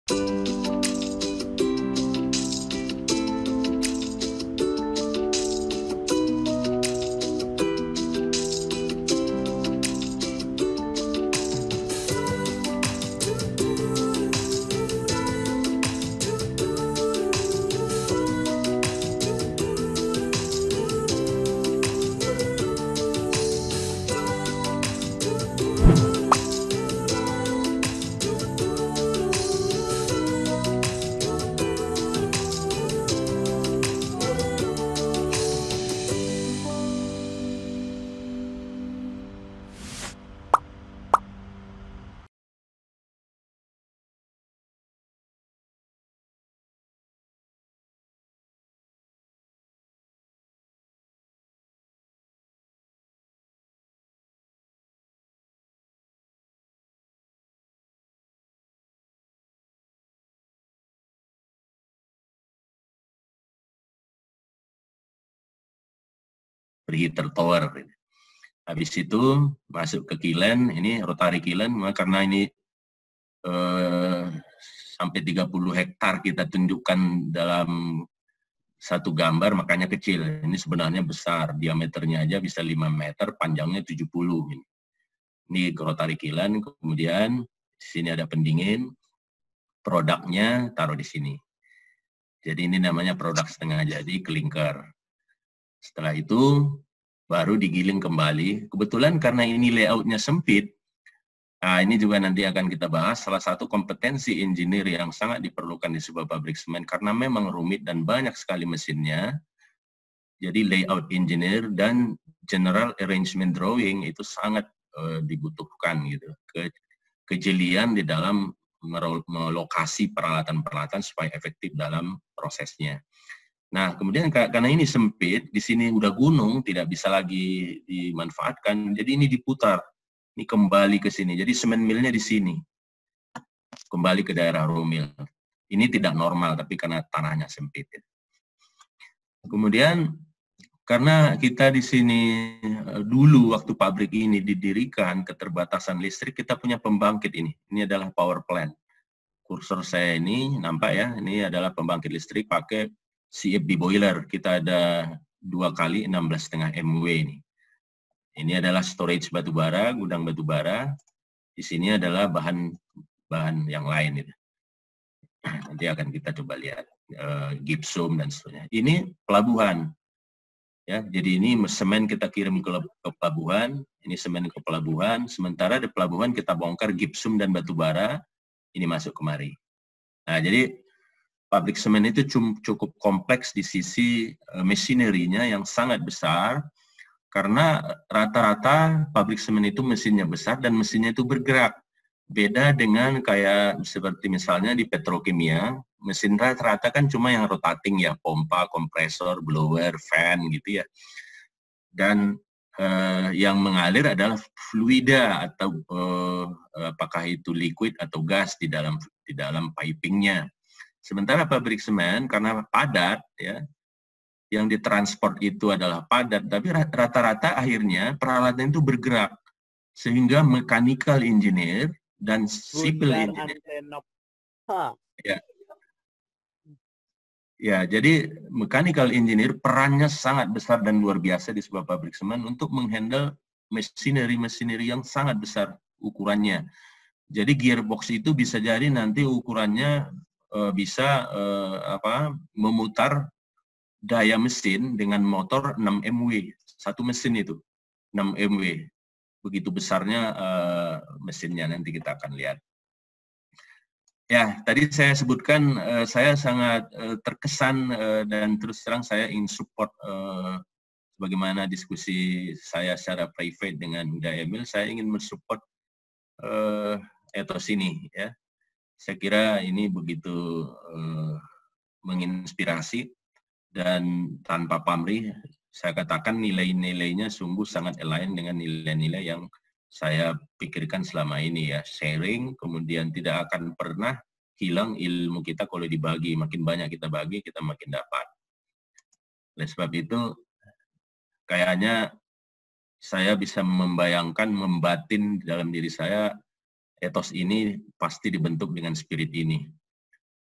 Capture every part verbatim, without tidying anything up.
Preheater tower. Habis itu masuk ke kiln, ini rotary kiln, karena ini eh, sampai tiga puluh hektar kita tunjukkan dalam satu gambar, makanya kecil. Ini sebenarnya besar, diameternya aja bisa lima meter, panjangnya tujuh puluh. Ini rotary kiln, kemudian di sini ada pendingin, produknya taruh di sini. Jadi ini namanya produk setengah jadi, clinker. Setelah itu baru digiling kembali. Kebetulan karena ini layoutnya sempit, nah ini juga nanti akan kita bahas, salah satu kompetensi engineer yang sangat diperlukan di sebuah pabrik semen, karena memang rumit dan banyak sekali mesinnya. Jadi layout engineer dan general arrangement drawing itu sangat uh, dibutuhkan gitu. Ke, kejelian di dalam melokasi peralatan-peralatan supaya efektif dalam prosesnya. Nah, kemudian karena ini sempit, di sini udah gunung, tidak bisa lagi dimanfaatkan, jadi ini diputar, ini kembali ke sini. Jadi semen millnya di sini, kembali ke daerah Rumil. Ini tidak normal, tapi karena tanahnya sempit. Kemudian karena kita di sini dulu waktu pabrik ini didirikan, keterbatasan listrik, kita punya pembangkit ini. Ini adalah power plant. Kursor saya ini nampak ya, ini adalah pembangkit listrik pakai C F D boiler. Kita ada dua kali enam belas koma lima M W ini. Ini adalah storage batubara, gudang batubara. Di sini adalah bahan bahan yang lain itu. Nanti akan kita coba lihat uh, gypsum dan seterusnya. Ini pelabuhan. Ya, jadi ini semen kita kirim ke, ke pelabuhan, ini semen ke pelabuhan. Sementara di pelabuhan kita bongkar gypsum dan batubara, ini masuk kemari. Nah, jadi pabrik semen itu cukup kompleks di sisi machinery-nya yang sangat besar, karena rata-rata pabrik semen itu mesinnya besar dan mesinnya itu bergerak. Beda dengan kayak seperti misalnya di petrokimia, mesin rata-rata kan cuma yang rotating ya, pompa, kompresor, blower, fan gitu ya. Dan eh, yang mengalir adalah fluida atau eh, apakah itu liquid atau gas di dalam di dalam pipingnya. Sementara pabrik semen karena padat ya, yang ditransport itu adalah padat, tapi rata-rata akhirnya peralatan itu bergerak, sehingga mechanical engineer dan civil engineer. Ya. Ya, jadi mechanical engineer perannya sangat besar dan luar biasa di sebuah pabrik semen untuk menghandle machinery-machinery yang sangat besar ukurannya. Jadi gearbox itu bisa jadi nanti ukurannya bisa eh, apa memutar daya mesin dengan motor enam M W, satu mesin itu enam M W, begitu besarnya eh, mesinnya, nanti kita akan lihat. Ya, tadi saya sebutkan eh, saya sangat eh, terkesan eh, dan terus terang saya ingin support eh, bagaimana diskusi saya secara private dengan Huda Emil, saya ingin mensupport eh, ethos ini ya. Saya kira ini begitu uh, menginspirasi, dan tanpa pamrih saya katakan nilai-nilainya sungguh sangat align dengan nilai-nilai yang saya pikirkan selama ini ya. Sharing, kemudian tidak akan pernah hilang ilmu kita kalau dibagi. Makin banyak kita bagi, kita makin dapat. Oleh sebab itu, kayaknya saya bisa membayangkan, membatin dalam diri saya, etos ini pasti dibentuk dengan spirit ini.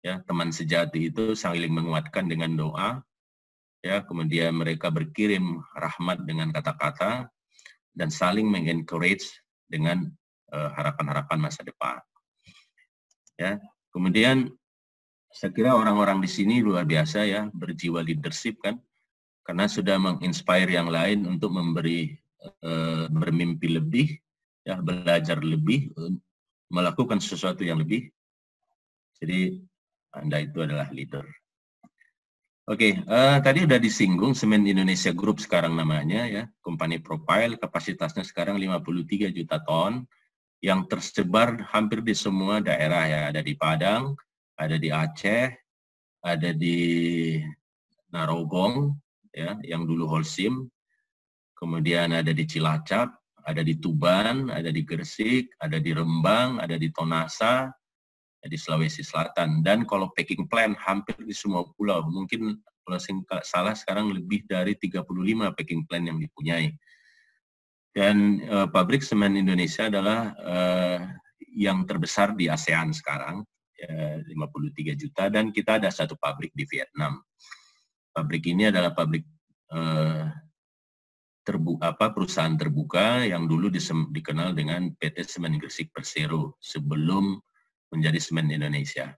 Ya, teman sejati itu saling menguatkan dengan doa. Ya, kemudian mereka berkirim rahmat dengan kata-kata dan saling mengencourage dengan harapan-harapan uh, masa depan. Ya, kemudian saya kira orang-orang di sini luar biasa ya, berjiwa leadership kan, karena sudah menginspire yang lain untuk memberi uh, bermimpi lebih, ya, belajar lebih, uh, melakukan sesuatu yang lebih. Jadi Anda itu adalah leader. Oke, uh, tadi udah disinggung Semen Indonesia Group sekarang namanya ya, company profile, kapasitasnya sekarang lima puluh tiga juta ton, yang tersebar hampir di semua daerah ya, ada di Padang, ada di Aceh, ada di Narogong, ya, yang dulu Holcim, kemudian ada di Cilacap, ada di Tuban, ada di Gresik, ada di Rembang, ada di Tonasa, di Sulawesi Selatan. Dan kalau packing plant hampir di semua pulau, mungkin kalau saya salah sekarang lebih dari tiga puluh lima packing plant yang dipunyai. Dan uh, pabrik semen Indonesia adalah uh, yang terbesar di ASEAN sekarang, uh, lima puluh tiga juta, dan kita ada satu pabrik di Vietnam. Pabrik ini adalah pabrik uh, terbuka, apa, perusahaan terbuka yang dulu dikenal dengan P T Semen Gresik Persero sebelum menjadi Semen Indonesia.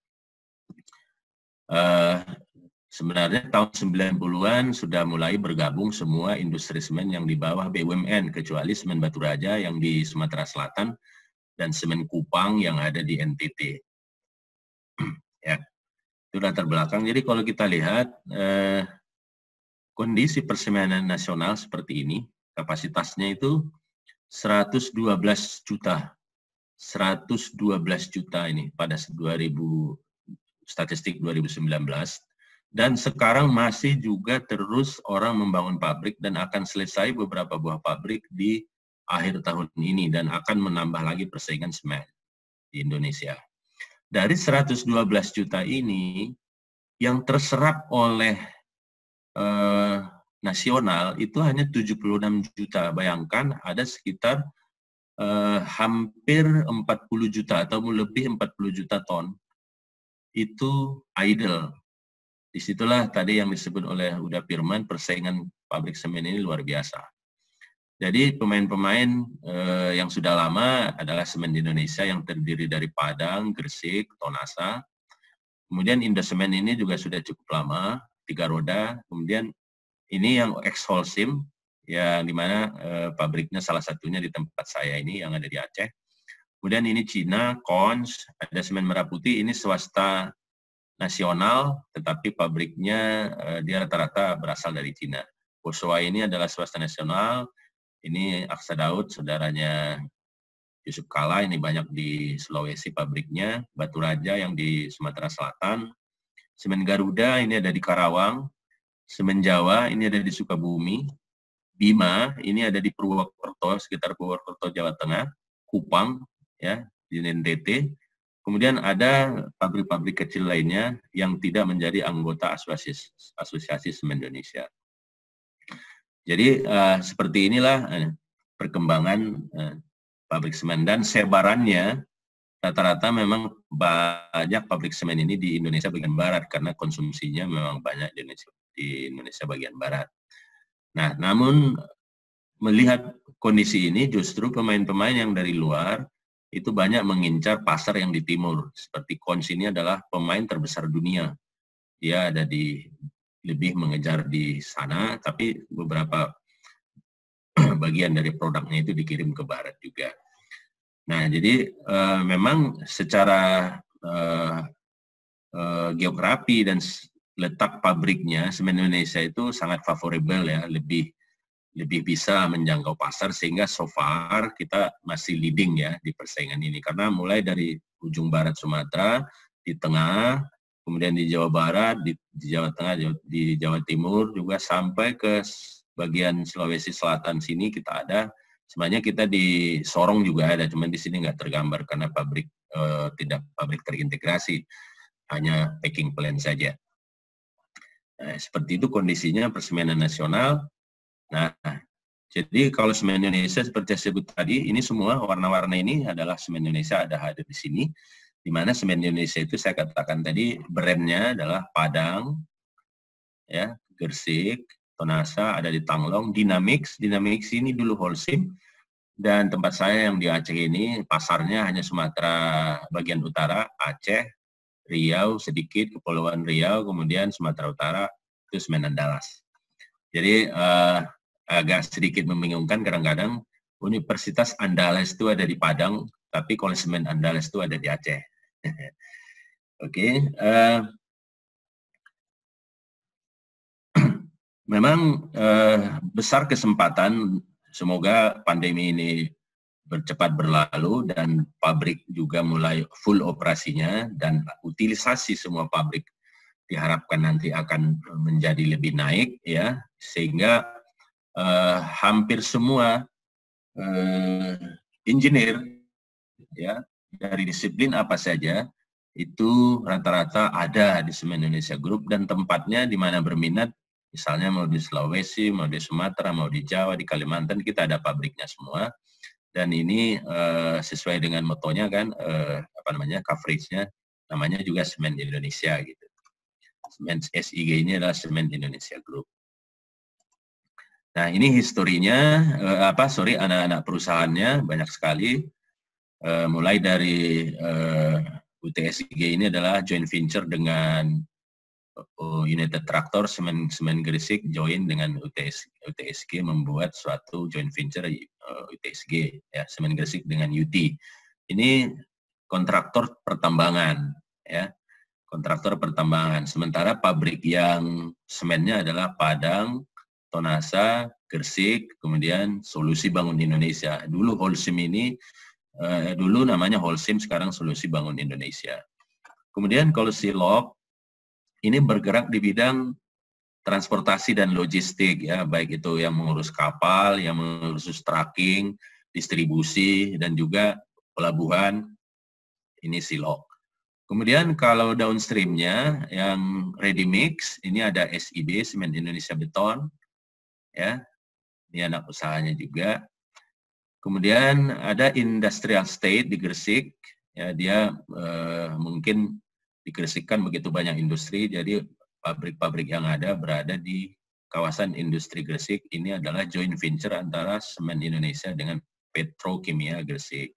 Uh, sebenarnya tahun sembilan puluhan sudah mulai bergabung semua industri semen yang di bawah B U M N, kecuali Semen Batu Raja yang di Sumatera Selatan dan Semen Kupang yang ada di N T T. Ya, itu latar belakang. Jadi kalau kita lihat uh, kondisi persemenan nasional seperti ini, kapasitasnya itu seratus dua belas juta. seratus dua belas juta ini pada dua ribu statistik dua ribu sembilan belas, dan sekarang masih juga terus orang membangun pabrik dan akan selesai beberapa buah pabrik di akhir tahun ini dan akan menambah lagi persaingan semen di Indonesia. Dari seratus dua belas juta ini yang terserap oleh eh, nasional itu hanya tujuh puluh enam juta. Bayangkan ada sekitar Uh, hampir empat puluh juta atau lebih empat puluh juta ton itu idle. Disitulah tadi yang disebut oleh Uda Firman, persaingan pabrik semen ini luar biasa. Jadi pemain-pemain uh, yang sudah lama adalah Semen Indonesia yang terdiri dari Padang, Gresik, Tonasa. Kemudian Indosemen ini juga sudah cukup lama, tiga roda. Kemudian ini yang ex-Holcim, yang dimana eh, pabriknya salah satunya di tempat saya ini yang ada di Aceh. Kemudian ini Cina, Kons, ada Semen Merah Putih, ini swasta nasional, tetapi pabriknya eh, dia rata-rata berasal dari Cina. Bosowa ini adalah swasta nasional, ini Aksa Daud, saudaranya Yusuf Kala, ini banyak di Sulawesi pabriknya, Batu Raja yang di Sumatera Selatan, Semen Garuda ini ada di Karawang, Semen Jawa ini ada di Sukabumi, Bima ini ada di Purwokerto, sekitar Purwokerto, Jawa Tengah, Kupang ya di N T T. Kemudian ada pabrik-pabrik kecil lainnya yang tidak menjadi anggota asosiasi, asosiasi Semen Indonesia. Jadi uh, seperti inilah uh, perkembangan uh, pabrik semen, dan sebarannya rata-rata memang banyak pabrik semen ini di Indonesia bagian barat karena konsumsinya memang banyak di Indonesia, di Indonesia bagian barat. Nah, namun melihat kondisi ini justru pemain-pemain yang dari luar itu banyak mengincar pasar yang di timur. Seperti Kons ini adalah pemain terbesar dunia. Dia ada di lebih mengejar di sana, tapi beberapa bagian dari produknya itu dikirim ke barat juga. Nah, jadi uh, memang secara uh, uh, geografi dan letak pabriknya, Semen Indonesia itu sangat favorable ya, lebih lebih bisa menjangkau pasar, sehingga so far kita masih leading ya di persaingan ini, karena mulai dari ujung barat Sumatera, di tengah, kemudian di Jawa Barat, di, di Jawa Tengah, di Jawa Timur juga sampai ke bagian Sulawesi Selatan sini kita ada. Sebenarnya kita di Sorong juga ada, cuman di sini nggak tergambar karena pabrik eh, tidak pabrik terintegrasi, hanya packing plant saja. Nah, seperti itu kondisinya persemenan nasional. Nah, jadi kalau Semen Indonesia seperti saya sebut tadi, ini semua warna-warna ini adalah Semen Indonesia ada hadir di sini. di mana semen Indonesia itu saya katakan tadi brandnya adalah Padang, ya, Gersik, Tonasa, ada di Tanglong, Dynamix. Dynamix ini dulu Holcim, dan tempat saya yang di Aceh ini pasarnya hanya Sumatera bagian utara, Aceh, Riau sedikit, Kepulauan Riau, kemudian Sumatera Utara itu semen Andalas. Jadi uh, agak sedikit membingungkan kadang-kadang Universitas Andalas itu ada di Padang, tapi kalau semen Andalas itu ada di Aceh. Oke, okay. uh, memang uh, besar kesempatan, semoga pandemi ini bercepat berlalu dan pabrik juga mulai full operasinya, dan utilisasi semua pabrik diharapkan nanti akan menjadi lebih naik, ya, sehingga uh, hampir semua uh, engineer, ya, dari disiplin apa saja itu rata-rata ada di Semen Indonesia Group, dan tempatnya di mana berminat, misalnya mau di Sulawesi, mau di Sumatera, mau di Jawa, di Kalimantan, kita ada pabriknya semua. Dan ini uh, sesuai dengan motonya kan, uh, apa namanya, coveragenya, namanya juga Semen Indonesia gitu. Semen S I G ini adalah Semen Indonesia Group. Nah, ini historinya, uh, apa, sorry, anak-anak perusahaannya banyak sekali, uh, mulai dari uh, U T S I G ini adalah joint venture dengan uh, United Tractor, Semen Semen Gresik join dengan U T S, U T S G membuat suatu joint venture uh, U T S G, ya, Semen Gresik dengan U T. Ini kontraktor pertambangan, ya, kontraktor pertambangan. Sementara pabrik yang semennya adalah Padang, Tonasa, Gersik, kemudian Solusi Bangun Indonesia. Dulu Holcim ini Uh, dulu namanya Holcim, sekarang Solusi Bangun Indonesia. Kemudian kalau Silog ini bergerak di bidang transportasi dan logistik, ya, baik itu yang mengurus kapal, yang mengurus tracking, distribusi, dan juga pelabuhan, ini Silog. Kemudian kalau downstreamnya yang ready mix, ini ada S I B, Semen Indonesia Beton, ya, ini anak usahanya juga. Kemudian ada industrial state di Gresik, ya, dia eh, mungkin di Gresik kan begitu banyak industri, jadi pabrik-pabrik yang ada berada di kawasan industri Gresik. Ini adalah joint venture antara Semen Indonesia dengan Petrokimia Gresik.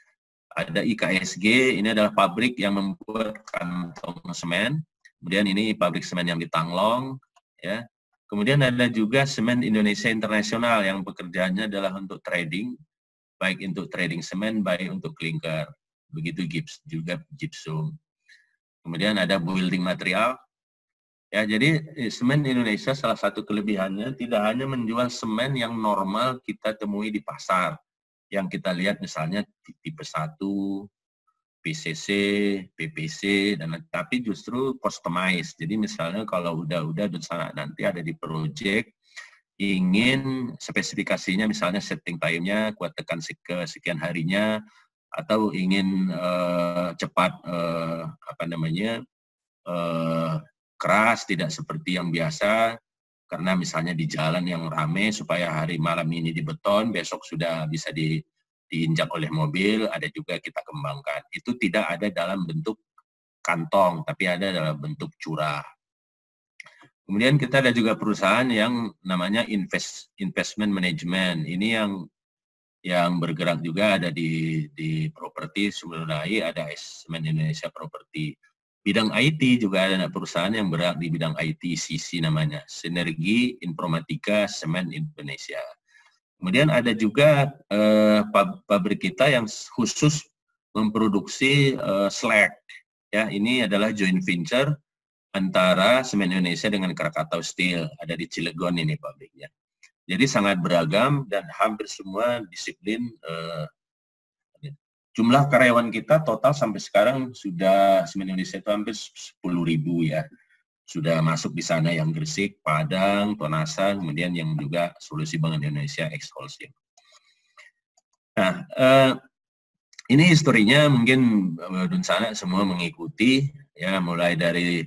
Ada I K S G, ini adalah pabrik yang membuat kantong semen. Kemudian ini pabrik semen yang di Tanglong, ya. Kemudian ada juga Semen Indonesia Internasional yang pekerjaannya adalah untuk trading, baik untuk trading semen, baik untuk klinker, begitu gips juga gypsum. Kemudian ada building material, ya. Jadi Semen Indonesia salah satu kelebihannya tidak hanya menjual semen yang normal kita temui di pasar, yang kita lihat misalnya tipe satu, P C C, P P C, dan tapi justru customize. Jadi misalnya kalau udah-udah nanti ada di project, ingin spesifikasinya misalnya setting time-nya kuat tekan ke sekian harinya, atau ingin uh, cepat uh, apa namanya uh, keras, tidak seperti yang biasa, karena misalnya di jalan yang rame supaya hari malam ini di beton, besok sudah bisa di, diinjak oleh mobil, ada juga kita kembangkan. Itu tidak ada dalam bentuk kantong, tapi ada dalam bentuk curah. Kemudian kita ada juga perusahaan yang namanya invest, investment management. Ini yang yang bergerak juga ada di di properti Sumberlai, ada Semen Indonesia Property. Bidang I T juga ada perusahaan yang bergerak di bidang I T, C C namanya, Sinergi Informatika Semen Indonesia. Kemudian ada juga eh, pabrik kita yang khusus memproduksi eh, slag. Ya, ini adalah joint venture antara Semen Indonesia dengan Krakatau Steel, ada di Cilegon ini pabriknya. Jadi sangat beragam dan hampir semua disiplin. Eh, jumlah karyawan kita total sampai sekarang sudah Semen Indonesia itu hampir sepuluh ribu, ya. Sudah masuk di sana yang Gresik, Padang, Tonasa, kemudian yang juga Solusi Bangun Indonesia ex Holcim. Nah, eh, ini historinya mungkin Dunsana semua mengikuti, ya, mulai dari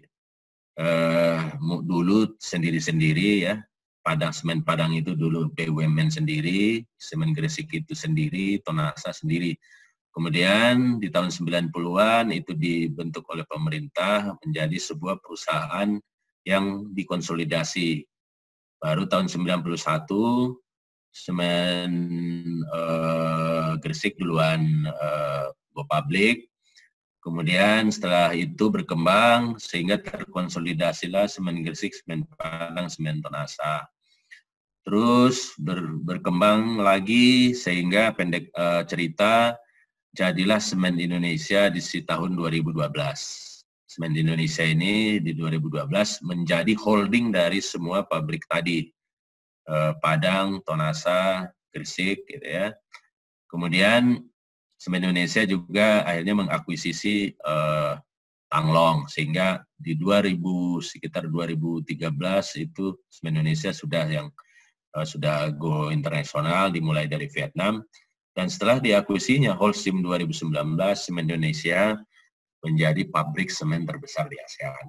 Uh, dulu sendiri-sendiri, ya, Padang, Semen Padang itu dulu B U M N sendiri, Semen Gresik itu sendiri, Tonasa sendiri. Kemudian di tahun sembilan puluhan itu dibentuk oleh pemerintah menjadi sebuah perusahaan yang dikonsolidasi. Baru tahun sembilan puluh satu semen uh, Gresik duluan uh, go public. Kemudian setelah itu berkembang sehingga terkonsolidasilah semen Gresik, semen Padang, semen Tonasa. Terus ber, berkembang lagi sehingga pendek uh, cerita jadilah Semen Indonesia di tahun dua ribu dua belas. Semen Indonesia ini di dua ribu dua belas menjadi holding dari semua pabrik tadi. Eh, Padang, Tonasa, Gresik gitu ya. Kemudian Semen Indonesia juga akhirnya mengakuisisi eh, Tanglong sehingga di dua ribu sekitar dua ribu tiga belas itu Semen Indonesia sudah yang eh, sudah go internasional dimulai dari Vietnam. Dan setelah diakuisinya Holcim dua ribu sembilan belas, Semen Indonesia menjadi pabrik semen terbesar di ASEAN.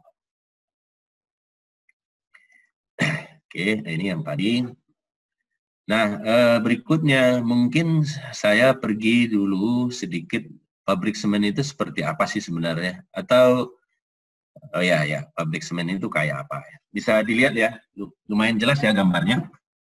Oke, ini yang tadi. Nah, eh, berikutnya mungkin saya pergi dulu sedikit pabrik semen itu seperti apa sih sebenarnya? Atau, oh ya, ya, pabrik semen itu kayak apa? Bisa dilihat ya, lumayan jelas ya gambarnya.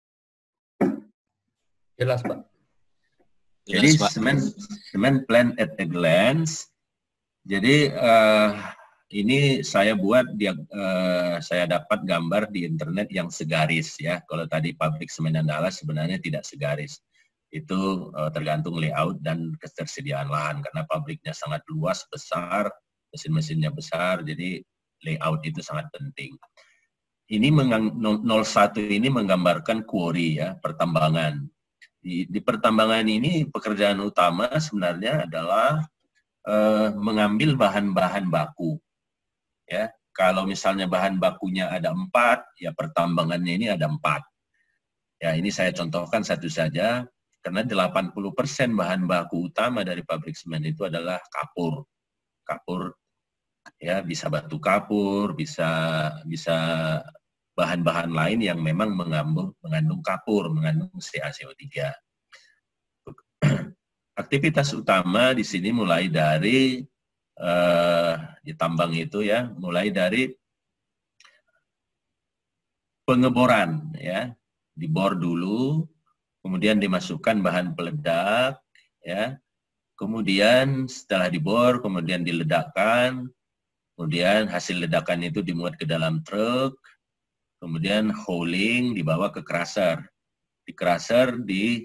Jelas, Pak. Jadi semen semen plant at a glance. Jadi uh, ini saya buat dia uh, saya dapat gambar di internet yang segaris ya. Kalau tadi pabrik semen Andala sebenarnya tidak segaris. Itu uh, tergantung layout dan ketersediaan lahan karena pabriknya sangat luas, besar, mesin-mesinnya besar, jadi layout itu sangat penting. Ini nol satu ini menggambarkan quarry ya, pertambangan. Di, di pertambangan ini pekerjaan utama sebenarnya adalah eh, mengambil bahan-bahan baku. Ya, kalau misalnya bahan bakunya ada empat, ya pertambangannya ini ada empat. Ya, ini saya contohkan satu saja, karena delapan puluh persen bahan baku utama dari pabrik semen itu adalah kapur. Kapur, ya bisa batu kapur, bisa bisa bahan-bahan lain yang memang mengandung, mengandung kapur, mengandung C a C O tiga. Aktivitas utama di sini mulai dari eh, di tambang itu ya, mulai dari pengeboran ya, dibor dulu, kemudian dimasukkan bahan peledak ya, kemudian setelah dibor, kemudian diledakkan, kemudian hasil ledakan itu dimuat ke dalam truk, kemudian hauling dibawa ke crusher. Di crusher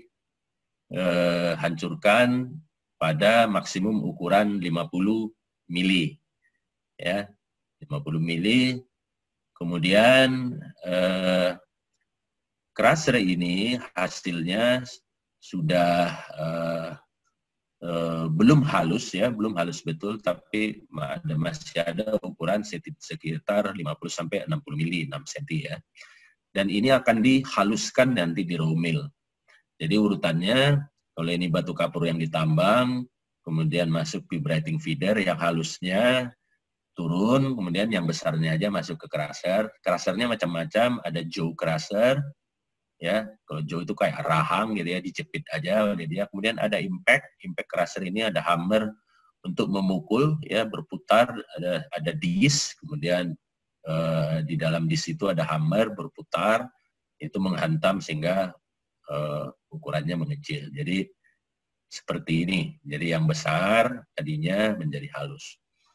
dihancurkan eh, pada maksimum ukuran lima puluh mili. Ya, lima puluh mili. Kemudian eh, crusher ini hasilnya sudah eh, eh, belum halus ya, belum halus betul, tapi ada, masih ada ukuran sekitar lima puluh sampai enam puluh mili, enam sentimeter ya. Dan ini akan dihaluskan nanti di raw mill. Jadi urutannya, kalau ini batu kapur yang ditambang, kemudian masuk vibrating feeder yang halusnya turun, kemudian yang besarnya aja masuk ke crusher. Crushernya macam-macam, ada jaw crusher, ya. Kalau jaw itu kayak rahang gitu ya, dijepit aja dia. Kemudian ada impact, impact crusher ini ada hammer untuk memukul, ya, berputar, ada ada disc, kemudian uh, di dalam disc itu ada hammer berputar, itu menghantam sehingga uh, ukurannya mengecil. Jadi seperti ini. Jadi yang besar tadinya menjadi halus.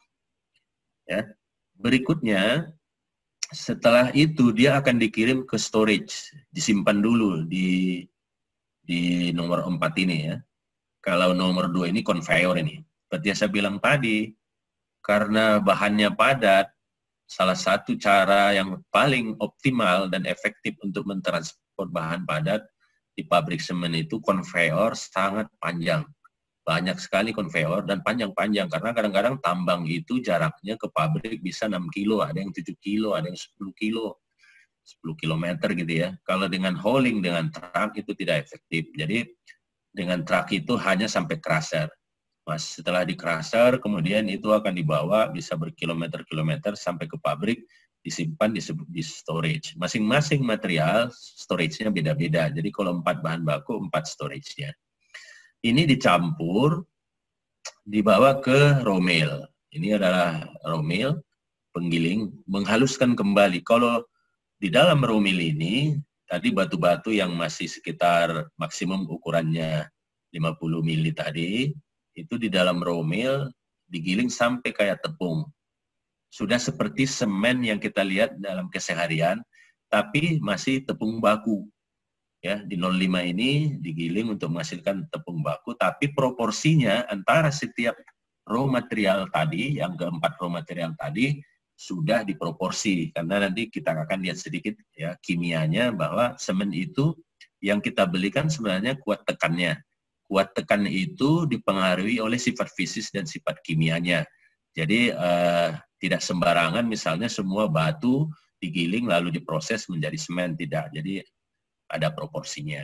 Ya. Berikutnya, setelah itu dia akan dikirim ke storage, disimpan dulu di di nomor empat ini ya. Kalau nomor dua ini conveyor ini. Seperti yang saya bilang tadi, karena bahannya padat, salah satu cara yang paling optimal dan efektif untuk mentransport bahan padat di pabrik semen itu conveyor sangat panjang. Banyak sekali conveyor dan panjang-panjang karena kadang-kadang tambang itu jaraknya ke pabrik bisa enam kilo, ada yang tujuh kilo, ada yang sepuluh kilo, sepuluh kilometer gitu ya. Kalau dengan hauling dengan truk itu tidak efektif. Jadi dengan truk itu hanya sampai crusher. Mas, setelah di crusher kemudian itu akan dibawa bisa berkilometer-kilometer sampai ke pabrik, disimpan di, di storage. Masing-masing material storage-nya beda-beda. Jadi kalau empat bahan baku, empat storage-nya. Ini dicampur dibawa ke raw mill. Ini adalah raw mill, penggiling, menghaluskan kembali. Kalau di dalam raw mill ini, tadi batu-batu yang masih sekitar maksimum ukurannya lima puluh mili tadi, itu di dalam raw mill digiling sampai kayak tepung. Sudah seperti semen yang kita lihat dalam keseharian, tapi masih tepung baku. Ya, di nol lima ini digiling untuk menghasilkan tepung baku, tapi proporsinya antara setiap raw material tadi, yang keempat raw material tadi, sudah diproporsi. Karena nanti kita akan lihat sedikit ya kimianya, bahwa semen itu yang kita belikan sebenarnya kuat tekannya. Kuat tekan itu dipengaruhi oleh sifat fisik dan sifat kimianya. Jadi eh, tidak sembarangan misalnya semua batu digiling lalu diproses menjadi semen, tidak. Jadi ada proporsinya.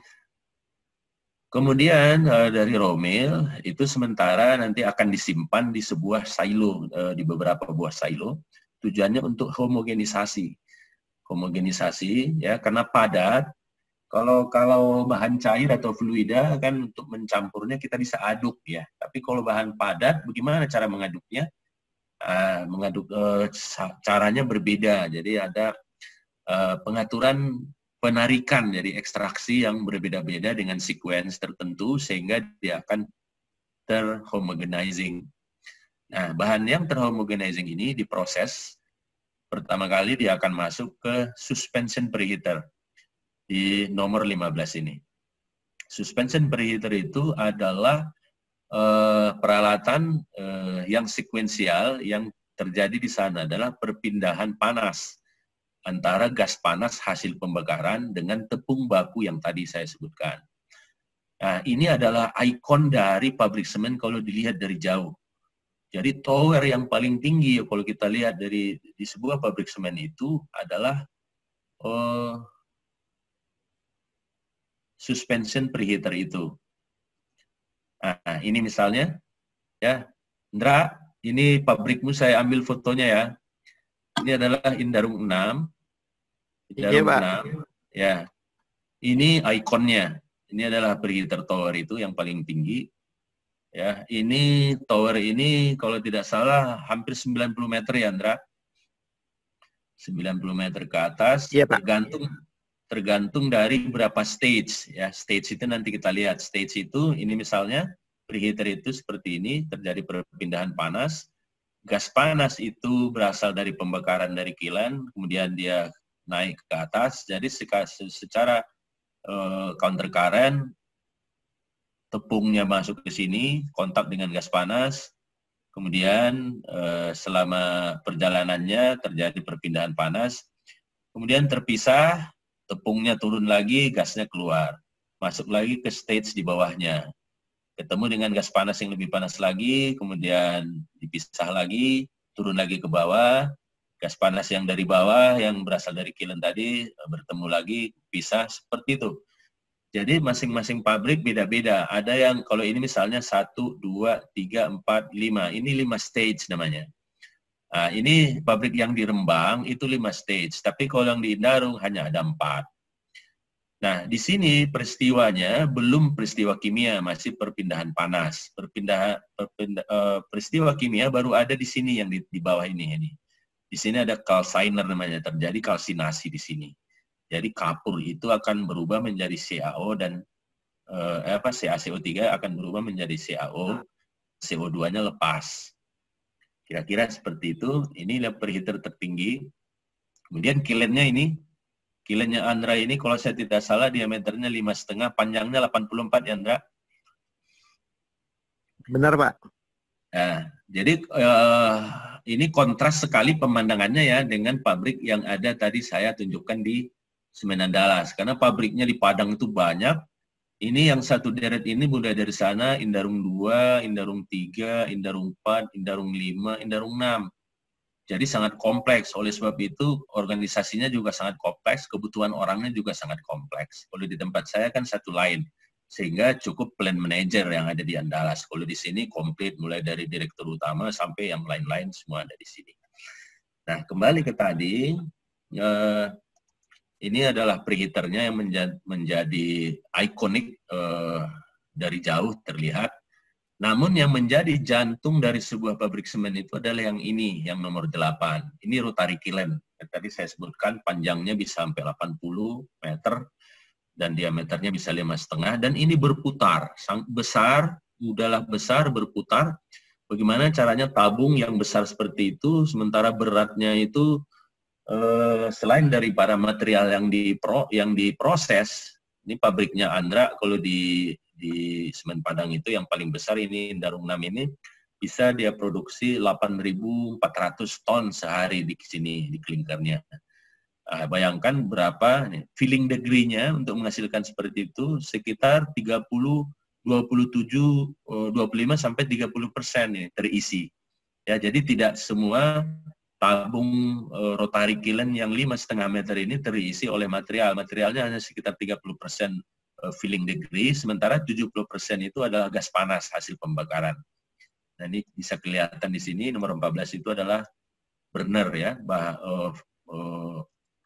Kemudian uh, dari raw mill itu sementara nanti akan disimpan di sebuah silo, uh, di beberapa buah silo. Tujuannya untuk homogenisasi. Homogenisasi ya, karena padat. Kalau kalau bahan cair atau fluida kan untuk mencampurnya kita bisa aduk ya. Tapi kalau bahan padat, bagaimana cara mengaduknya? Uh, mengaduk uh, caranya berbeda. Jadi ada uh, pengaturan penarikan dari ekstraksi yang berbeda-beda dengan sequence tertentu sehingga dia akan terhomogenizing. Nah, bahan yang terhomogenizing ini diproses. Pertama kali dia akan masuk ke suspension preheater di nomor lima belas ini. Suspension preheater itu adalah eh, peralatan eh, yang sekuensial yang terjadi di sana adalah perpindahan panas antara gas panas hasil pembakaran dengan tepung baku yang tadi saya sebutkan. Nah, ini adalah ikon dari pabrik semen kalau dilihat dari jauh. Jadi tower yang paling tinggi kalau kita lihat dari di sebuah pabrik semen itu adalah oh, suspension preheater itu. Nah, ini misalnya, ya, Indra, ini pabrikmu saya ambil fotonya ya. Ini adalah Indarung enam. Indarung iya, enam. Ya. Ini ikonnya. Ini adalah preheater tower itu yang paling tinggi. Ya, ini tower ini kalau tidak salah hampir sembilan puluh meter ya, Andra. sembilan puluh meter ke atas, iya, tergantung tergantung dari berapa stage ya. Stage itu nanti kita lihat. Stage itu ini misalnya preheater itu seperti ini, terjadi perpindahan panas. Gas panas itu berasal dari pembakaran dari kilang, kemudian dia naik ke atas. Jadi secara uh, counter current, tepungnya masuk ke sini, kontak dengan gas panas. Kemudian uh, selama perjalanannya terjadi perpindahan panas. Kemudian terpisah, tepungnya turun lagi, gasnya keluar. Masuk lagi ke stage di bawahnya. Ketemu dengan gas panas yang lebih panas lagi, kemudian dipisah lagi, turun lagi ke bawah, gas panas yang dari bawah, yang berasal dari kilang tadi, bertemu lagi, pisah, seperti itu. Jadi masing-masing pabrik beda-beda. Ada yang, kalau ini misalnya satu, dua, tiga, empat, lima, ini lima stage namanya. Nah, ini pabrik yang di Rembang, itu lima stage, tapi kalau yang di Indarung hanya ada empat. Nah, di sini peristiwanya belum peristiwa kimia, masih perpindahan panas. Perpindahan perpindah, uh, peristiwa kimia baru ada di sini yang di, di bawah ini, ini. Di sini ada calciner namanya, terjadi kalsinasi di sini. Jadi kapur itu akan berubah menjadi C A O dan uh, apa C A C O tiga akan berubah menjadi C A O, C O dua-nya lepas. Kira-kira seperti itu. Ini preheater tertinggi. Kemudian kilennya ini. Kilennya Andra ini kalau saya tidak salah diameternya lima setengah, panjangnya delapan puluh empat ya Andra. Benar Pak. Nah, jadi eh, ini kontras sekali pemandangannya ya dengan pabrik yang ada tadi saya tunjukkan di Semen Andalas. Karena pabriknya di Padang itu banyak. Ini yang satu deret ini mulai dari sana Indarung dua, Indarung tiga, Indarung empat, Indarung lima, Indarung enam. Jadi sangat kompleks, oleh sebab itu organisasinya juga sangat kompleks, kebutuhan orangnya juga sangat kompleks. Kalau di tempat saya kan satu lain, sehingga cukup plan manager yang ada di Andalas. Kalau di sini komplit, mulai dari direktur utama sampai yang lain-lain semua ada di sini. Nah, kembali ke tadi, eh, ini adalah preheaternya yang menjadi, menjadi ikonik eh, dari jauh terlihat. Namun yang menjadi jantung dari sebuah pabrik semen itu adalah yang ini, yang nomor delapan. Ini rotary kiln. Tadi saya sebutkan panjangnya bisa sampai delapan puluh meter dan diameternya bisa lima setengah, dan ini berputar, besar, udahlah besar berputar. Bagaimana caranya tabung yang besar seperti itu, sementara beratnya itu eh, selain daripada material yang dipro, yang diproses, ini pabriknya Andra, kalau di di Semen Padang itu yang paling besar ini Darung enam ini bisa dia produksi delapan ribu empat ratus ton sehari di sini di klinkernya. Nah, bayangkan berapa nih, filling degree-nya untuk menghasilkan seperti itu sekitar tiga puluh, dua puluh tujuh, dua puluh lima sampai tiga puluh persen nih terisi. Ya, jadi tidak semua tabung uh, rotary kiln yang lima setengah meter ini terisi oleh material. Materialnya hanya sekitar tiga puluh persen filling degree, sementara tujuh puluh persen itu adalah gas panas hasil pembakaran. Nah, ini bisa kelihatan di sini, nomor empat belas itu adalah burner ya, bah, uh, uh,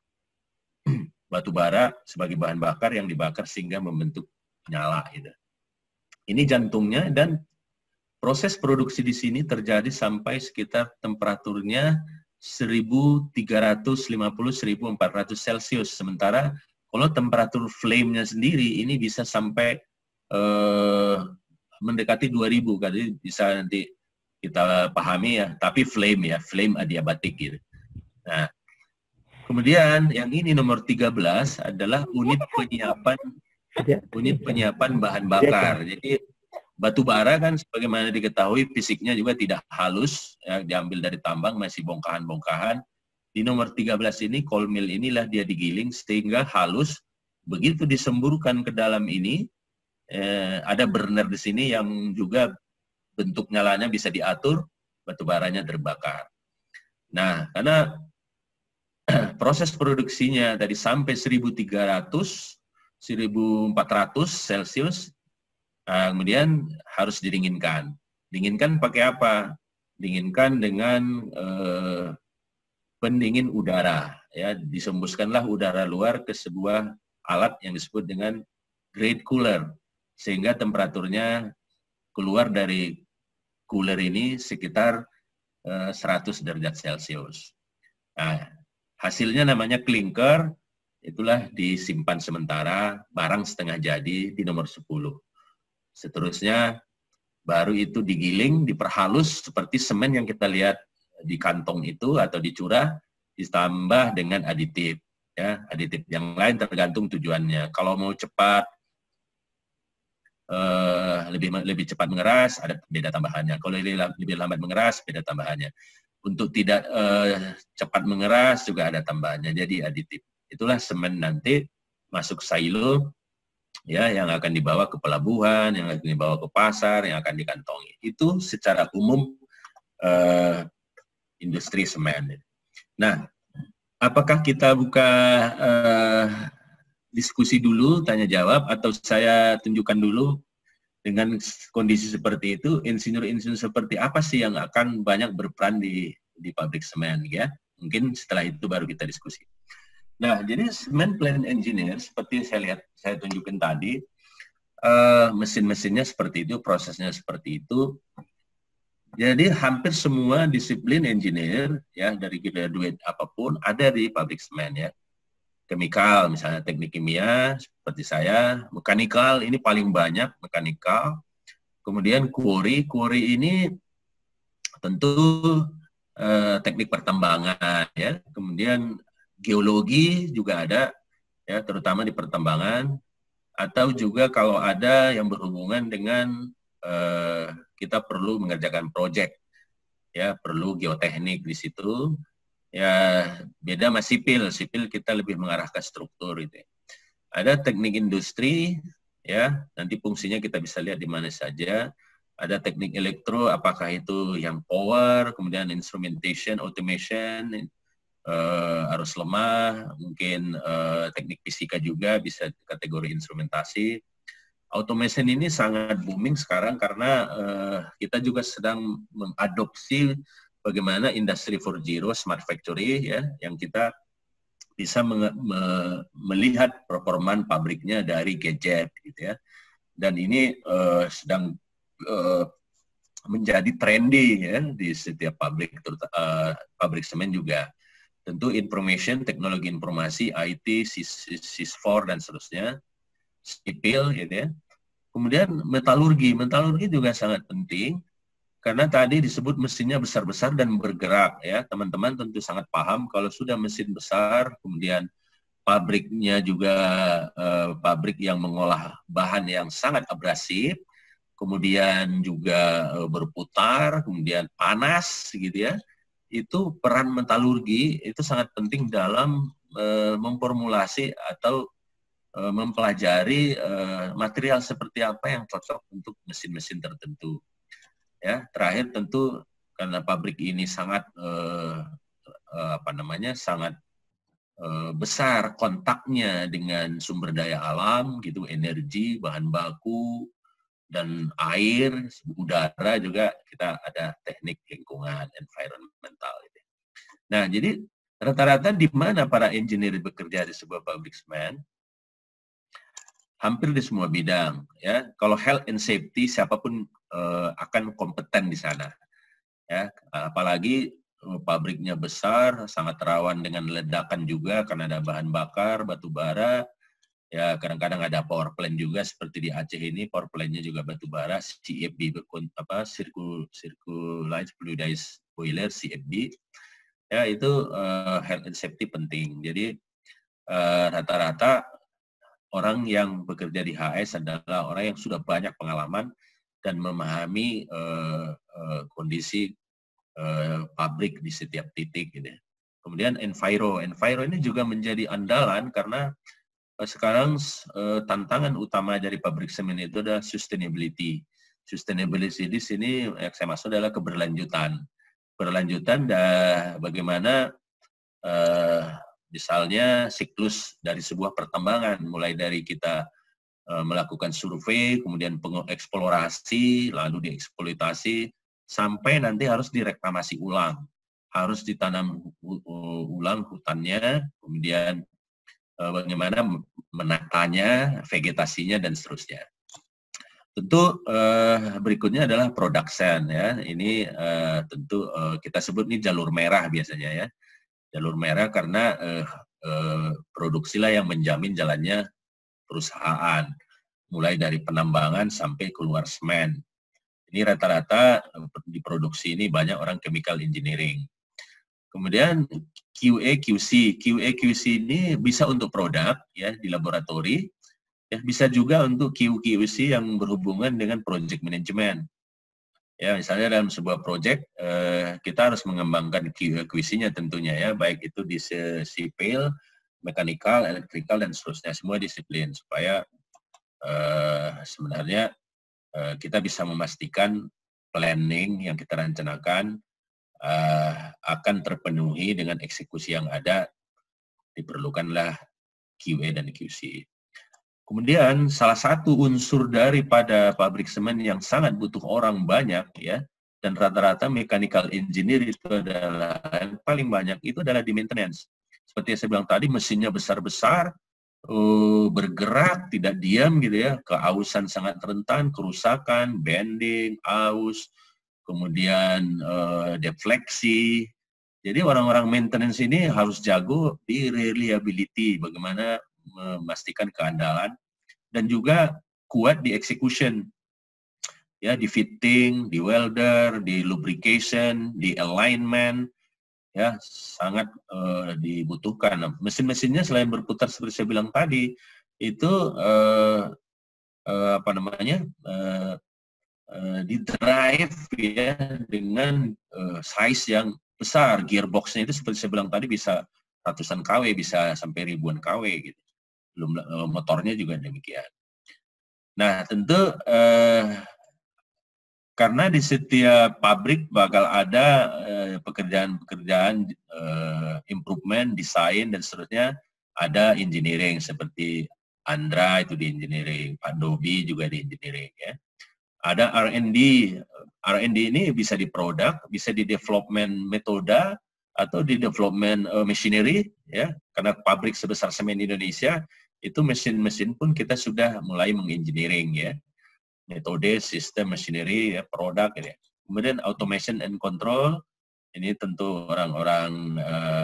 batu bara sebagai bahan bakar yang dibakar sehingga membentuk nyala. Gitu. Ini jantungnya, dan proses produksi di sini terjadi sampai sekitar temperaturnya seribu tiga ratus lima puluh sampai seribu empat ratus Celcius, sementara kalau temperatur flame-nya sendiri ini bisa sampai eh, mendekati dua ribu, jadi bisa nanti kita pahami ya, tapi flame ya, flame adiabatik gitu. Nah, kemudian yang ini nomor tiga belas adalah unit penyiapan unit penyiapan bahan bakar. Jadi batu bara kan sebagaimana diketahui fisiknya juga tidak halus, ya, diambil dari tambang masih bongkahan-bongkahan. Di nomor tiga belas ini, cold mill inilah dia digiling sehingga halus. Begitu disemburkan ke dalam ini, eh, ada burner di sini yang juga bentuk nyalanya bisa diatur, batu baranya terbakar. Nah, karena proses produksinya tadi sampai seribu tiga ratus, seribu empat ratus Celcius, nah, kemudian harus didinginkan. Dinginkan pakai apa? Dinginkan dengan eh, pendingin udara, ya, disembuskanlah udara luar ke sebuah alat yang disebut dengan grate cooler, sehingga temperaturnya keluar dari cooler ini sekitar uh, seratus derajat Celcius. Nah, hasilnya namanya clinker, itulah disimpan sementara, barang setengah jadi di nomor sepuluh. Seterusnya baru itu digiling, diperhalus seperti semen yang kita lihat di kantong itu atau di curah, ditambah dengan aditif, ya, aditif yang lain tergantung tujuannya. Kalau mau cepat, uh, lebih lebih cepat mengeras, ada beda tambahannya. Kalau lebih lambat mengeras, beda tambahannya. Untuk tidak uh, cepat mengeras juga ada tambahannya. Jadi aditif. Itulah semen nanti masuk silo, ya, yang akan dibawa ke pelabuhan, yang akan dibawa ke pasar, yang akan dikantongi. Itu secara umum uh, industri semen. Nah, apakah kita buka uh, diskusi dulu, tanya jawab, atau saya tunjukkan dulu dengan kondisi seperti itu, insinyur-insinyur seperti apa sih yang akan banyak berperan di di pabrik semen, ya? Mungkin setelah itu baru kita diskusi. Nah, jadi semen plant engineer seperti saya lihat, saya tunjukin tadi, uh, mesin-mesinnya seperti itu, prosesnya seperti itu. Jadi hampir semua disiplin engineer, ya, dari graduate apapun ada di pabrik semen, ya. Chemical, misalnya teknik kimia seperti saya, mechanical ini paling banyak mechanical. Kemudian quarry, quarry ini tentu eh, teknik pertambangan, ya. Kemudian geologi juga ada, ya, terutama di pertambangan, atau juga kalau ada yang berhubungan dengan eh, kita perlu mengerjakan proyek, ya, perlu geoteknik di situ, ya, beda sama sipil. Sipil kita lebih mengarah ke struktur itu. Ada teknik industri, ya, nanti fungsinya kita bisa lihat di mana saja. Ada teknik elektro, apakah itu yang power, kemudian instrumentation, automation, uh, arus lemah, mungkin uh, teknik fisika juga bisa kategori instrumentasi. Automation ini sangat booming sekarang karena uh, kita juga sedang mengadopsi bagaimana industri empat titik nol, smart factory, ya, yang kita bisa me me melihat performan pabriknya dari gadget, gitu ya. Dan ini uh, sedang uh, menjadi trendy ya di setiap pabrik, uh, pabrik semen juga. Tentu information, teknologi informasi, I T, S I S empat dan seterusnya, sipil gitu ya. Kemudian metalurgi, metalurgi juga sangat penting karena tadi disebut mesinnya besar-besar dan bergerak ya. Teman-teman tentu sangat paham kalau sudah mesin besar, kemudian pabriknya juga eh, pabrik yang mengolah bahan yang sangat abrasif, kemudian juga eh, berputar, kemudian panas gitu ya. Itu peran metalurgi itu sangat penting dalam eh, memformulasi atau mempelajari uh, material seperti apa yang cocok untuk mesin-mesin tertentu. Ya, terakhir tentu karena pabrik ini sangat uh, uh, apa namanya sangat uh, besar kontaknya dengan sumber daya alam, gitu, energi, bahan baku, dan air, udara juga kita ada teknik lingkungan, environmental. Gitu. Nah, jadi rata-rata di mana para engineer bekerja di sebuah pabrik semen? Hampir di semua bidang ya. Kalau health and safety siapapun uh, akan kompeten di sana ya, apalagi uh, pabriknya besar, sangat rawan dengan ledakan juga karena ada bahan bakar, batu bara ya, kadang-kadang ada power plant juga seperti di Aceh ini, power plant-nya juga batu bara, C F B apa circle circularized fluidized boiler C F B ya, itu uh, health and safety penting. Jadi rata-rata uh, orang yang bekerja di H S adalah orang yang sudah banyak pengalaman dan memahami uh, uh, kondisi uh, pabrik di setiap titik. Gitu. Kemudian enviro, enviro ini juga menjadi andalan karena uh, sekarang uh, tantangan utama dari pabrik semen itu adalah sustainability. Sustainability di sini yang saya maksud adalah keberlanjutan. Berlanjutan dan bagaimana uh, misalnya siklus dari sebuah pertambangan, mulai dari kita uh, melakukan survei, kemudian pengeksplorasi, lalu dieksploitasi, sampai nanti harus direklamasi ulang. Harus ditanam uh, ulang hutannya, kemudian uh, bagaimana menatanya, vegetasinya, dan seterusnya. Tentu uh, berikutnya adalah production ya. Ini uh, tentu uh, kita sebut ini jalur merah biasanya ya. Jalur merah karena eh, eh, produksilah yang menjamin jalannya perusahaan, mulai dari penambangan sampai keluar semen. Ini rata-rata di produksi ini banyak orang chemical engineering. Kemudian Q A Q C, Q A Q C ini bisa untuk produk ya di laboratori, ya bisa juga untuk Q Q C yang berhubungan dengan project management. Ya, misalnya dalam sebuah proyek eh, kita harus mengembangkan Q C-nya tentunya ya, baik itu di sipil, mekanikal, elektrikal dan seterusnya, semua disiplin supaya eh, sebenarnya eh, kita bisa memastikan planning yang kita rencanakan eh, akan terpenuhi dengan eksekusi yang ada. Diperlukanlah Q A dan Q C. Kemudian salah satu unsur daripada pabrik semen yang sangat butuh orang banyak ya, dan rata-rata mechanical engineer itu adalah yang paling banyak itu adalah di maintenance. Seperti yang saya bilang tadi, mesinnya besar-besar, uh, bergerak, tidak diam gitu ya, keausan sangat rentan, kerusakan, bending, aus, kemudian uh, defleksi. Jadi orang-orang maintenance ini harus jago di reliability, bagaimana memastikan keandalan, dan juga kuat di execution, ya, di fitting, di welder, di lubrication, di alignment, ya, sangat uh, dibutuhkan. Mesin-mesinnya selain berputar seperti saya bilang tadi, itu uh, uh, apa namanya uh, uh, di drive ya dengan uh, size yang besar, gearboxnya itu seperti saya bilang tadi bisa ratusan K W, bisa sampai ribuan K W gitu. Belum uh, motornya juga demikian. Nah, tentu eh, karena di setiap pabrik bakal ada pekerjaan-pekerjaan eh, improvement, desain, dan seterusnya, ada engineering seperti Andra itu di engineering, Pak Dobi juga di engineering ya. Ada R and D, R and D ini bisa di produk, bisa di development metode, atau di development uh, machinery ya, karena pabrik sebesar semen Indonesia itu mesin-mesin pun kita sudah mulai mengengineering ya, metode, sistem, machinery, ya, produk ya. Kemudian automation and control, ini tentu orang-orang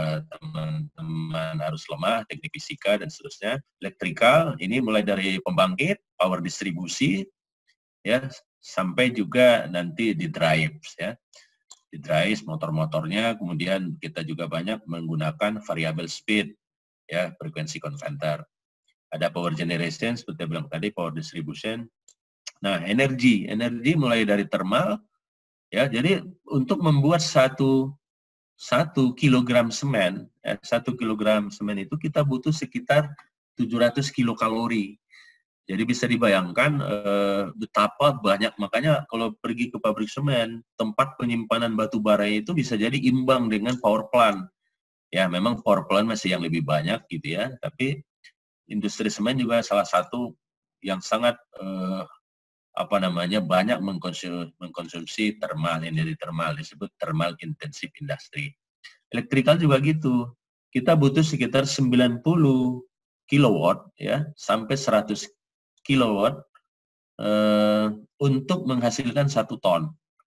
teman-teman uh, arus lemah, teknik fisika dan seterusnya. Elektrikal, ini mulai dari pembangkit, power distribusi, ya, sampai juga nanti di drives, ya, di drives motor-motornya. Kemudian kita juga banyak menggunakan variable speed, ya, frekuensi konverter. Ada power generation seperti yang bilang tadi, power distribution. Nah, energi, energi mulai dari thermal. Ya, jadi untuk membuat satu satu kilogram semen, ya, satu kilogram semen itu kita butuh sekitar tujuh ratus kilokalori. Jadi bisa dibayangkan eh, betapa banyak, makanya kalau pergi ke pabrik semen, tempat penyimpanan batu bara itu bisa jadi imbang dengan power plant. Ya, memang power plant masih yang lebih banyak gitu ya, tapi industri semen juga salah satu yang sangat eh, apa namanya banyak mengkonsumsi, mengkonsumsi thermal, energi thermal, disebut thermal intensive industry. Elektrikal juga gitu. Kita butuh sekitar sembilan puluh kilowatt ya sampai seratus kilowatt eh, untuk menghasilkan satu ton.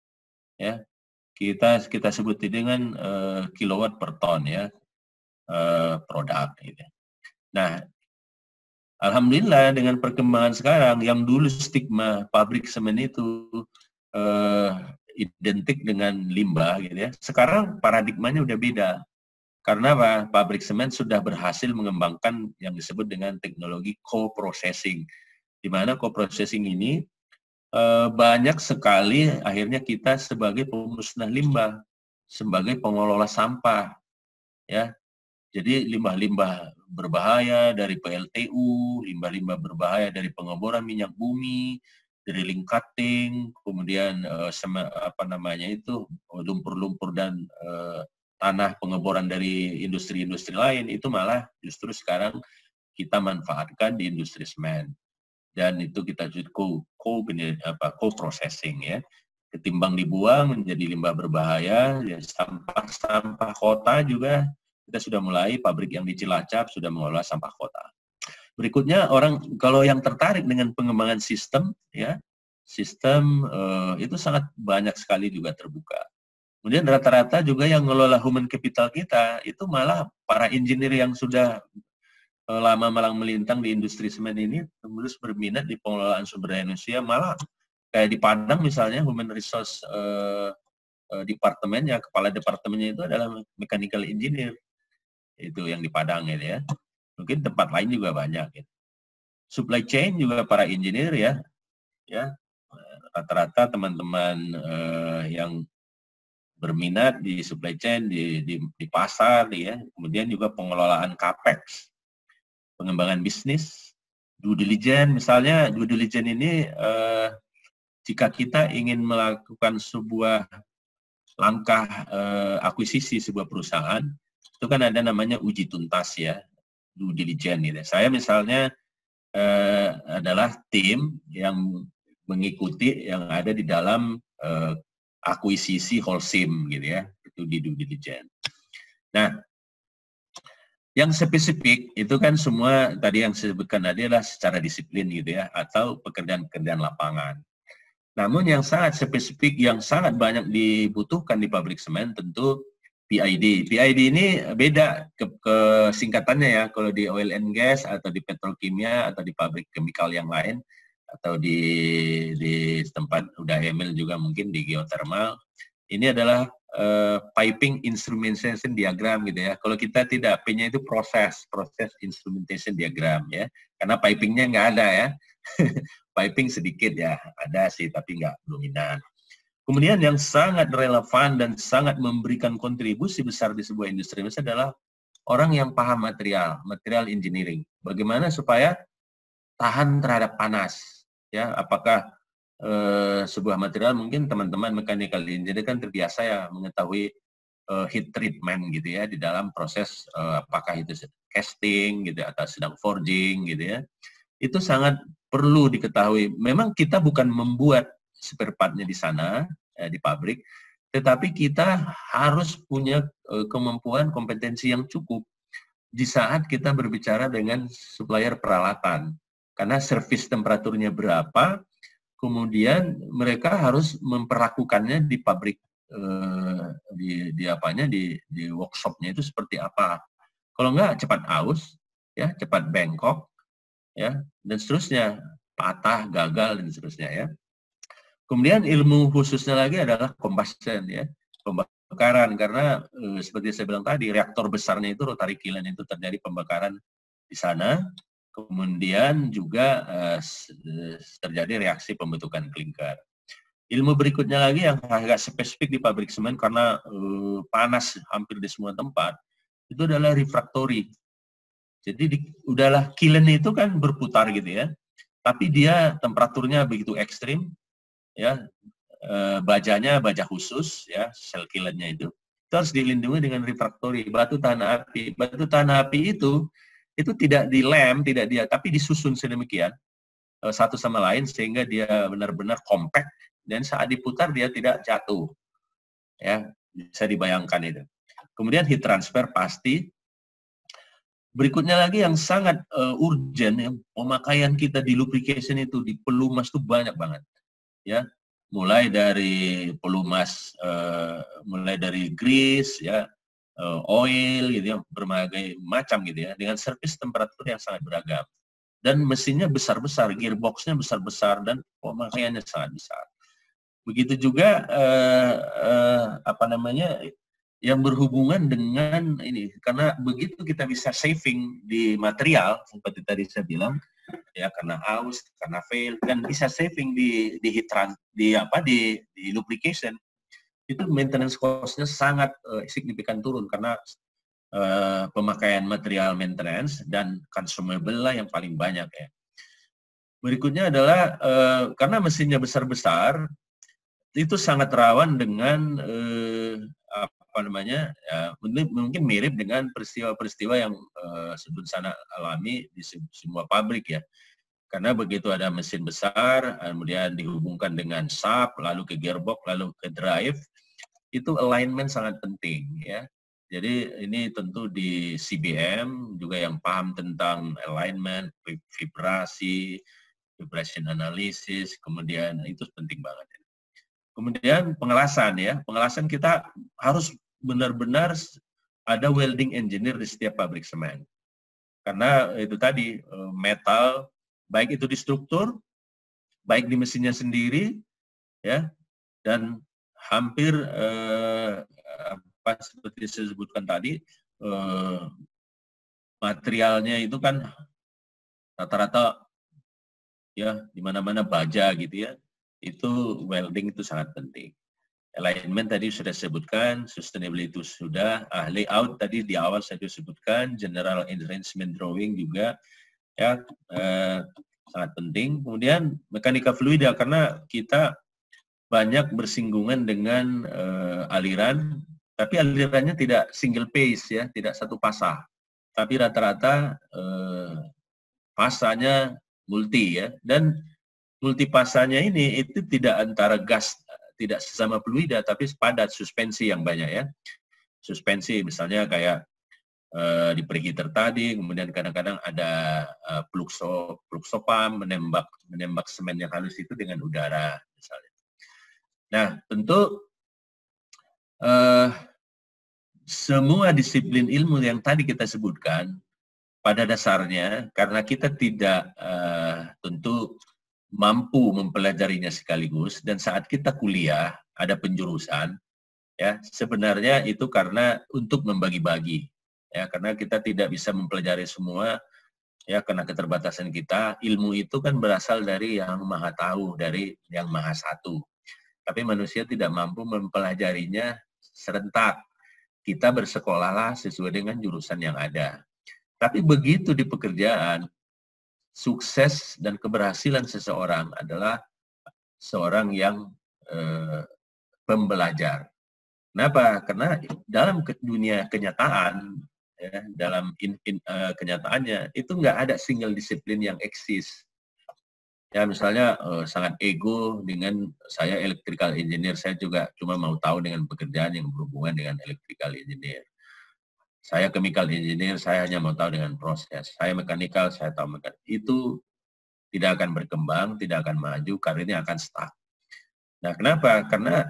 Ya. Kita kita sebut dengan eh, kilowatt per ton ya eh, produk gitu. Nah, alhamdulillah dengan perkembangan sekarang, yang dulu stigma pabrik semen itu eh, identik dengan limbah gitu ya. Sekarang paradigmanya udah beda. Karena apa? Pabrik semen sudah berhasil mengembangkan yang disebut dengan teknologi co-processing. Di mana co-processing ini eh, banyak sekali akhirnya kita sebagai pemusnah limbah, sebagai pengelola sampah, ya. Jadi limbah-limbah berbahaya dari P L T U, limbah-limbah berbahaya dari pengeboran minyak bumi, dari link cutting, kemudian eh, sama, apa namanya itu lumpur-lumpur dan eh, tanah pengeboran dari industri-industri lain, itu malah justru sekarang kita manfaatkan di industri semen. Dan itu kita sebut co, co, apa, co-processing ya. Ketimbang dibuang menjadi limbah berbahaya, ya, sampah-sampah kota juga kita sudah mulai, pabrik yang di Cilacap sudah mengelola sampah kota. Berikutnya orang kalau yang tertarik dengan pengembangan sistem, ya sistem eh, itu sangat banyak sekali juga terbuka. Kemudian rata-rata juga yang mengelola human capital kita itu malah para engineer yang sudah eh, lama malang melintang di industri semen ini terus berminat di pengelolaan sumber daya manusia, malah kayak di Padang misalnya human resource eh, eh, departemennya, kepala departemennya itu adalah mechanical engineer. Itu yang di Padang gitu ya. Mungkin tempat lain juga banyak gitu. Supply chain juga para engineer ya. Ya. Rata-rata teman-teman eh, yang berminat di supply chain di di, di pasar ya. Kemudian juga pengelolaan capex. Pengembangan bisnis, due diligence misalnya, due diligence ini eh, jika kita ingin melakukan sebuah langkah eh, akuisisi sebuah perusahaan, itu kan ada namanya uji tuntas ya, due diligence gitu. Saya misalnya eh, adalah tim yang mengikuti yang ada di dalam eh, akuisisi Holcim gitu ya, itu di due diligence. Nah, yang spesifik itu kan semua tadi yang saya sebutkan tadi adalah secara disiplin gitu ya, atau pekerjaan-pekerjaan lapangan. Namun yang sangat spesifik, yang sangat banyak dibutuhkan di pabrik semen tentu P I D. P I D ini beda ke, ke singkatannya ya, kalau di oil and gas atau di petrokimia atau di pabrik chemical yang lain atau di di tempat udah Emil juga mungkin di geothermal. Ini adalah uh, piping instrumentation diagram gitu ya. Kalau kita tidak, P-nya itu proses, proses instrumentation diagram ya. Karena pipingnya nggak ada ya. Piping sedikit ya, ada sih tapi nggak dominan. Kemudian yang sangat relevan dan sangat memberikan kontribusi besar di sebuah industri besar adalah orang yang paham material, material engineering. Bagaimana supaya tahan terhadap panas, ya? Apakah eh, sebuah material, mungkin teman-teman mechanical engineer kan terbiasa ya mengetahui eh, heat treatment gitu ya di dalam proses eh, apakah itu casting gitu atau sedang forging gitu ya. Itu sangat perlu diketahui. Memang kita bukan membuat spare part-nya di sana, eh, di pabrik, tetapi kita harus punya eh, kemampuan, kompetensi yang cukup di saat kita berbicara dengan supplier peralatan. Karena servis temperaturnya berapa, kemudian mereka harus memperlakukannya di pabrik, eh, di, di apanya di, di workshopnya itu seperti apa. Kalau enggak cepat aus, ya cepat bengkok, ya dan seterusnya, patah, gagal dan seterusnya ya. Kemudian ilmu khususnya lagi adalah combustion ya, pembakaran, karena eh, seperti saya bilang tadi, reaktor besarnya itu rotary kiln itu terjadi pembakaran di sana. Kemudian juga uh, terjadi reaksi pembentukan klinker. Ilmu berikutnya lagi yang agak spesifik di pabrik semen karena uh, panas hampir di semua tempat, itu adalah refractory. Jadi di, udahlah kiln itu kan berputar gitu ya, tapi dia temperaturnya begitu ekstrim, ya uh, bajanya baja khusus ya, sel kilnnya itu, itu harus dilindungi dengan refractory, batu tahan api. Batu tahan api itu itu tidak dilem, tidak dia, tapi disusun sedemikian satu sama lain sehingga dia benar-benar compact dan saat diputar dia tidak jatuh. Ya, bisa dibayangkan itu. Kemudian heat transfer pasti. Berikutnya lagi yang sangat uh, urgent ya, pemakaian kita di lubrication itu di pelumas itu banyak banget. Ya, mulai dari pelumas uh, mulai dari grease ya, Uh, oil gitu ya, berbagai macam gitu ya, dengan servis temperatur yang sangat beragam. Dan mesinnya besar-besar, gearboxnya besar-besar, dan pemakaiannya sangat besar. Begitu juga uh, uh, apa namanya yang berhubungan dengan ini, karena begitu kita bisa saving di material, seperti tadi saya bilang, ya karena aus, karena fail, dan bisa saving di di heat trans, di apa di di lubrication. Itu maintenance cost-nya sangat uh, signifikan turun karena uh, pemakaian material maintenance dan consumable lah yang paling banyak ya. Berikutnya adalah uh, karena mesinnya besar-besar, itu sangat rawan dengan uh, apa namanya ya, mungkin mirip dengan peristiwa-peristiwa yang uh, sebelum sana alami di semua pabrik ya. Karena begitu ada mesin besar, kemudian dihubungkan dengan shaft, lalu ke gearbox, lalu ke drive, itu alignment sangat penting ya. Jadi ini tentu di C B M juga yang paham tentang alignment, vibrasi, vibration analysis, kemudian itu penting banget. Kemudian pengelasan ya, pengelasan kita harus benar-benar ada welding engineer di setiap pabrik semen. Karena itu tadi metal, baik itu di struktur, baik di mesinnya sendiri, ya, dan hampir eh, apa seperti saya sebutkan tadi, eh, materialnya itu kan rata-rata ya di mana-mana baja gitu ya, itu welding itu sangat penting. Alignment tadi sudah sebutkan, sustainability itu sudah, ah, layout tadi di awal saya sebutkan, general arrangement drawing juga ya eh, sangat penting. Kemudian mekanika fluida karena kita banyak bersinggungan dengan uh, aliran, tapi alirannya tidak single phase ya, tidak satu pasah, tapi rata-rata uh, pasanya multi ya, dan multi pasanya ini itu tidak antara gas, tidak sesama fluida, tapi padat, suspensi yang banyak ya, suspensi misalnya kayak uh, di preheater tadi, kemudian kadang-kadang ada uh, fluxo, fluxopump menembak menembak semen yang halus itu dengan udara misalnya. Nah, tentu eh, semua disiplin ilmu yang tadi kita sebutkan, pada dasarnya karena kita tidak eh, tentu mampu mempelajarinya sekaligus, dan saat kita kuliah ada penjurusan, ya sebenarnya itu karena untuk membagi-bagi, ya karena kita tidak bisa mempelajari semua, ya karena keterbatasan kita. Ilmu itu kan berasal dari yang maha tahu, dari yang maha satu. Tapi manusia tidak mampu mempelajarinya serentak. Kita bersekolahlah sesuai dengan jurusan yang ada. Tapi begitu di pekerjaan, sukses dan keberhasilan seseorang adalah seorang yang eh, pembelajar. Kenapa? Karena dalam dunia kenyataan, ya, dalam in, in, uh, kenyataannya, itu nggak ada single disiplin yang eksis. Ya misalnya uh, sangat ego dengan saya electrical engineer, saya juga cuma mau tahu dengan pekerjaan yang berhubungan dengan electrical engineer. Saya chemical engineer, saya hanya mau tahu dengan proses. Saya mechanical, saya tahu mekanik. Itu tidak akan berkembang, tidak akan maju, karirnya akan stuck. Nah, kenapa? Karena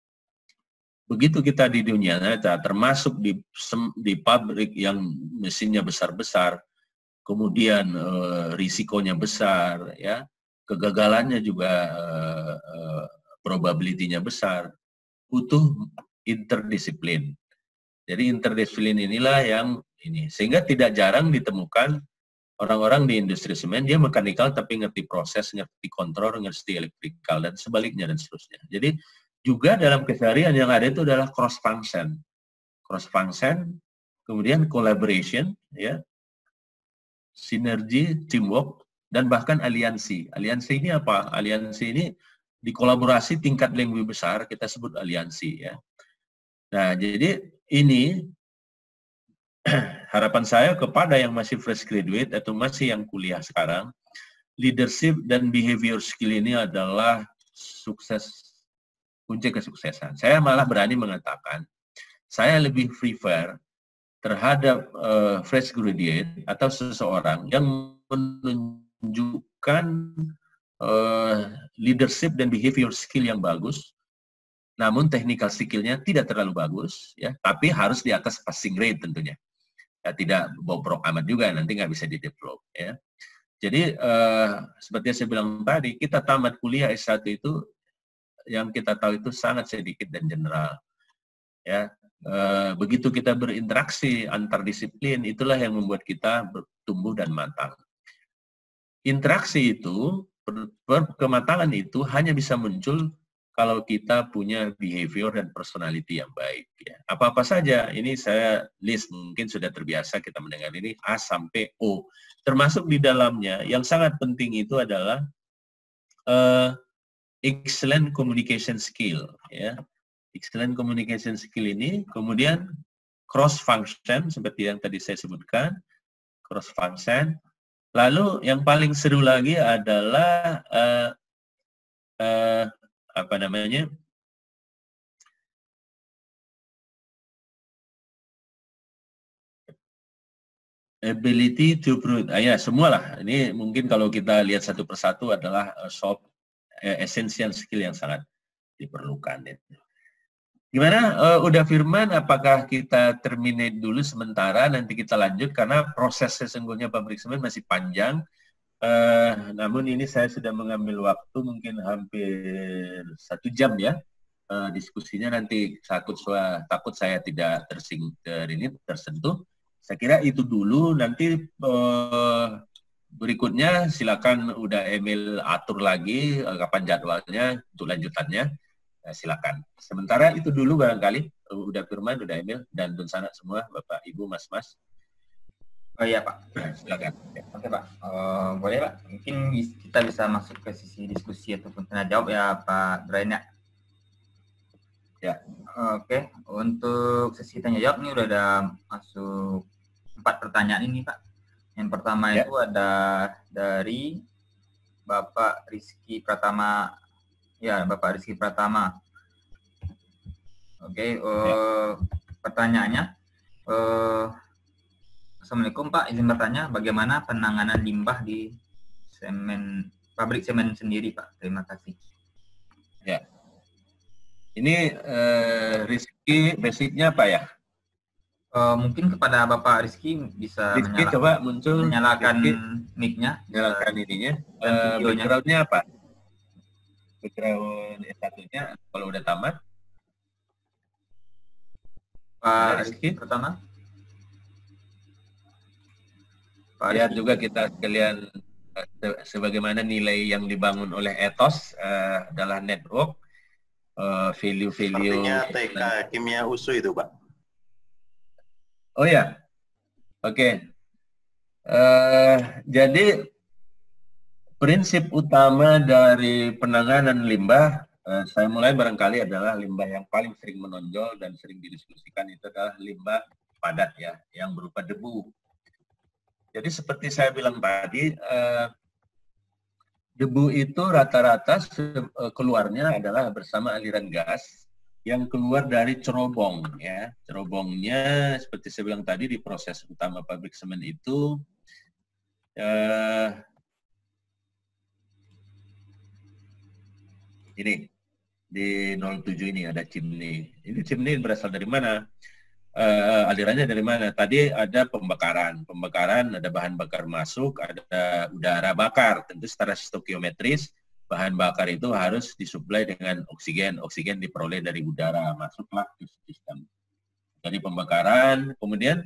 begitu kita di dunia nyata, termasuk di di pabrik yang mesinnya besar-besar, kemudian eh, risikonya besar, ya, kegagalannya juga eh, eh, probability-nya besar, butuh interdisiplin. Jadi interdisiplin inilah yang ini, sehingga tidak jarang ditemukan orang-orang di industri semen, dia mekanikal tapi ngerti proses, ngerti kontrol, ngerti elektrikal, dan sebaliknya, dan seterusnya. Jadi juga dalam keseharian yang ada itu adalah cross function. Cross function, kemudian collaboration, ya, sinergi, teamwork, dan bahkan aliansi. Aliansi ini apa? Aliansi ini di kolaborasi tingkat yang lebih besar, kita sebut aliansi, ya. Nah, jadi ini harapan saya kepada yang masih fresh graduate atau masih yang kuliah sekarang, leadership dan behavior skill ini adalah sukses, kunci kesuksesan. Saya malah berani mengatakan, saya lebih prefer terhadap uh, fresh graduate atau seseorang yang menunjukkan uh, leadership dan behavior skill yang bagus, namun technical skill-nya tidak terlalu bagus, ya, tapi harus di atas passing rate tentunya. Ya, tidak bobrok amat juga, nanti nggak bisa di-develop, ya. Jadi eh, seperti yang saya bilang tadi, kita tamat kuliah S satu itu yang kita tahu itu sangat sedikit dan general, ya. Eh, begitu kita berinteraksi antar disiplin, itulah yang membuat kita bertumbuh dan matang. Interaksi itu, kematangan itu hanya bisa muncul kalau kita punya behavior dan personality yang baik, ya. Apa-apa saja, ini saya list, mungkin sudah terbiasa kita mendengar ini A sampai O. Termasuk di dalamnya, yang sangat penting itu adalah uh, excellent communication skill, ya. Excellent communication skill ini, kemudian cross function, seperti yang tadi saya sebutkan, cross function. Lalu yang paling seru lagi adalah uh, uh, apa namanya, ability to produce, ah, ya semualah. Ini mungkin kalau kita lihat satu persatu adalah uh, soft uh, essential skill yang sangat diperlukan. Itu. Gimana, uh, udah Firman, apakah kita terminate dulu sementara, nanti kita lanjut karena proses sesungguhnya pabrik semen masih panjang. Uh, namun ini saya sudah mengambil waktu mungkin hampir satu jam, ya. Uh, diskusinya nanti takut saya, takut saya tidak tersing ter ini tersentuh. Saya kira itu dulu, nanti uh, berikutnya silakan udah email atur lagi uh, kapan jadwalnya untuk lanjutannya, uh, silakan. Sementara itu dulu barangkali, uh, udah Firman, udah email, dan Dunsana semua, Bapak, Ibu, Mas-Mas. Oh iya Pak, silakan. Oke Pak, uh, boleh Pak, mungkin kita bisa masuk ke sisi diskusi ataupun tanya jawab ya Pak Brian ya. Ya. Oke, untuk sesi tanya jawab ini udah ada masuk empat pertanyaan ini Pak. Yang pertama ya. Itu ada dari Bapak Rizky Pratama, ya Bapak Rizky Pratama. Oke, uh, ya. Pertanyaannya. Uh, Assalamualaikum Pak, izin bertanya bagaimana penanganan limbah di semen pabrik semen sendiri Pak? Terima kasih. Ya, ini uh, Rizky basicnya apa ya? Uh, mungkin kepada Bapak Rizky bisa Rizky menyalakan, coba muncul, menyalakan mic-nya, menyalakan uh, ininya. Uh, videonya. Background-nya apa? Background S satu-nya kalau udah tamat. Pak Rizky pertama. Lihat juga kita sekalian uh, sebagaimana nilai yang dibangun oleh ethos uh, adalah network, value-value. Uh, Sepertinya T K kimia U S U itu Pak. Oh ya, oke. Okay. Uh, jadi prinsip utama dari penanganan limbah, uh, saya mulai barangkali adalah limbah yang paling sering menonjol dan sering didiskusikan itu adalah limbah padat, ya, yang berupa debu. Jadi seperti saya bilang tadi, eh, debu itu rata-rata keluarnya adalah bersama aliran gas yang keluar dari cerobong, ya. Cerobongnya seperti saya bilang tadi di proses utama pabrik semen itu eh, Ini di nol tujuh ini ada chimney. Ini chimney berasal dari mana? Uh, alirannya dari mana? Tadi ada pembakaran. Pembakaran ada bahan bakar masuk, ada udara bakar. Tentu secara stokiometris bahan bakar itu harus disuplai dengan oksigen. Oksigen diperoleh dari udara, masuklah ke sistem. Jadi pembakaran, kemudian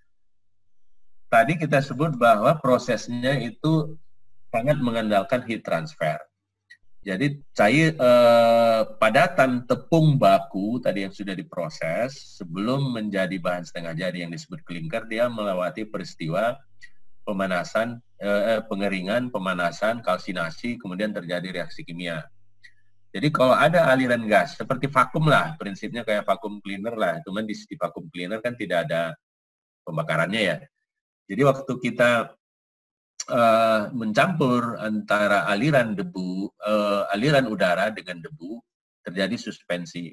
tadi kita sebut bahwa prosesnya itu sangat mengandalkan heat transfer. Jadi cair eh, padatan tepung baku tadi yang sudah diproses sebelum menjadi bahan setengah jadi yang disebut klinker, dia melewati peristiwa pemanasan, eh, pengeringan, pemanasan, kalsinasi, kemudian terjadi reaksi kimia. Jadi kalau ada aliran gas seperti vakum lah, prinsipnya kayak vakum cleaner lah, cuman di, di vakum cleaner kan tidak ada pembakarannya ya. Jadi waktu kita Uh, mencampur antara aliran debu, uh, aliran udara dengan debu, terjadi suspensi.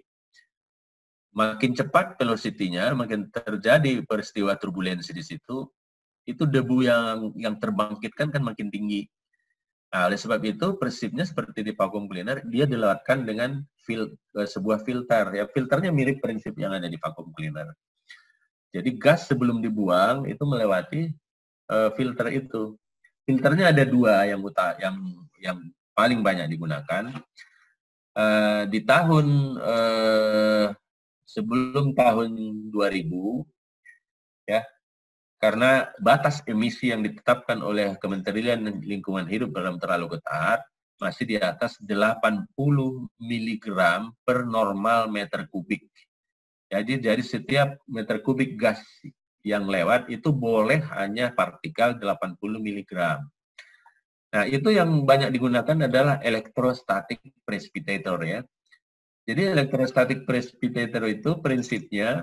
Makin cepat velocity-nya, makin terjadi peristiwa turbulensi di situ, itu debu yang yang terbangkitkan kan makin tinggi. Nah, oleh sebab itu prinsipnya seperti di vacuum cleaner, dia dilewatkan dengan fil, uh, sebuah filter. Ya, filternya mirip prinsip yang ada di vacuum cleaner. Jadi gas sebelum dibuang itu melewati uh, filter itu. Filternya ada dua yang utama, yang yang paling banyak digunakan uh, di tahun uh, sebelum tahun dua ribu, ya, karena batas emisi yang ditetapkan oleh Kementerian Lingkungan Hidup dalam terlalu ketat masih di atas delapan puluh miligram per normal meter kubik. Jadi dari setiap meter kubik gas yang lewat itu boleh hanya partikel delapan puluh miligram. Nah, itu yang banyak digunakan adalah electrostatic precipitator ya. Jadi electrostatic precipitator itu prinsipnya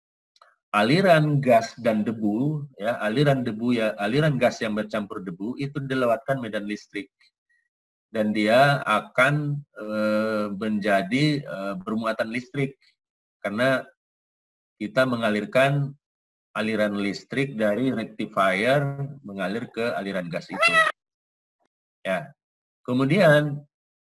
aliran gas dan debu ya, aliran debu ya, aliran gas yang bercampur debu itu dilewatkan medan listrik. Dan dia akan e, menjadi e, bermuatan listrik karena kita mengalirkan aliran listrik dari rectifier mengalir ke aliran gas itu. Ya. Kemudian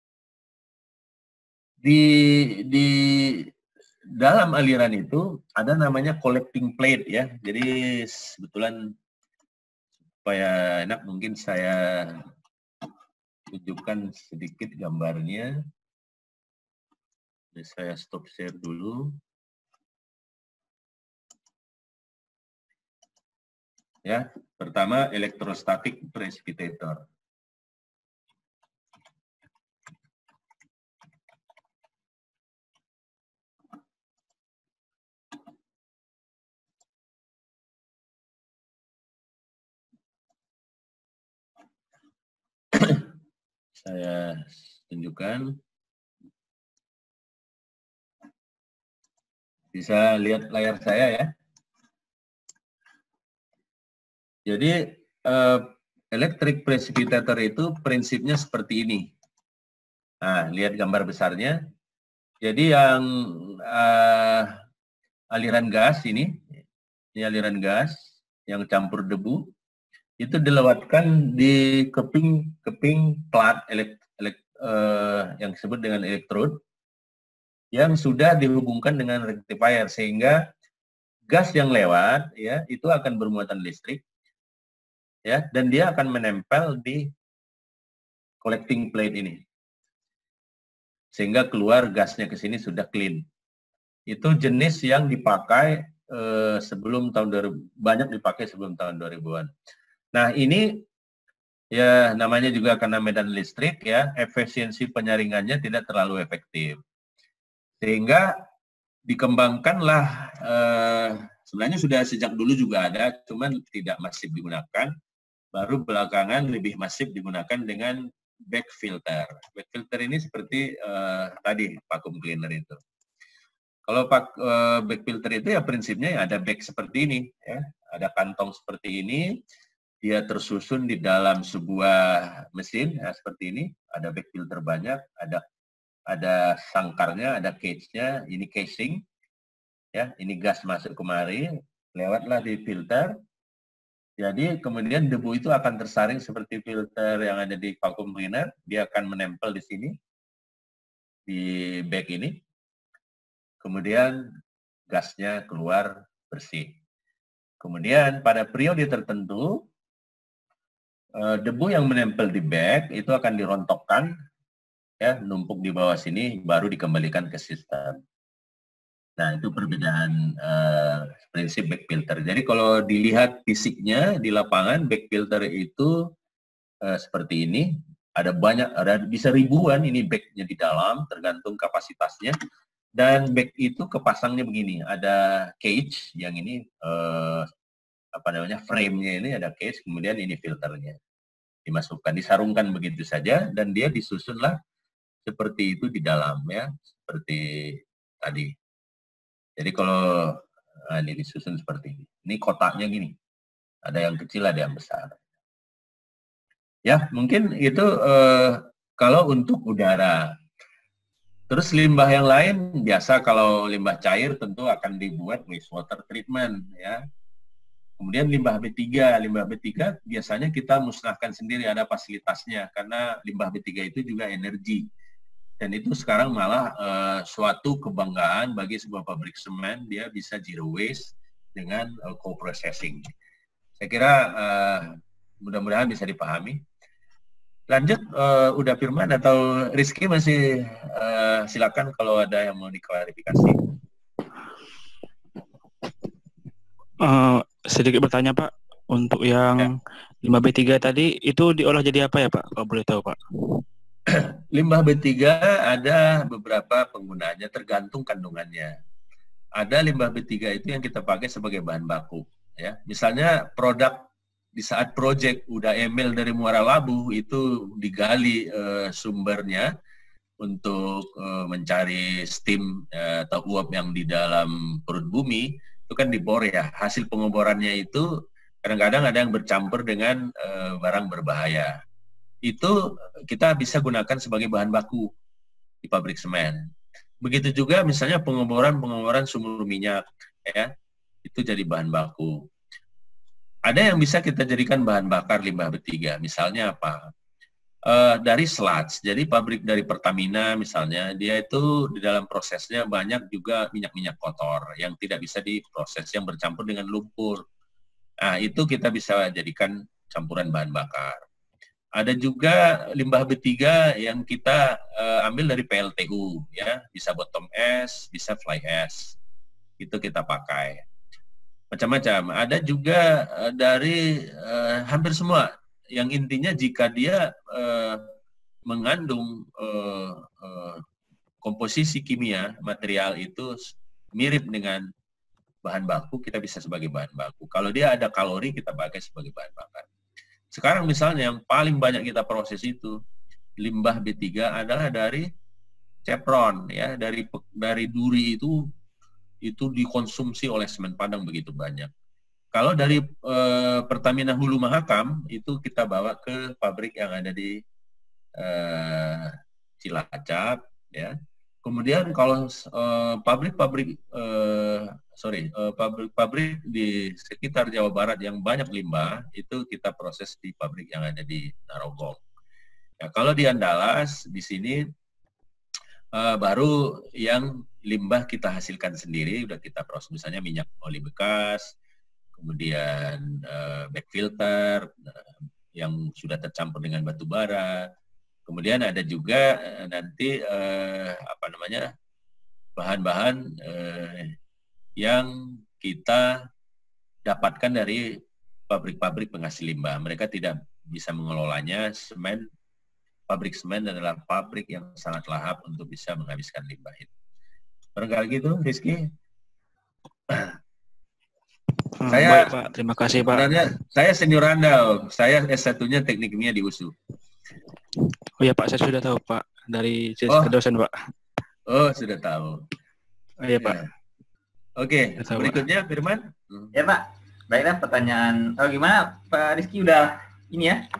di di dalam aliran itu ada namanya collecting plate ya. Jadi kebetulan supaya enak mungkin saya tunjukkan sedikit gambarnya. Jadi saya stop share dulu. Ya, pertama electrostatic precipitator. Saya tunjukkan. Bisa lihat layar saya ya. Jadi uh, electric precipitator itu prinsipnya seperti ini. Nah, lihat gambar besarnya. Jadi yang uh, aliran gas ini, ini aliran gas yang campur debu, itu dilewatkan di keping keping plat elek, elek, uh, yang disebut dengan elektrod, yang sudah dihubungkan dengan rectifier sehingga gas yang lewat ya itu akan bermuatan listrik. Ya, dan dia akan menempel di collecting plate ini. Sehingga keluar gasnya ke sini sudah clean. Itu jenis yang dipakai eh, sebelum tahun dua ribu, banyak dipakai sebelum tahun dua ribuan. Nah, ini ya namanya juga karena medan listrik ya, efisiensi penyaringannya tidak terlalu efektif. Sehingga dikembangkanlah eh, sebenarnya sudah sejak dulu juga ada, cuman tidak masif digunakan. Baru belakangan lebih masif digunakan dengan back filter. Back filter ini seperti uh, tadi vacuum cleaner itu. Kalau pak, uh, back filter itu ya prinsipnya ya ada back seperti ini, ya. Ada kantong seperti ini, dia tersusun di dalam sebuah mesin ya, seperti ini. Ada back filter banyak, ada ada sangkarnya, ada cage-nya, ini casing, ya. Ini gas masuk kemari, lewatlah di filter. Jadi kemudian debu itu akan tersaring seperti filter yang ada di vacuum cleaner, dia akan menempel di sini. di bag ini, kemudian gasnya keluar bersih. Kemudian pada periode tertentu, debu yang menempel di bag itu akan dirontokkan, ya, numpuk di bawah sini, baru dikembalikan ke sistem. Nah, itu perbedaan uh, prinsip bag filter. Jadi kalau dilihat fisiknya di lapangan, bag filter itu uh, seperti ini. Ada banyak, ada bisa ribuan ini bagnya di dalam, tergantung kapasitasnya. Dan bag itu kepasangnya begini, ada cage yang ini, uh, apa namanya, frame-nya ini ada cage, kemudian ini filternya. Dimasukkan, disarungkan begitu saja, dan dia disusunlah seperti itu di dalam, ya, seperti tadi. Jadi kalau nah ini disusun seperti ini. Ini kotaknya gini. Ada yang kecil, ada yang besar. Ya, mungkin itu eh, kalau untuk udara. Terus limbah yang lain, biasa kalau limbah cair tentu akan dibuat wastewater treatment, ya. Kemudian limbah B tiga, limbah B tiga biasanya kita musnahkan sendiri, ada fasilitasnya, karena limbah B tiga itu juga energi. Dan itu sekarang malah uh, suatu kebanggaan bagi sebuah pabrik semen, dia bisa zero waste dengan uh, co-processing. Saya kira uh, mudah-mudahan bisa dipahami. Lanjut, uh, udah Firman atau Rizky masih uh, silakan kalau ada yang mau diklarifikasi. Uh, sedikit bertanya Pak, untuk yang ya. limbah B tiga tadi itu diolah jadi apa ya Pak, kalau boleh tahu Pak? Limbah B tiga ada beberapa penggunaannya, tergantung kandungannya. Ada limbah B tiga itu yang kita pakai sebagai bahan baku, ya. Misalnya produk di saat proyek udah email dari Muara Labu itu digali uh, sumbernya untuk uh, mencari steam uh, atau uap yang di dalam perut bumi, itu kan dibor, ya. Hasil pengeborannya itu kadang-kadang ada yang bercampur dengan uh, barang berbahaya. Itu kita bisa gunakan sebagai bahan baku di pabrik semen. Begitu juga misalnya pengeboran-pengeboran sumur minyak, ya, itu jadi bahan baku. Ada yang bisa kita jadikan bahan bakar limbah B tiga, misalnya apa? E, dari sludge, jadi pabrik dari Pertamina misalnya, dia itu di dalam prosesnya banyak juga minyak-minyak kotor yang tidak bisa diproses, yang bercampur dengan lumpur. Nah, itu kita bisa jadikan campuran bahan bakar. Ada juga limbah B tiga yang kita uh, ambil dari P L T U, ya, bisa bottom ash, bisa fly ash, itu kita pakai. Macam-macam. Ada juga uh, dari uh, hampir semua, yang intinya jika dia uh, mengandung uh, uh, komposisi kimia material itu mirip dengan bahan baku, kita bisa sebagai bahan baku. Kalau dia ada kalori, kita pakai sebagai bahan bakar. Sekarang misalnya yang paling banyak kita proses itu limbah B tiga adalah dari Chevron, ya, dari dari duri itu itu dikonsumsi oleh semen Padang begitu banyak. Kalau dari e, Pertamina Hulu Mahakam itu kita bawa ke pabrik yang ada di e, Cilacap, ya. Kemudian kalau pabrik-pabrik e, sorry pabrik-pabrik di sekitar Jawa Barat yang banyak limbah itu kita proses di pabrik yang ada di Narogong. Nah, kalau di Andalas di sini e, baru yang limbah kita hasilkan sendiri, udah kita proses, misalnya minyak oli bekas, kemudian e, bag filter e, yang sudah tercampur dengan batu bara. Kemudian ada juga e, nanti e, apa namanya bahan-bahan e, yang kita dapatkan dari pabrik-pabrik penghasil limbah. Mereka tidak bisa mengelolanya. Semen, pabrik semen adalah pabrik yang sangat lahap untuk bisa menghabiskan limbah itu. Barangkali gitu, Rizky. Hmm, saya, baik, Pak. Terima kasih, Pak. Sebenarnya saya senior Anda. Saya S satu-nya teknik kimia di U S U. Oh ya, Pak. Saya sudah tahu, Pak. Dari oh. dosen, Pak. Oh, sudah tahu. Oh iya, Pak. Ya. Oke, okay. Berikutnya Firman. Ya, Pak. Baiklah, pertanyaan. Oh, gimana Pak Rizky, udah ini ya?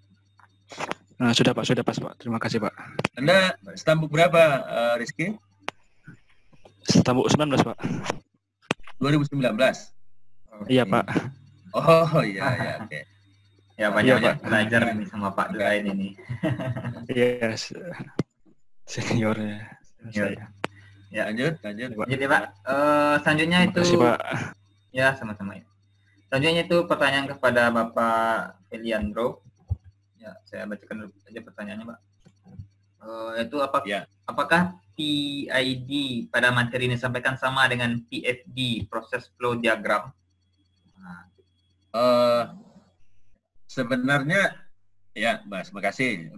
Nah, sudah Pak, sudah pas Pak. Terima kasih Pak. Anda stambuk berapa, uh, Rizky? Stambuk sembilan belas Pak. dua ribu sembilan belas? Okay. Iya Pak. Oh iya, ya, oke. Okay. Ya, banyak-banyak belajar ini sama Pak Durain ini. Iya, yes. Seniornya. Ya. Ya, lanjut, lanjut. Lanjut ya Pak. Uh, selanjutnya Terima itu kasih, Pak. Ya, sama-sama ya. Selanjutnya itu pertanyaan kepada Bapak Feliandro. Ya, saya bacakan dulu aja pertanyaannya, Pak. Uh, itu apa? Ya. Apakah P I D pada materi ini disampaikan sama dengan P F D, proses flow diagram? Nah. Uh, sebenarnya ya, Mas, makasih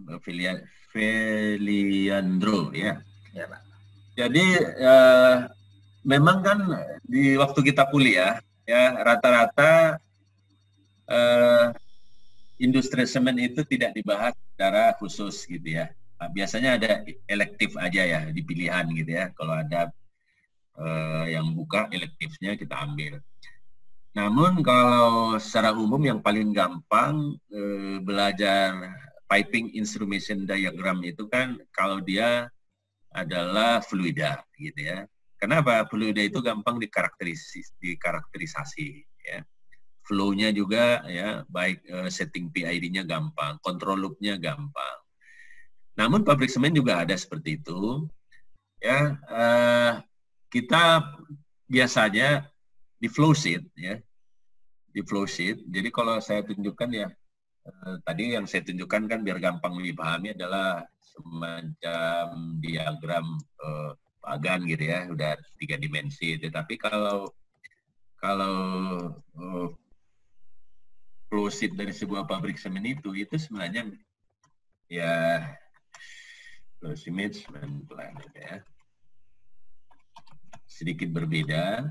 Feliandro ya. Ya, Pak. Jadi uh, memang kan di waktu kita kuliah ya rata-rata uh, industri semen itu tidak dibahas secara khusus gitu ya. Nah, biasanya ada elektif aja ya di pilihan gitu ya. Kalau ada uh, yang buka elektifnya kita ambil. Namun kalau secara umum yang paling gampang uh, belajar piping instrumentation diagram itu kan kalau dia adalah fluida gitu ya. Kenapa? Fluida itu gampang dikarakteris dikarakterisasi ya. Flow-nya juga ya, baik uh, setting P I D-nya gampang, control loop-nya gampang. Namun pabrik semen juga ada seperti itu. Ya, uh, kita biasanya di flow sheet ya. Di flow sheet. Jadi kalau saya tunjukkan ya uh, tadi yang saya tunjukkan kan biar gampang dipahami adalah semacam diagram uh, pagan gitu ya, udah tiga dimensi. Tetapi kalau kalau uh, flow sheet dari sebuah pabrik semen itu itu sebenarnya ya flow image semen plan ya, sedikit berbeda.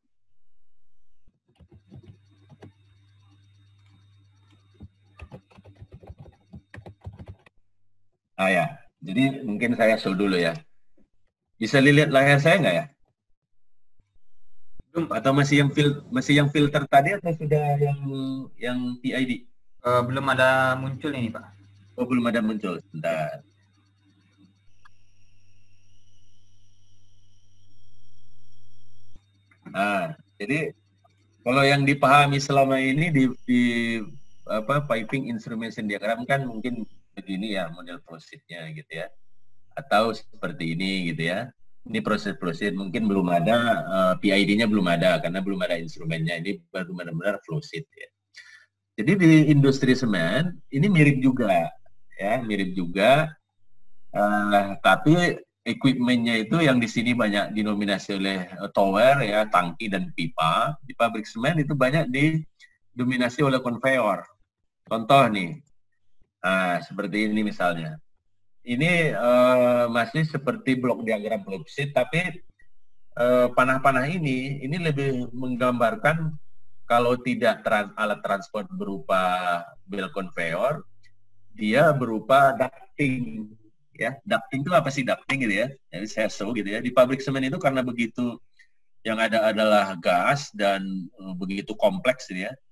Ah ya, jadi mungkin saya show dulu ya. Bisa lihat layar saya nggak ya? Belum, Pak. Atau masih yang fil masih yang filter tadi atau sudah yang yang P I D? Uh, belum ada muncul ini, Pak. Oh, belum ada muncul. Sebentar. Nah, jadi kalau yang dipahami selama ini di, di apa piping instrumentation diagram kan mungkin begini ya model prosesnya gitu ya, atau seperti ini gitu ya. Ini proses-proses mungkin belum ada uh, P I D-nya belum ada karena belum ada instrumennya. Ini baru benar-benar flow sheet ya. Jadi di industri semen ini mirip juga ya, mirip juga. Uh, tapi equipment-nya itu yang di sini banyak dinominasi oleh uh, tower ya, tangki dan pipa. Di pabrik semen itu banyak didominasi oleh konveyor. Contoh nih, nah, seperti ini misalnya. Ini uh, masih seperti blok diagram flow sheet, tapi panah-panah uh, ini ini lebih menggambarkan kalau tidak trans, alat transport berupa bel konveyor, dia berupa ducting ya. Ducting itu apa sih ducting gitu ya? Jadi saya show gitu ya. Di pabrik semen itu karena begitu yang ada adalah gas dan uh, begitu kompleks gitu ya.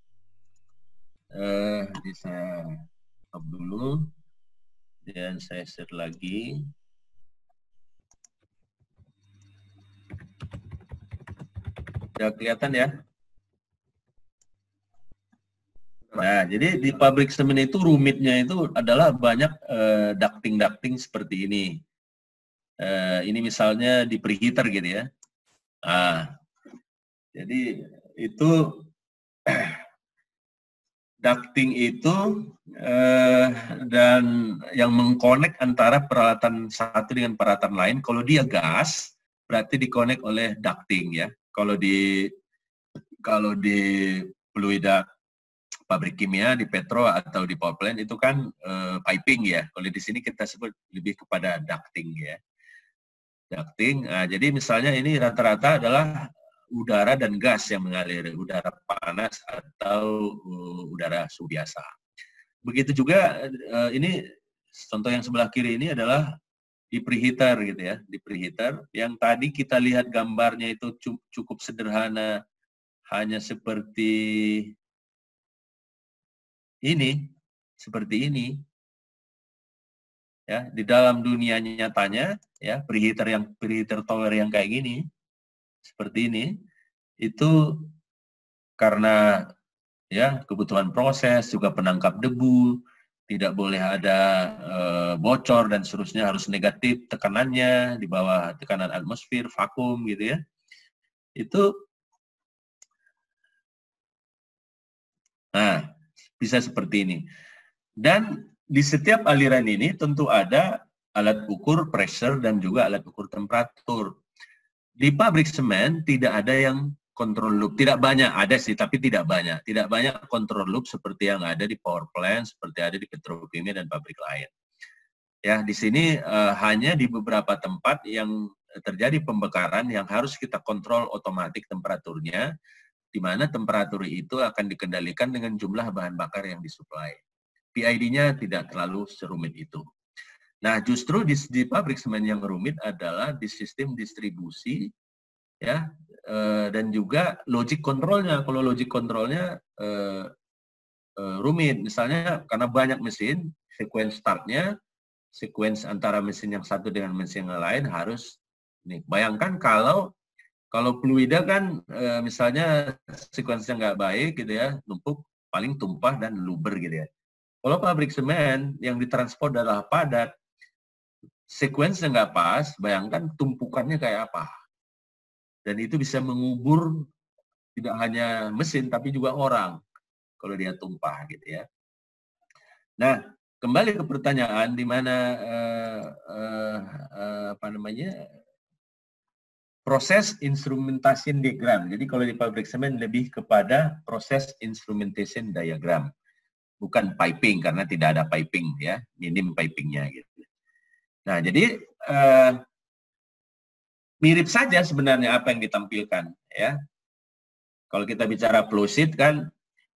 Uh, bisa stop dulu. Dan saya share lagi. Sudah kelihatan ya? Nah, jadi di pabrik semen itu rumitnya itu adalah banyak uh, ducting-ducting seperti ini. Uh, ini misalnya di preheater gitu ya. Nah, jadi itu ducting itu eh, dan yang mengkonek antara peralatan satu dengan peralatan lain. Kalau dia gas, berarti dikonek oleh ducting ya. Kalau di kalau di fluida pabrik kimia, di petro atau di power plant itu kan eh, piping ya. Kalau di sini kita sebut lebih kepada ducting ya. Ducting. Nah, jadi misalnya ini rata-rata adalah udara dan gas yang mengalir, udara panas atau uh, udara suhu biasa. Begitu juga uh, ini contoh yang sebelah kiri ini adalah di preheater gitu ya, di preheater yang tadi kita lihat gambarnya itu cukup sederhana, hanya seperti ini, seperti ini. Ya, di dalam dunia nyatanya ya, preheater yang preheater tower yang kayak gini seperti ini itu karena ya kebutuhan proses juga penangkap debu tidak boleh ada uh, bocor dan seterusnya, harus negatif tekanannya di bawah tekanan atmosfer, vakum gitu ya. Itu nah, bisa seperti ini. Dan di setiap aliran ini tentu ada alat ukur pressure dan juga alat ukur temperatur. Di pabrik semen tidak ada yang control loop, tidak banyak, ada sih tapi tidak banyak. Tidak banyak control loop seperti yang ada di power plant, seperti ada di petrokimia dan pabrik lain. Ya, di sini uh, hanya di beberapa tempat yang terjadi pembakaran yang harus kita kontrol otomatis temperaturnya, di mana temperatur itu akan dikendalikan dengan jumlah bahan bakar yang disuplai. P I D-nya tidak terlalu serumit itu. Nah, justru di, di pabrik semen yang rumit adalah di sistem distribusi, ya, eh, dan juga logic kontrolnya. Kalau logic kontrolnya eh, eh, rumit, misalnya karena banyak mesin, sequence startnya, sequence antara mesin yang satu dengan mesin yang lain harus, nih, bayangkan kalau kalau fluida kan e, misalnya sekuensinya nggak baik gitu ya, numpuk, paling tumpah dan luber gitu ya. Kalau pabrik semen yang ditransport adalah padat, sekuensinya nggak pas, bayangkan tumpukannya kayak apa. Dan itu bisa mengubur tidak hanya mesin tapi juga orang kalau dia tumpah gitu ya. Nah, kembali ke pertanyaan di mana eh, eh, eh, apa namanya? Proses instrumentation diagram. Jadi kalau di pabrik semen lebih kepada proses instrumentation diagram, bukan piping karena tidak ada piping ya, minim pipingnya gitu. Nah jadi eh, mirip saja sebenarnya apa yang ditampilkan ya. Kalau kita bicara flow sheet kan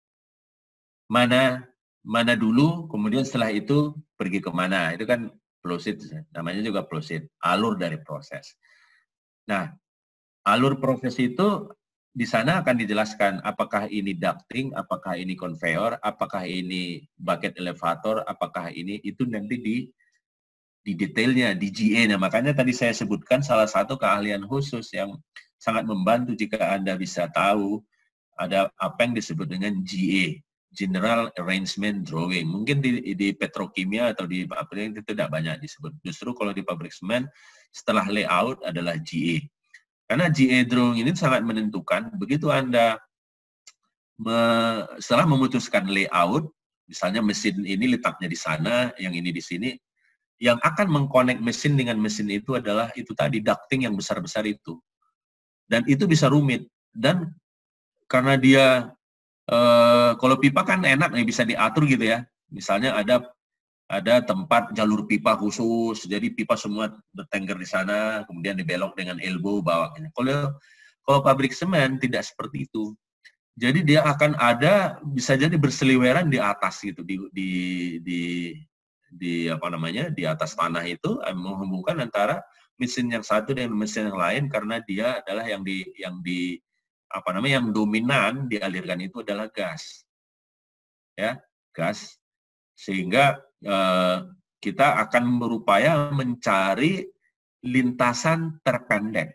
mana mana dulu, kemudian setelah itu pergi kemana, itu kan flow sheet, namanya juga flow sheet, alur dari proses. Nah, alur proses itu di sana akan dijelaskan apakah ini ducting, apakah ini conveyor, apakah ini bucket elevator, apakah ini, itu nanti di di detailnya, di G A-nya. Makanya tadi saya sebutkan salah satu keahlian khusus yang sangat membantu jika Anda bisa tahu ada apa yang disebut dengan G A, General Arrangement Drawing. Mungkin di, di petrokimia atau di pabrik itu tidak banyak disebut. Justru kalau di pabrik semen, setelah layout adalah G A. Karena G A drawing ini sangat menentukan, begitu Anda me, setelah memutuskan layout, misalnya mesin ini letaknya di sana, yang ini di sini, yang akan mengkonek mesin dengan mesin itu adalah itu tadi, ducting yang besar-besar itu. Dan itu bisa rumit. Dan karena dia, eh, kalau pipa kan enak nih, bisa diatur gitu ya. Misalnya ada ada tempat jalur pipa khusus, jadi pipa semua bertengger di sana, kemudian dibelok dengan elbow bawahnya. Kalau kalau pabrik semen tidak seperti itu. Jadi dia akan ada, bisa jadi berseliweran di atas gitu, di di di, di apa namanya, di atas tanah itu menghubungkan antara mesin yang satu dengan mesin yang lain, karena dia adalah yang di yang di apa namanya yang dominan dialirkan itu adalah gas, ya gas, sehingga eh, kita akan berupaya mencari lintasan terpendek,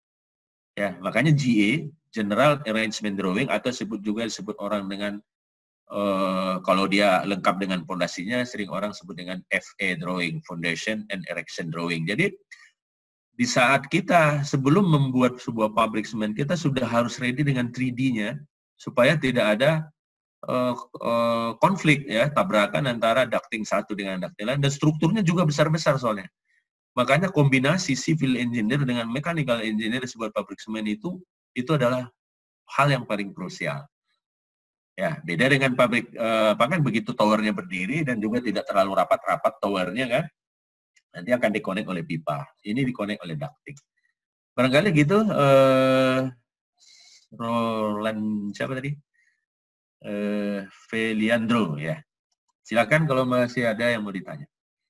ya makanya G A, General Arrangement Drawing, atau sebut juga disebut orang dengan eh, kalau dia lengkap dengan fondasinya sering orang sebut dengan F A Drawing, Foundation and Erection Drawing. Jadi di saat kita sebelum membuat sebuah pabrik semen, kita sudah harus ready dengan tiga D-nya supaya tidak ada uh, uh, konflik ya, tabrakan antara ducting satu dengan ducting lain, dan strukturnya juga besar-besar soalnya. Makanya kombinasi civil engineer dengan mechanical engineer di sebuah pabrik semen itu itu adalah hal yang paling krusial. Ya, beda dengan pabrik uh, apa kan, begitu towernya berdiri dan juga tidak terlalu rapat-rapat towernya kan. Nanti akan dikonek oleh pipa. Ini dikonek oleh ducting. Barangkali gitu, eh, Roland, siapa tadi? Eh, Feliandro, ya. Silakan kalau masih ada yang mau ditanya.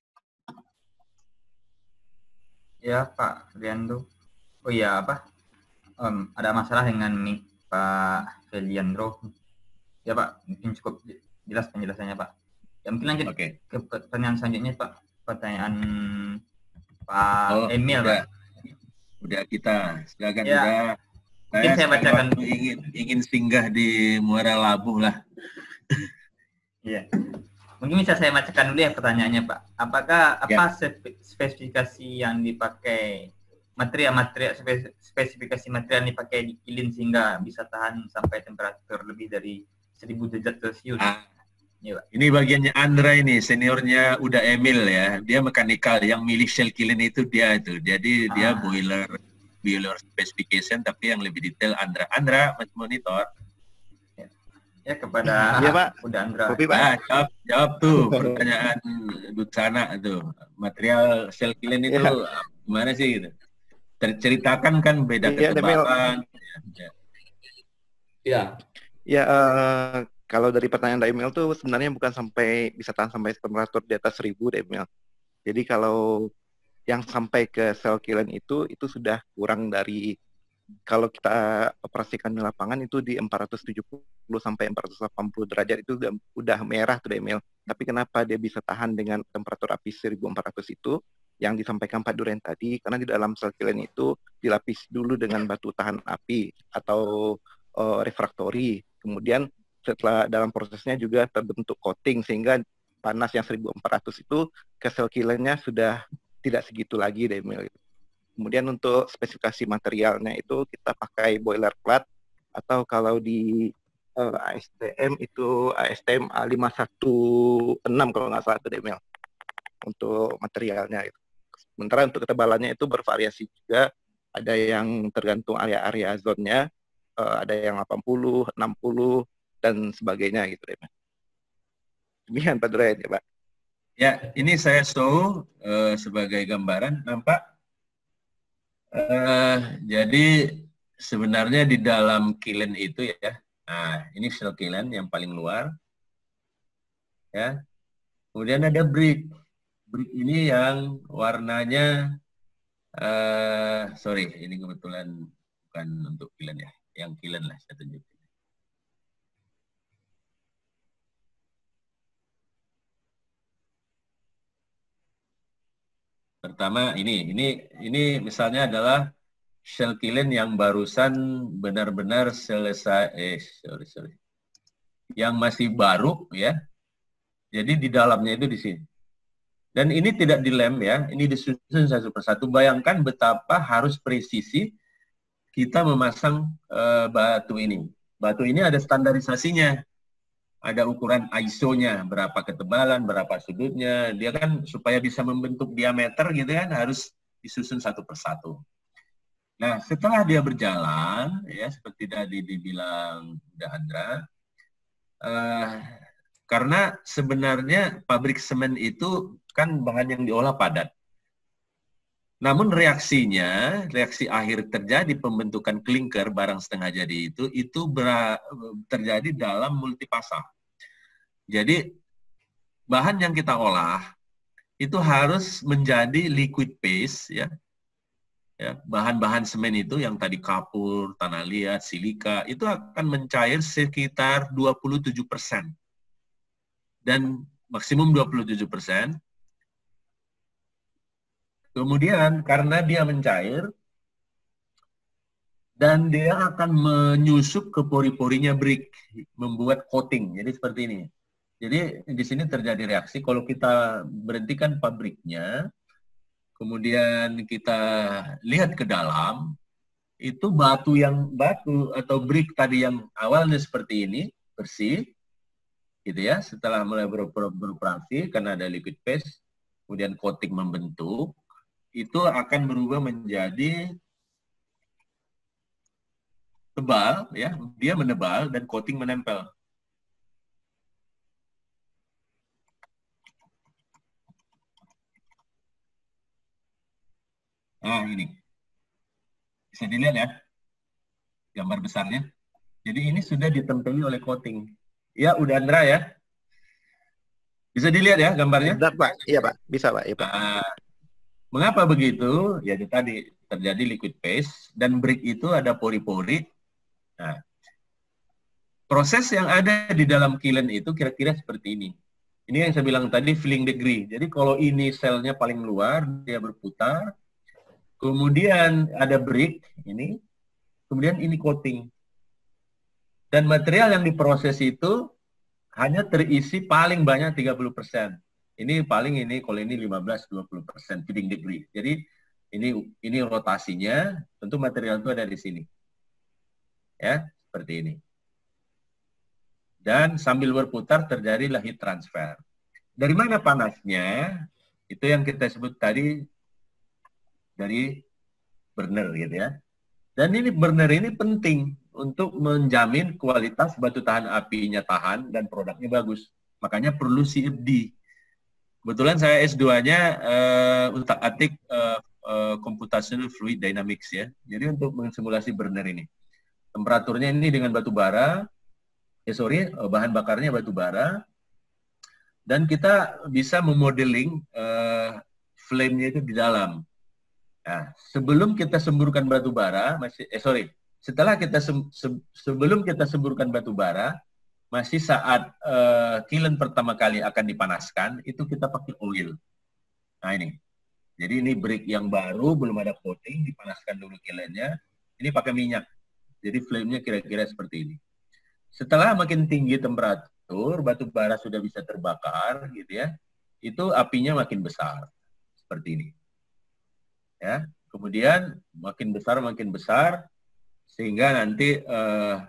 Ya, Pak Feliandro. Oh iya, apa? Um, ada masalah dengan mic Pak Feliandro. Ya, Pak. Mungkin cukup jelas penjelasannya, Pak. Ya, mungkin lanjut okay. ke pertanyaan selanjutnya, Pak. Pertanyaan Pak oh, Emil, udah, Pak. Udah kita, silakan ya. Udah. Mungkin saya, saya bacakan. Ingin, ingin singgah di Muara Labuh lah. Iya. Mungkin bisa saya bacakan dulu ya pertanyaannya, Pak. Apakah apa ya. spesifikasi yang dipakai material-material spesifikasi material yang dipakai di kiln sehingga bisa tahan sampai temperatur lebih dari seribu derajat Celcius? Ah, ya, Pak. Ini bagiannya Andra ini, seniornya udah Emil ya. Dia mekanikal, yang milih shell kiln itu dia itu. Jadi ah. dia boiler boiler specification, tapi yang lebih detail Andra. Andra monitor. Ya kepada ya, Pak. Udah Andra. Kopi, Pak. Ah, jawab, jawab tuh pertanyaan Dutsana tuh. Material shell kiln itu ya. Gimana sih gitu? Ceritakan kan beda ya, ketebalan. Ya. Ya, ya uh, kalau dari pertanyaan Daimel tuh sebenarnya bukan sampai bisa tahan sampai temperatur di atas seribu Daimel. Jadi kalau yang sampai ke shell kiln itu itu sudah kurang dari kalau kita operasikan di lapangan itu di empat ratus tujuh puluh sampai empat ratus delapan puluh derajat itu udah, udah merah tuh Daimel. Tapi kenapa dia bisa tahan dengan temperatur api seribu empat ratus itu yang disampaikan Pak Duren tadi, karena di dalam shell kiln itu dilapis dulu dengan batu tahan api atau uh, refraktori. Kemudian setelah dalam prosesnya juga terbentuk coating sehingga panas yang seribu empat ratus itu ke shell kiln-nya sudah tidak segitu lagi Daimel. Kemudian untuk spesifikasi materialnya itu kita pakai boilerplate atau kalau di uh, A S T M itu A S T M A lima satu enam kalau nggak salah itu Daimel untuk materialnya. Itu. Sementara untuk ketebalannya itu bervariasi juga, ada yang tergantung area-area zonnya, uh, ada yang delapan puluh, enam puluh dan sebagainya gitu Daimel. Demikian Pak Duren ya Pak. Ya, ini saya show uh, sebagai gambaran, nampak? Uh, jadi sebenarnya di dalam kiln itu ya, nah ini shell kiln yang paling luar, ya. Kemudian ada brick, brick ini yang warnanya, uh, sorry, ini kebetulan bukan untuk kiln ya, yang kiln lah saya tunjukin. Pertama ini, ini, ini misalnya adalah shell kiln yang barusan benar-benar selesai, eh sorry sorry, yang masih baru ya. Jadi di dalamnya itu di sini. Dan ini tidak dilem ya, ini disusun satu persatu. Bayangkan betapa harus presisi kita memasang uh, batu ini. Batu ini ada standarisasinya. Ada ukuran I S O-nya, berapa ketebalan, berapa sudutnya. Dia kan supaya bisa membentuk diameter gitu kan harus disusun satu persatu. Nah, setelah dia berjalan, ya seperti tadi dibilang udah Andra, uh, karena sebenarnya pabrik semen itu kan bahan yang diolah padat. Namun reaksinya, reaksi akhir terjadi pembentukan klinker barang setengah jadi itu, itu ber, terjadi dalam multipasa. Jadi bahan yang kita olah itu harus menjadi liquid paste ya. Ya, bahan-bahan semen itu yang tadi kapur, tanah liat, silika itu akan mencair sekitar dua puluh tujuh persen. Dan maksimum dua puluh tujuh persen. Kemudian karena dia mencair dan dia akan menyusup ke pori-porinya brick, membuat coating. Jadi seperti ini. Jadi di sini terjadi reaksi. Kalau kita berhentikan pabriknya, kemudian kita lihat ke dalam, itu batu yang batu atau brick tadi yang awalnya seperti ini bersih, gitu ya. Setelah mulai ber ber beroperasi karena ada liquid paste, kemudian coating membentuk, itu akan berubah menjadi tebal, ya. Dia menebal dan coating menempel. Nah, ini. Bisa dilihat ya, gambar besarnya. Jadi ini sudah ditempeli oleh coating. Ya, udah Andra ya. Bisa dilihat ya gambarnya? Benar, Pak. Iya, Pak. Bisa, Pak. Iya, Pak. Nah, mengapa begitu? Ya, tadi terjadi liquid paste dan brick itu ada pori-pori. Nah, proses yang ada di dalam kiln itu kira-kira seperti ini. Ini yang saya bilang tadi filling degree. Jadi kalau ini selnya paling luar, dia berputar. Kemudian ada brick ini, kemudian ini coating. Dan material yang diproses itu hanya terisi paling banyak tiga puluh persen. Ini paling ini kalau ini lima belas sampai dua puluh persen feeding degree. Jadi ini ini rotasinya, tentu material itu ada di sini. Ya, seperti ini. Dan sambil berputar terjadilah heat transfer. Dari mana panasnya? Itu yang kita sebut tadi dari burner gitu ya. Dan ini burner ini penting untuk menjamin kualitas batu tahan apinya tahan dan produknya bagus. Makanya perlu C F D. Kebetulan saya S dua-nya uh, utak-atik uh, uh, Computational Fluid Dynamics ya. Jadi untuk mensimulasi burner ini. Temperaturnya ini dengan batu bara, eh sorry, bahan bakarnya batu bara. Dan kita bisa memodeling uh, flame-nya itu di dalam. Nah, sebelum kita semburkan batu bara, masih eh sorry, setelah kita se se sebelum kita semburkan batu bara, masih saat uh, kiln pertama kali akan dipanaskan, itu kita pakai oil. Nah ini, jadi ini brick yang baru, belum ada coating, dipanaskan dulu kilnnya, ini pakai minyak. Jadi flame-nya kira-kira seperti ini. Setelah makin tinggi temperatur, batu bara sudah bisa terbakar, gitu ya, itu apinya makin besar, seperti ini. Ya, kemudian makin besar makin besar sehingga nanti uh,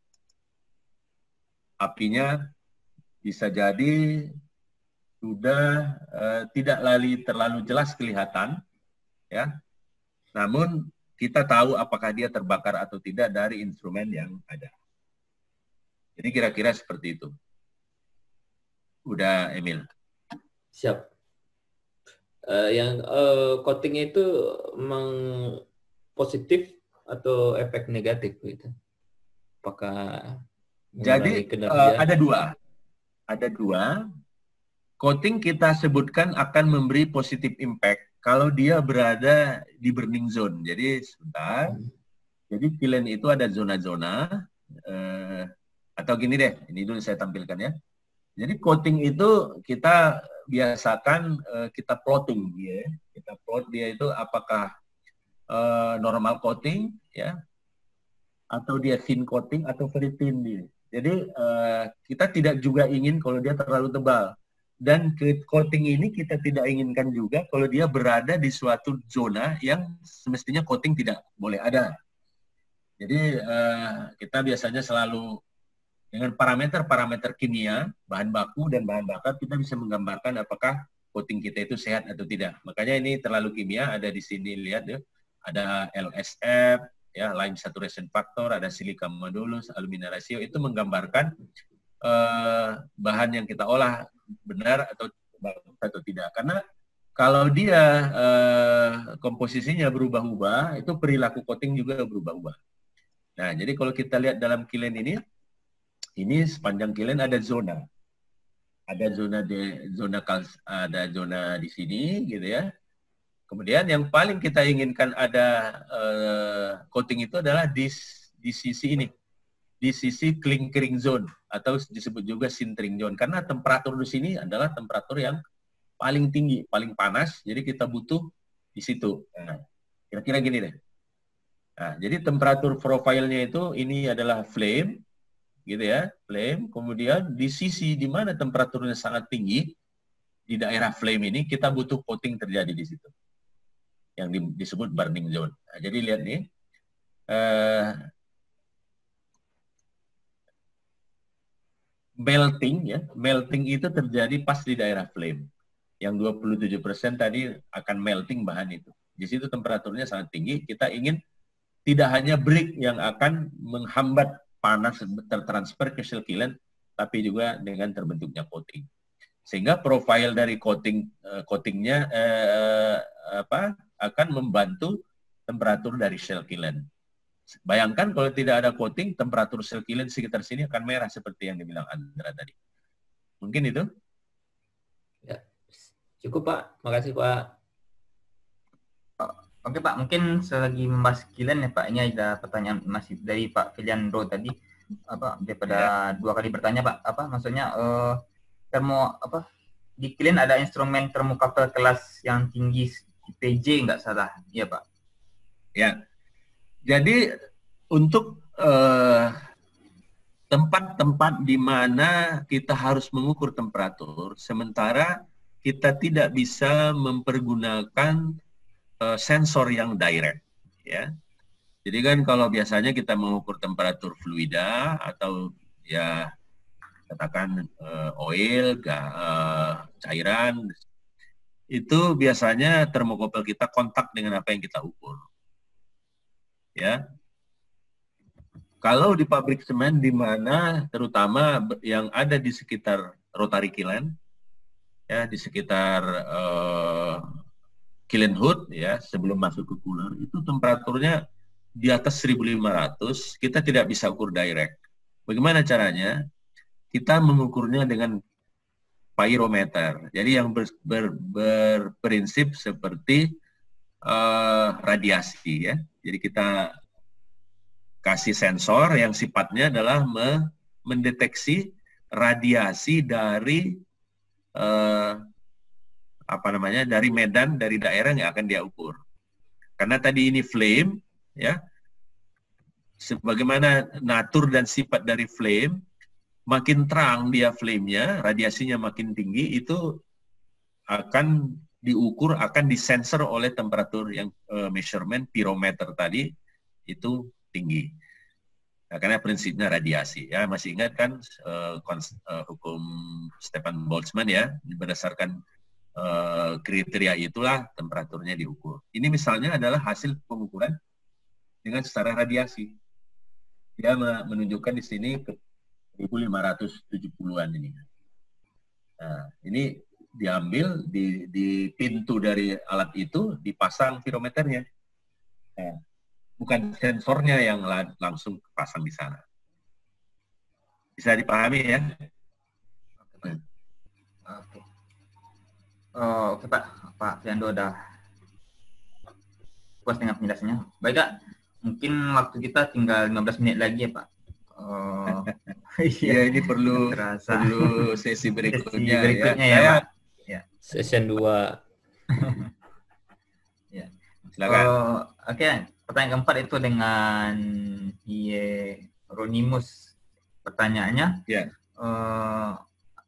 apinya bisa jadi sudah uh, tidak lagi terlalu jelas kelihatan, ya. Namun kita tahu apakah dia terbakar atau tidak dari instrumen yang ada. Jadi kira-kira seperti itu. Udah, Emil. Siap. Uh, yang uh, coatingnya itu memang positif atau efek negatif gitu? Apakah jadi uh, ada dua, ada dua. Coating kita sebutkan akan memberi positif impact kalau dia berada di burning zone. Jadi sebentar. Hmm. Jadi kiln itu ada zona-zona. Uh, atau gini deh, ini dulu saya tampilkan ya. Jadi coating itu kita biasakan uh, kita plotting dia, kita plot dia itu apakah uh, normal coating ya, atau dia thin coating atau very thin dia. Jadi uh, kita tidak juga ingin kalau dia terlalu tebal, dan coating ini kita tidak inginkan juga kalau dia berada di suatu zona yang semestinya coating tidak boleh ada. Jadi uh, kita biasanya selalu dengan parameter-parameter kimia, bahan baku dan bahan bakar, kita bisa menggambarkan apakah coating kita itu sehat atau tidak. Makanya ini terlalu kimia, ada di sini, lihat ya, ada L S F, ya, lime saturation factor, ada silica modulus, alumina ratio, itu menggambarkan uh, bahan yang kita olah benar atau atau tidak. Karena kalau dia uh, komposisinya berubah-ubah, itu perilaku coating juga berubah-ubah. Nah, jadi kalau kita lihat dalam kiln ini, ini sepanjang kiln ada zona, ada zona de zona kals, ada zona di sini, gitu ya. Kemudian yang paling kita inginkan ada uh, coating itu adalah di di sisi ini, di sisi clinkering zone atau disebut juga sintering zone, karena temperatur di sini adalah temperatur yang paling tinggi, paling panas. Jadi kita butuh di situ. Nah, kira-kira gini deh. Nah, jadi temperatur profilnya itu ini adalah flame. Gitu ya, flame. Kemudian di sisi di mana temperaturnya sangat tinggi, di daerah flame ini kita butuh coating terjadi di situ, yang di, disebut burning zone. Nah, jadi lihat nih, uh, melting ya, melting itu terjadi pas di daerah flame, yang dua puluh tujuh persen tadi akan melting bahan itu. Di situ temperaturnya sangat tinggi. Kita ingin tidak hanya brick yang akan menghambat panas tertransfer ke shell kiln, tapi juga dengan terbentuknya coating. Sehingga profil dari coating uh, coatingnya uh, apa akan membantu temperatur dari shell kiln. Bayangkan kalau tidak ada coating, temperatur shell kiln sekitar sini akan merah seperti yang dibilang Andra tadi. Mungkin itu? Ya, cukup Pak. Makasih Pak. Oke Pak, mungkin selagi membahas kiln ya Pak, ini ada pertanyaan masih dari Pak Filiandro tadi, apa daripada ya. Dua kali bertanya Pak, apa maksudnya uh, termo apa di kiln ada instrumen termokapel kelas yang tinggi P J nggak salah, iya Pak? Ya, jadi untuk uh, tempat-tempat di mana kita harus mengukur temperatur, sementara kita tidak bisa mempergunakan uh, sensor yang direct, ya. Jadi kan kalau biasanya kita mengukur temperatur fluida atau ya katakan uh, oil, ga, uh, cairan, itu biasanya termokopel kita kontak dengan apa yang kita ukur, ya. Kalau di pabrik semen di mana terutama yang ada di sekitar rotary kiln, ya di sekitar uh, kiln hood, ya sebelum masuk ke cooler, itu temperaturnya di atas seribu lima ratus, kita tidak bisa ukur direct. Bagaimana caranya? Kita mengukurnya dengan pyrometer. Jadi yang ber, ber, berprinsip seperti uh, radiasi, ya. Jadi kita kasih sensor yang sifatnya adalah me mendeteksi radiasi dari uh, apa namanya dari medan, dari daerah yang akan dia ukur. Karena tadi ini flame, ya, sebagaimana natur dan sifat dari flame, makin terang dia flame-nya, radiasinya makin tinggi, itu akan diukur, akan disensor oleh temperatur yang uh, measurement pyrometer tadi itu tinggi. Nah, karena prinsipnya radiasi, ya masih ingat kan uh, uh, hukum Stefan Boltzmann, ya, berdasarkan uh, kriteria itulah temperaturnya diukur. Ini misalnya adalah hasil pengukuran dengan secara radiasi. Dia menunjukkan di sini ke seribu lima ratus tujuh puluhan ini. Nah, ini diambil di, di pintu dari alat itu, dipasang pyrometernya. Nah, bukan sensornya yang langsung pasang di sana. Bisa dipahami, ya? Oke, oke. Oh, oke Pak, Pak Fiando udah puas dengan penjelasannya. Baik Kak, mungkin waktu kita tinggal lima belas menit lagi ya Pak. Oh, iya, ini perlu perlu sesi berikutnya, sesi berikutnya ya, ya, ya Pak. Ya. Session dua. Ya. Silakan. Oh, oke. Okay. Pertanyaan keempat itu dengan Hieronymus. Pertanyaannya, ya. uh,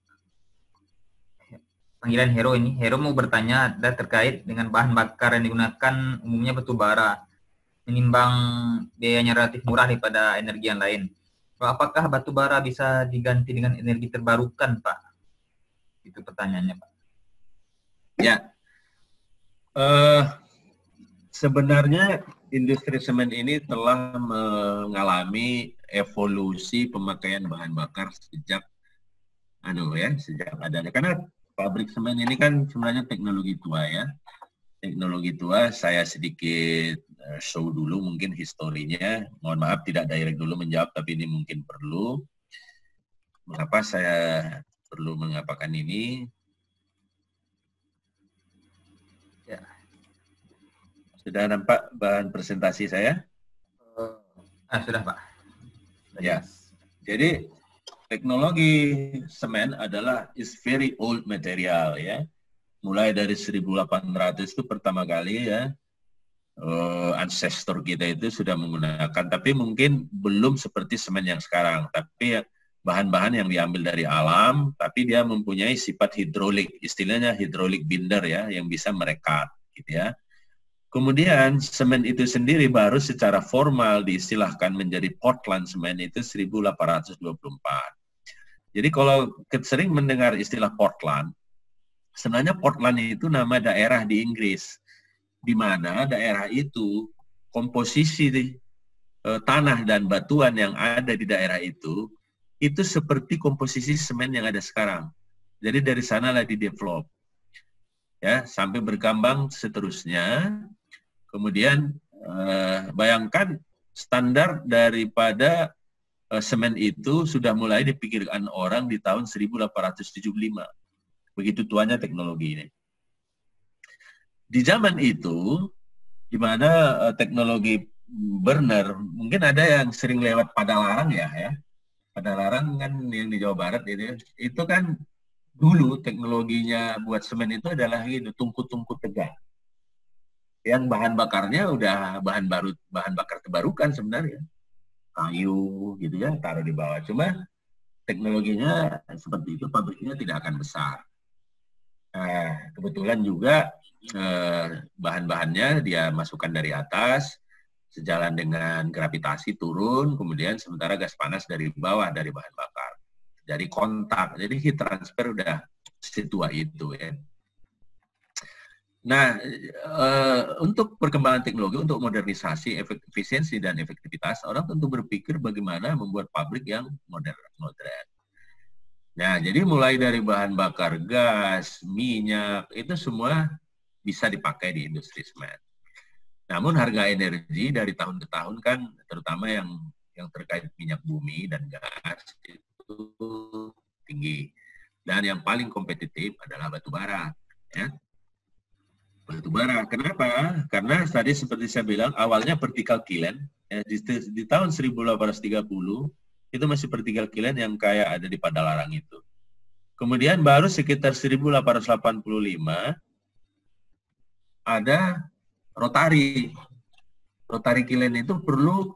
panggilan Hero ini. Hero mau bertanya ada terkait dengan bahan bakar yang digunakan umumnya batu bara, menimbang biayanya relatif murah daripada energi yang lain. Apakah batu bara bisa diganti dengan energi terbarukan, Pak? Itu pertanyaannya, Pak. Ya. Uh, sebenarnya industri semen ini telah mengalami evolusi pemakaian bahan bakar sejak anu ya, sejak adanya. Karena pabrik semen ini kan sebenarnya teknologi tua, ya. Teknologi tua, saya sedikit show dulu mungkin historinya. Mohon maaf tidak direct dulu menjawab, tapi ini mungkin perlu. Mengapa saya perlu mengapakan ini? Ya. Sudah nampak bahan presentasi saya? Ah, sudah Pak. Sudah ya. Jelas. Jadi teknologi semen adalah is very old material, ya. Mulai dari seribu delapan ratus itu pertama kali, ya, uh, ancestor kita itu sudah menggunakan, tapi mungkin belum seperti semen yang sekarang, tapi bahan-bahan yang diambil dari alam, tapi dia mempunyai sifat hidrolik, istilahnya hidrolik binder, ya, yang bisa merekat, gitu ya. Kemudian semen itu sendiri baru secara formal diistilahkan menjadi Portland semen itu seribu delapan ratus dua puluh empat. Jadi kalau sering mendengar istilah Portland, sebenarnya Portland itu nama daerah di Inggris, di mana daerah itu komposisi eh, tanah dan batuan yang ada di daerah itu, itu seperti komposisi semen yang ada sekarang. Jadi dari sanalah di-develop, ya, sampai berkembang seterusnya. Kemudian eh, bayangkan standar daripada eh, semen itu sudah mulai dipikirkan orang di tahun seribu delapan ratus tujuh puluh lima. Begitu tuanya teknologi ini. Di zaman itu, di mana uh, teknologi burner, mungkin ada yang sering lewat Padalarang, ya, ya. Padalarang kan yang di Jawa Barat itu, itu kan dulu teknologinya buat semen itu adalah ini tungku-tungku tegak. Yang bahan bakarnya udah bahan baru, bahan bakar terbarukan sebenarnya. kayu gitu ya, taruh di bawah. Cuma teknologinya seperti itu, pabriknya tidak akan besar. Nah, kebetulan juga eh, bahan-bahannya dia masukkan dari atas, sejalan dengan gravitasi turun, kemudian sementara gas panas dari bawah, dari bahan bakar. Dari kontak, jadi heat transfer udah setua itu ya. Nah, eh, untuk perkembangan teknologi, untuk modernisasi, efisiensi dan efektivitas, orang tentu berpikir bagaimana membuat pabrik yang modern. modern. Nah, jadi mulai dari bahan bakar gas, minyak, itu semua bisa dipakai di industri semen. Namun harga energi dari tahun ke tahun kan, terutama yang yang terkait minyak bumi dan gas itu tinggi. Dan yang paling kompetitif adalah batu bara. Ya. Batu bara. Kenapa? Karena tadi seperti saya bilang, awalnya vertical kiln. Ya, di, di tahun seribu delapan ratus tiga puluh, itu masih vertical kiln yang kayak ada di Padalarang itu. Kemudian baru sekitar seribu delapan ratus delapan puluh lima, ada rotari. Rotari kiln itu perlu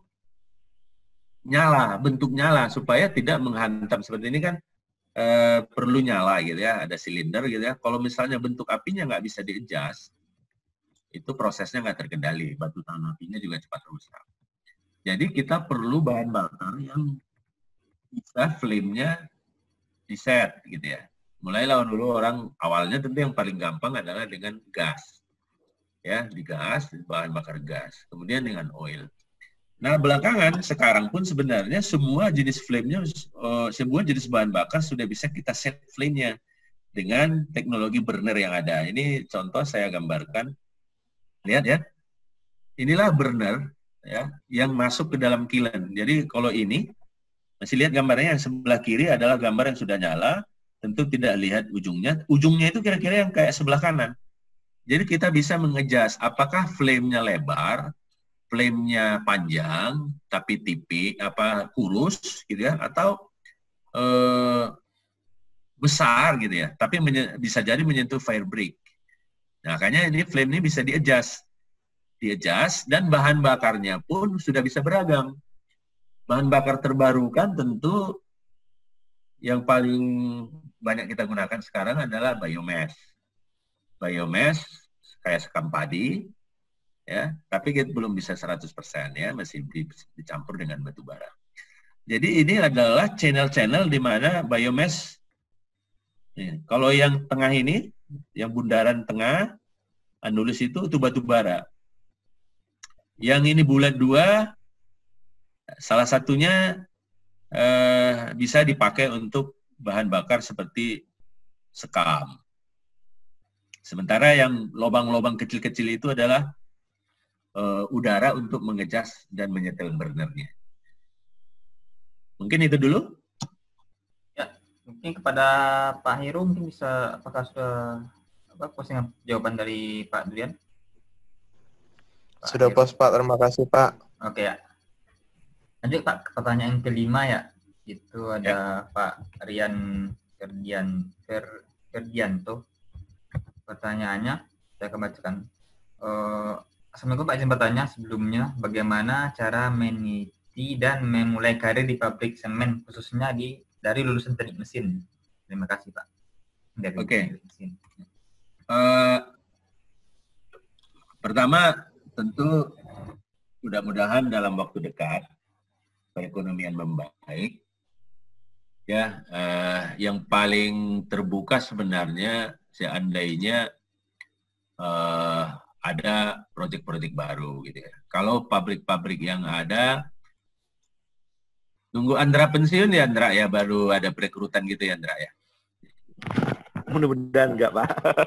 nyala, bentuk nyala, supaya tidak menghantam. Seperti ini kan, eh, perlu nyala gitu ya, ada silinder gitu ya. Kalau misalnya bentuk apinya nggak bisa di-adjust, itu prosesnya nggak terkendali, batu tahan apinya juga cepat rusak. Jadi kita perlu bahan bakar yang bisa flame-nya di-set gitu ya. Mulailah dulu orang, awalnya tentu yang paling gampang adalah dengan gas. Ya, di gas, bahan bakar gas. Kemudian dengan oil. Nah, belakangan sekarang pun sebenarnya semua jenis flame-nya, uh, semua jenis bahan bakar sudah bisa kita set flame-nya dengan teknologi burner yang ada. Ini contoh saya gambarkan. Lihat ya, inilah burner ya yang masuk ke dalam kiln. Jadi kalau ini, masih lihat gambarnya, yang sebelah kiri adalah gambar yang sudah nyala, tentu tidak lihat ujungnya. Ujungnya itu kira-kira yang kayak sebelah kanan. Jadi kita bisa mengejas apakah flame-nya lebar, flame-nya panjang, tapi tipis, apa kurus gitu ya, atau eh, besar gitu ya, tapi bisa jadi menyentuh fire break. Nah, makanya ini flame ini bisa di-adjust. Di-adjust, dan bahan bakarnya pun sudah bisa beragam. Bahan bakar terbarukan tentu yang paling banyak kita gunakan sekarang adalah biomass. Biomass kayak sekam padi, ya, tapi kita belum bisa seratus persen ya, masih dicampur dengan batu bara. Jadi ini adalah channel-channel di mana biomass, ya, kalau yang tengah ini, yang bundaran tengah, anulis itu, itu batu bara. Yang ini bulat dua, salah satunya eh, bisa dipakai untuk bahan bakar seperti sekam. Sementara yang lubang-lubang kecil-kecil itu adalah uh, udara untuk mengejas dan menyetel burnernya. Mungkin itu dulu. Ya, mungkin kepada Pak Heru mungkin bisa, apakah sudah apa postingan jawaban dari Pak Durian? Pak Sudah Heru. pos Pak, terima kasih Pak. Oke ya. Lanjut Pak, pertanyaan yang kelima ya. Itu ada ya. Pak Rian Ferdian Fer, Ferdianto. Pertanyaannya, saya akan bacakan. Uh, Assalamualaikum Pak, izin bertanya sebelumnya, bagaimana cara meniti dan memulai karir di pabrik semen, khususnya di dari lulusan teknik mesin? Terima kasih Pak. Oke. Okay. Uh, pertama, tentu mudah-mudahan dalam waktu dekat perekonomian membaik. Ya, uh, yang paling terbuka sebenarnya seandainya uh, ada proyek-proyek baru gitu ya. Kalau pabrik-pabrik yang ada, tunggu Andra pensiun ya Andra ya, baru ada perekrutan gitu ya Andra ya. Mudah-mudahan enggak Pak.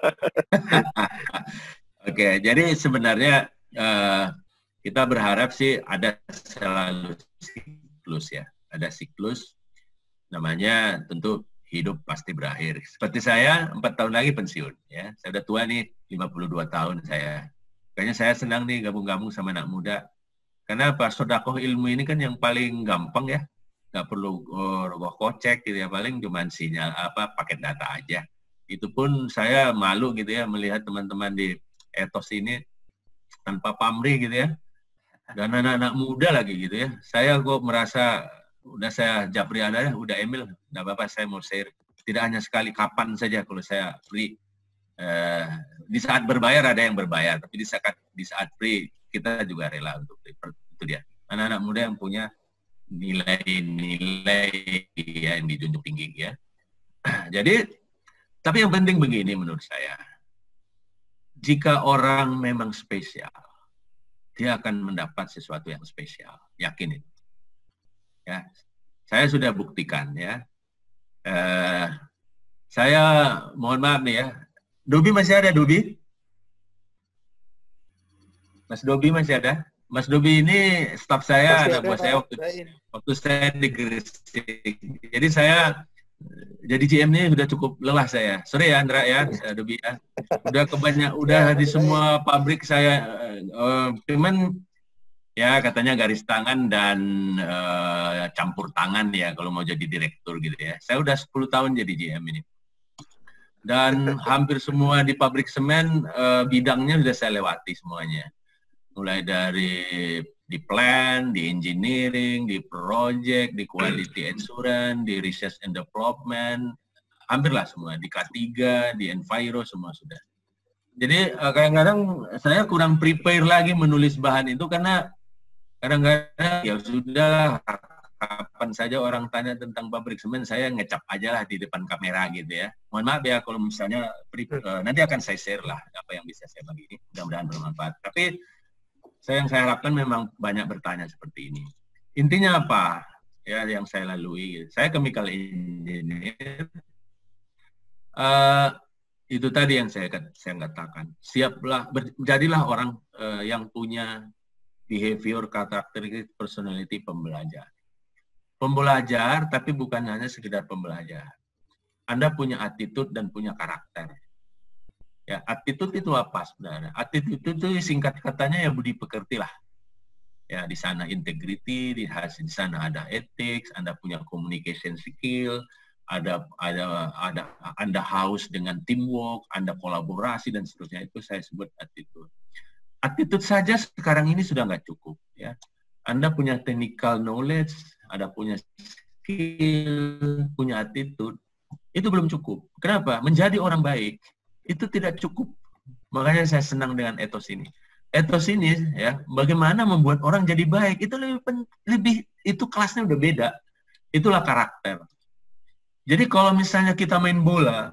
Oke, jadi sebenarnya uh, kita berharap sih ada selalu siklus ya, ada siklus namanya tentu hidup pasti berakhir. Seperti saya, empat tahun lagi pensiun. Ya, saya udah tua nih, lima puluh dua tahun saya. Kayaknya saya senang nih gabung-gabung sama anak muda. Karena apa? Sodakoh ilmu ini kan yang paling gampang ya. Nggak perlu oh, rogoh kocek gitu ya. Paling cuma sinyal apa, paket data aja. Itu pun saya malu gitu ya melihat teman-teman di Ethos ini tanpa pamrih gitu ya. Dan anak-anak muda lagi gitu ya. Saya kok merasa udah saya Japri ada, udah Emil, nggak apa-apa saya mau share. Tidak hanya sekali, kapan saja kalau saya free. Eh, di saat berbayar ada yang berbayar, tapi di saat di saat free kita juga rela untuk free. Itu dia. Anak-anak muda yang punya nilai-nilai yang dijunjung tinggi ya. Jadi, tapi yang penting begini menurut saya. Jika orang memang spesial, dia akan mendapat sesuatu yang spesial. Yakin itu. Ya, saya sudah buktikan ya. Eh, saya mohon maaf nih ya. Dobi masih ada, Dobi? Mas Dobi masih ada? Mas Dobi ini staf saya, anak buah saya waktu, waktu saya di Gresik. Jadi saya jadi G M-nya sudah cukup lelah saya. Sorry ya Andra ya, Dobi ya. Udah kebanyak, udah di semua pabrik saya. Uh, cuman ya katanya garis tangan dan uh, campur tangan ya kalau mau jadi direktur gitu ya. Saya udah sepuluh tahun jadi G M ini. Dan hampir semua di pabrik semen uh, bidangnya sudah saya lewati semuanya. Mulai dari di plan, di engineering, di project, di quality assurance, di research and development, hampirlah semua, di K tiga, di Enviro, semua sudah. Jadi kadang-kadang saya kurang prepare lagi menulis bahan itu karena kadang-kadang ya sudah, kapan saja orang tanya tentang pabrik semen, saya ngecap aja lah di depan kamera gitu ya. Mohon maaf ya kalau misalnya, nanti akan saya share lah apa yang bisa saya bagi ini, mudah-mudahan bermanfaat. Tapi saya yang saya harapkan memang banyak bertanya seperti ini. Intinya apa? Ya yang saya lalui. Saya chemical engineer. Uh, itu tadi yang saya saya katakan. Siaplah, jadilah orang uh, yang punya behavior, karakteristik, personality pembelajar. Pembelajar, tapi bukan hanya sekedar pembelajar. Anda punya attitude dan punya karakter. Ya, attitude itu apa sebenarnya? Attitude itu singkat katanya ya budi pekerti lah. Ya, di sana integrity, di, di sana ada ethics, Anda punya communication skill, ada ada ada Anda haus dengan teamwork, Anda kolaborasi dan seterusnya, itu saya sebut attitude. Attitude saja sekarang ini sudah nggak cukup ya. Anda punya technical knowledge, Anda punya skill, punya attitude, itu belum cukup. Kenapa? Menjadi orang baik itu tidak cukup. Makanya saya senang dengan etos ini. Etos ini ya, bagaimana membuat orang jadi baik, itu lebih lebih itu kelasnya udah beda. Itulah karakter. Jadi kalau misalnya kita main bola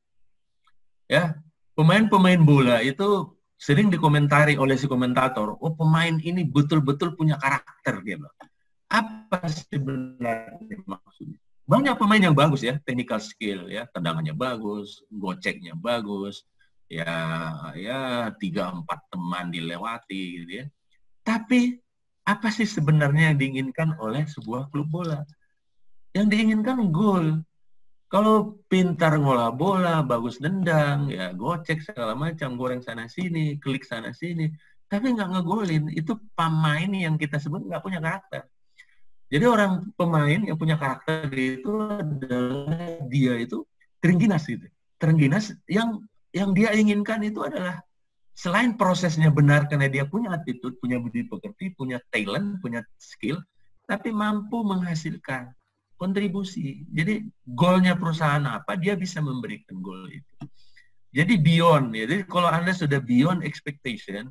ya, pemain-pemain bola itu sering dikomentari oleh si komentator, oh pemain ini betul-betul punya karakter gitu. Apa sebenarnya maksudnya? Banyak pemain yang bagus ya, technical skill ya, tendangannya bagus, goceknya bagus, ya ya tiga empat teman dilewati gitu ya. Tapi apa sih sebenarnya yang diinginkan oleh sebuah klub bola? Yang diinginkan gol. Kalau pintar ngolah bola, bagus nendang, ya gocek segala macam, goreng sana sini, klik sana sini, tapi nggak ngegolin, itu pemain yang kita sebut nggak punya karakter. Jadi orang pemain yang punya karakter itu adalah dia itu terengginas gitu. Terengginas yang yang dia inginkan itu adalah selain prosesnya benar karena dia punya attitude, punya budi pekerti, punya talent, punya skill, tapi mampu menghasilkan kontribusi. Jadi goalnya perusahaan apa, dia bisa memberikan goal itu. Jadi beyond, ya. Jadi kalau Anda sudah beyond expectation,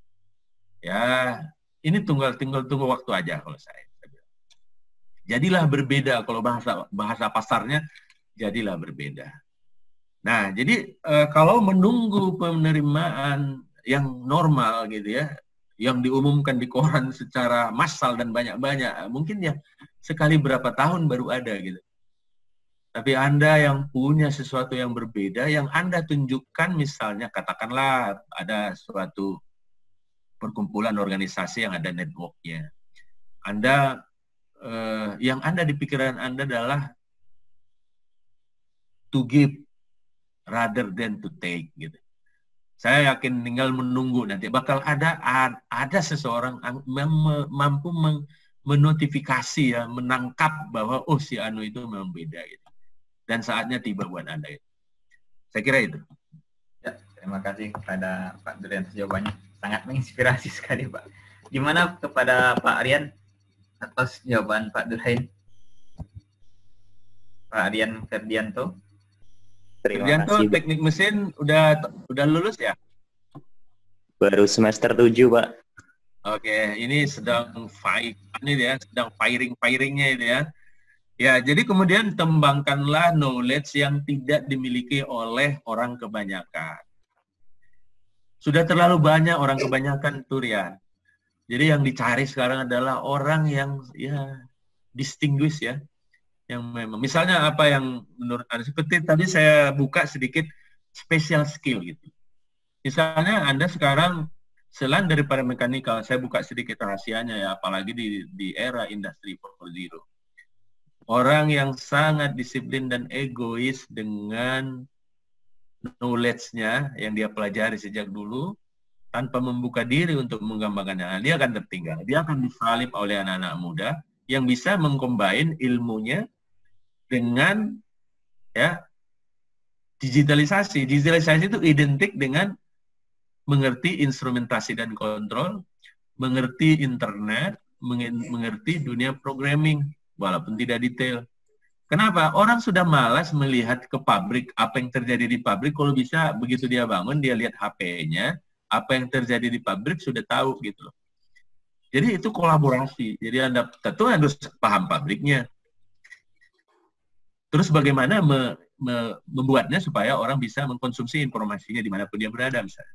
ya ini tunggal tinggal tunggu waktu aja kalau saya. Jadilah berbeda, kalau bahasa bahasa pasarnya jadilah berbeda. Nah, jadi e, kalau menunggu penerimaan yang normal gitu ya, yang diumumkan di koran secara massal dan banyak-banyak, mungkin ya sekali berapa tahun baru ada gitu. Tapi Anda yang punya sesuatu yang berbeda, yang Anda tunjukkan misalnya, katakanlah ada suatu perkumpulan organisasi yang ada network-nya. Anda Uh, yang Anda di pikiran Anda adalah to give rather than to take gitu. Saya yakin tinggal menunggu nanti bakal ada ada seseorang yang mampu menotifikasi ya, menangkap bahwa oh si Anu itu memang beda gitu. Dan saatnya tiba buat Anda itu. Saya kira itu. Ya, terima kasih kepada Pak Durian jawabannya. Sangat menginspirasi sekali, Pak. Gimana kepada Pak Rian atas jawaban Pak Durhain? Pak Rian Ferdianto. Terima Ferdianto, kasih. teknik mesin udah udah lulus ya? Baru semester tujuh, Pak. Oke, ini sedang fight, ini ya, sedang firing-firingnya itu ya. Ya, jadi kemudian kembangkanlah knowledge yang tidak dimiliki oleh orang kebanyakan. Sudah terlalu banyak orang kebanyakan Turian. Jadi yang dicari sekarang adalah orang yang ya distinguish ya. Yang memang, misalnya apa yang menurut Anda, seperti tadi saya buka sedikit special skill gitu. Misalnya Anda sekarang selain daripada mekanikal, saya buka sedikit rahasianya ya, apalagi di, di era industri empat koma nol. Orang yang sangat disiplin dan egois dengan knowledge-nya yang dia pelajari sejak dulu, tanpa membuka diri untuk mengembangkannya, dia akan tertinggal. Dia akan disalib oleh anak-anak muda yang bisa mengcombine ilmunya dengan ya digitalisasi. Digitalisasi itu identik dengan mengerti instrumentasi dan kontrol, mengerti internet, mengerti dunia programming, walaupun tidak detail. Kenapa? Orang sudah malas melihat ke pabrik, apa yang terjadi di pabrik, kalau bisa begitu dia bangun, dia lihat H P-nya, apa yang terjadi di pabrik sudah tahu gitu loh. Jadi itu kolaborasi. Jadi Anda tentu harus paham pabriknya. Terus bagaimana me, me, membuatnya supaya orang bisa mengkonsumsi informasinya dimanapun dia berada misalnya.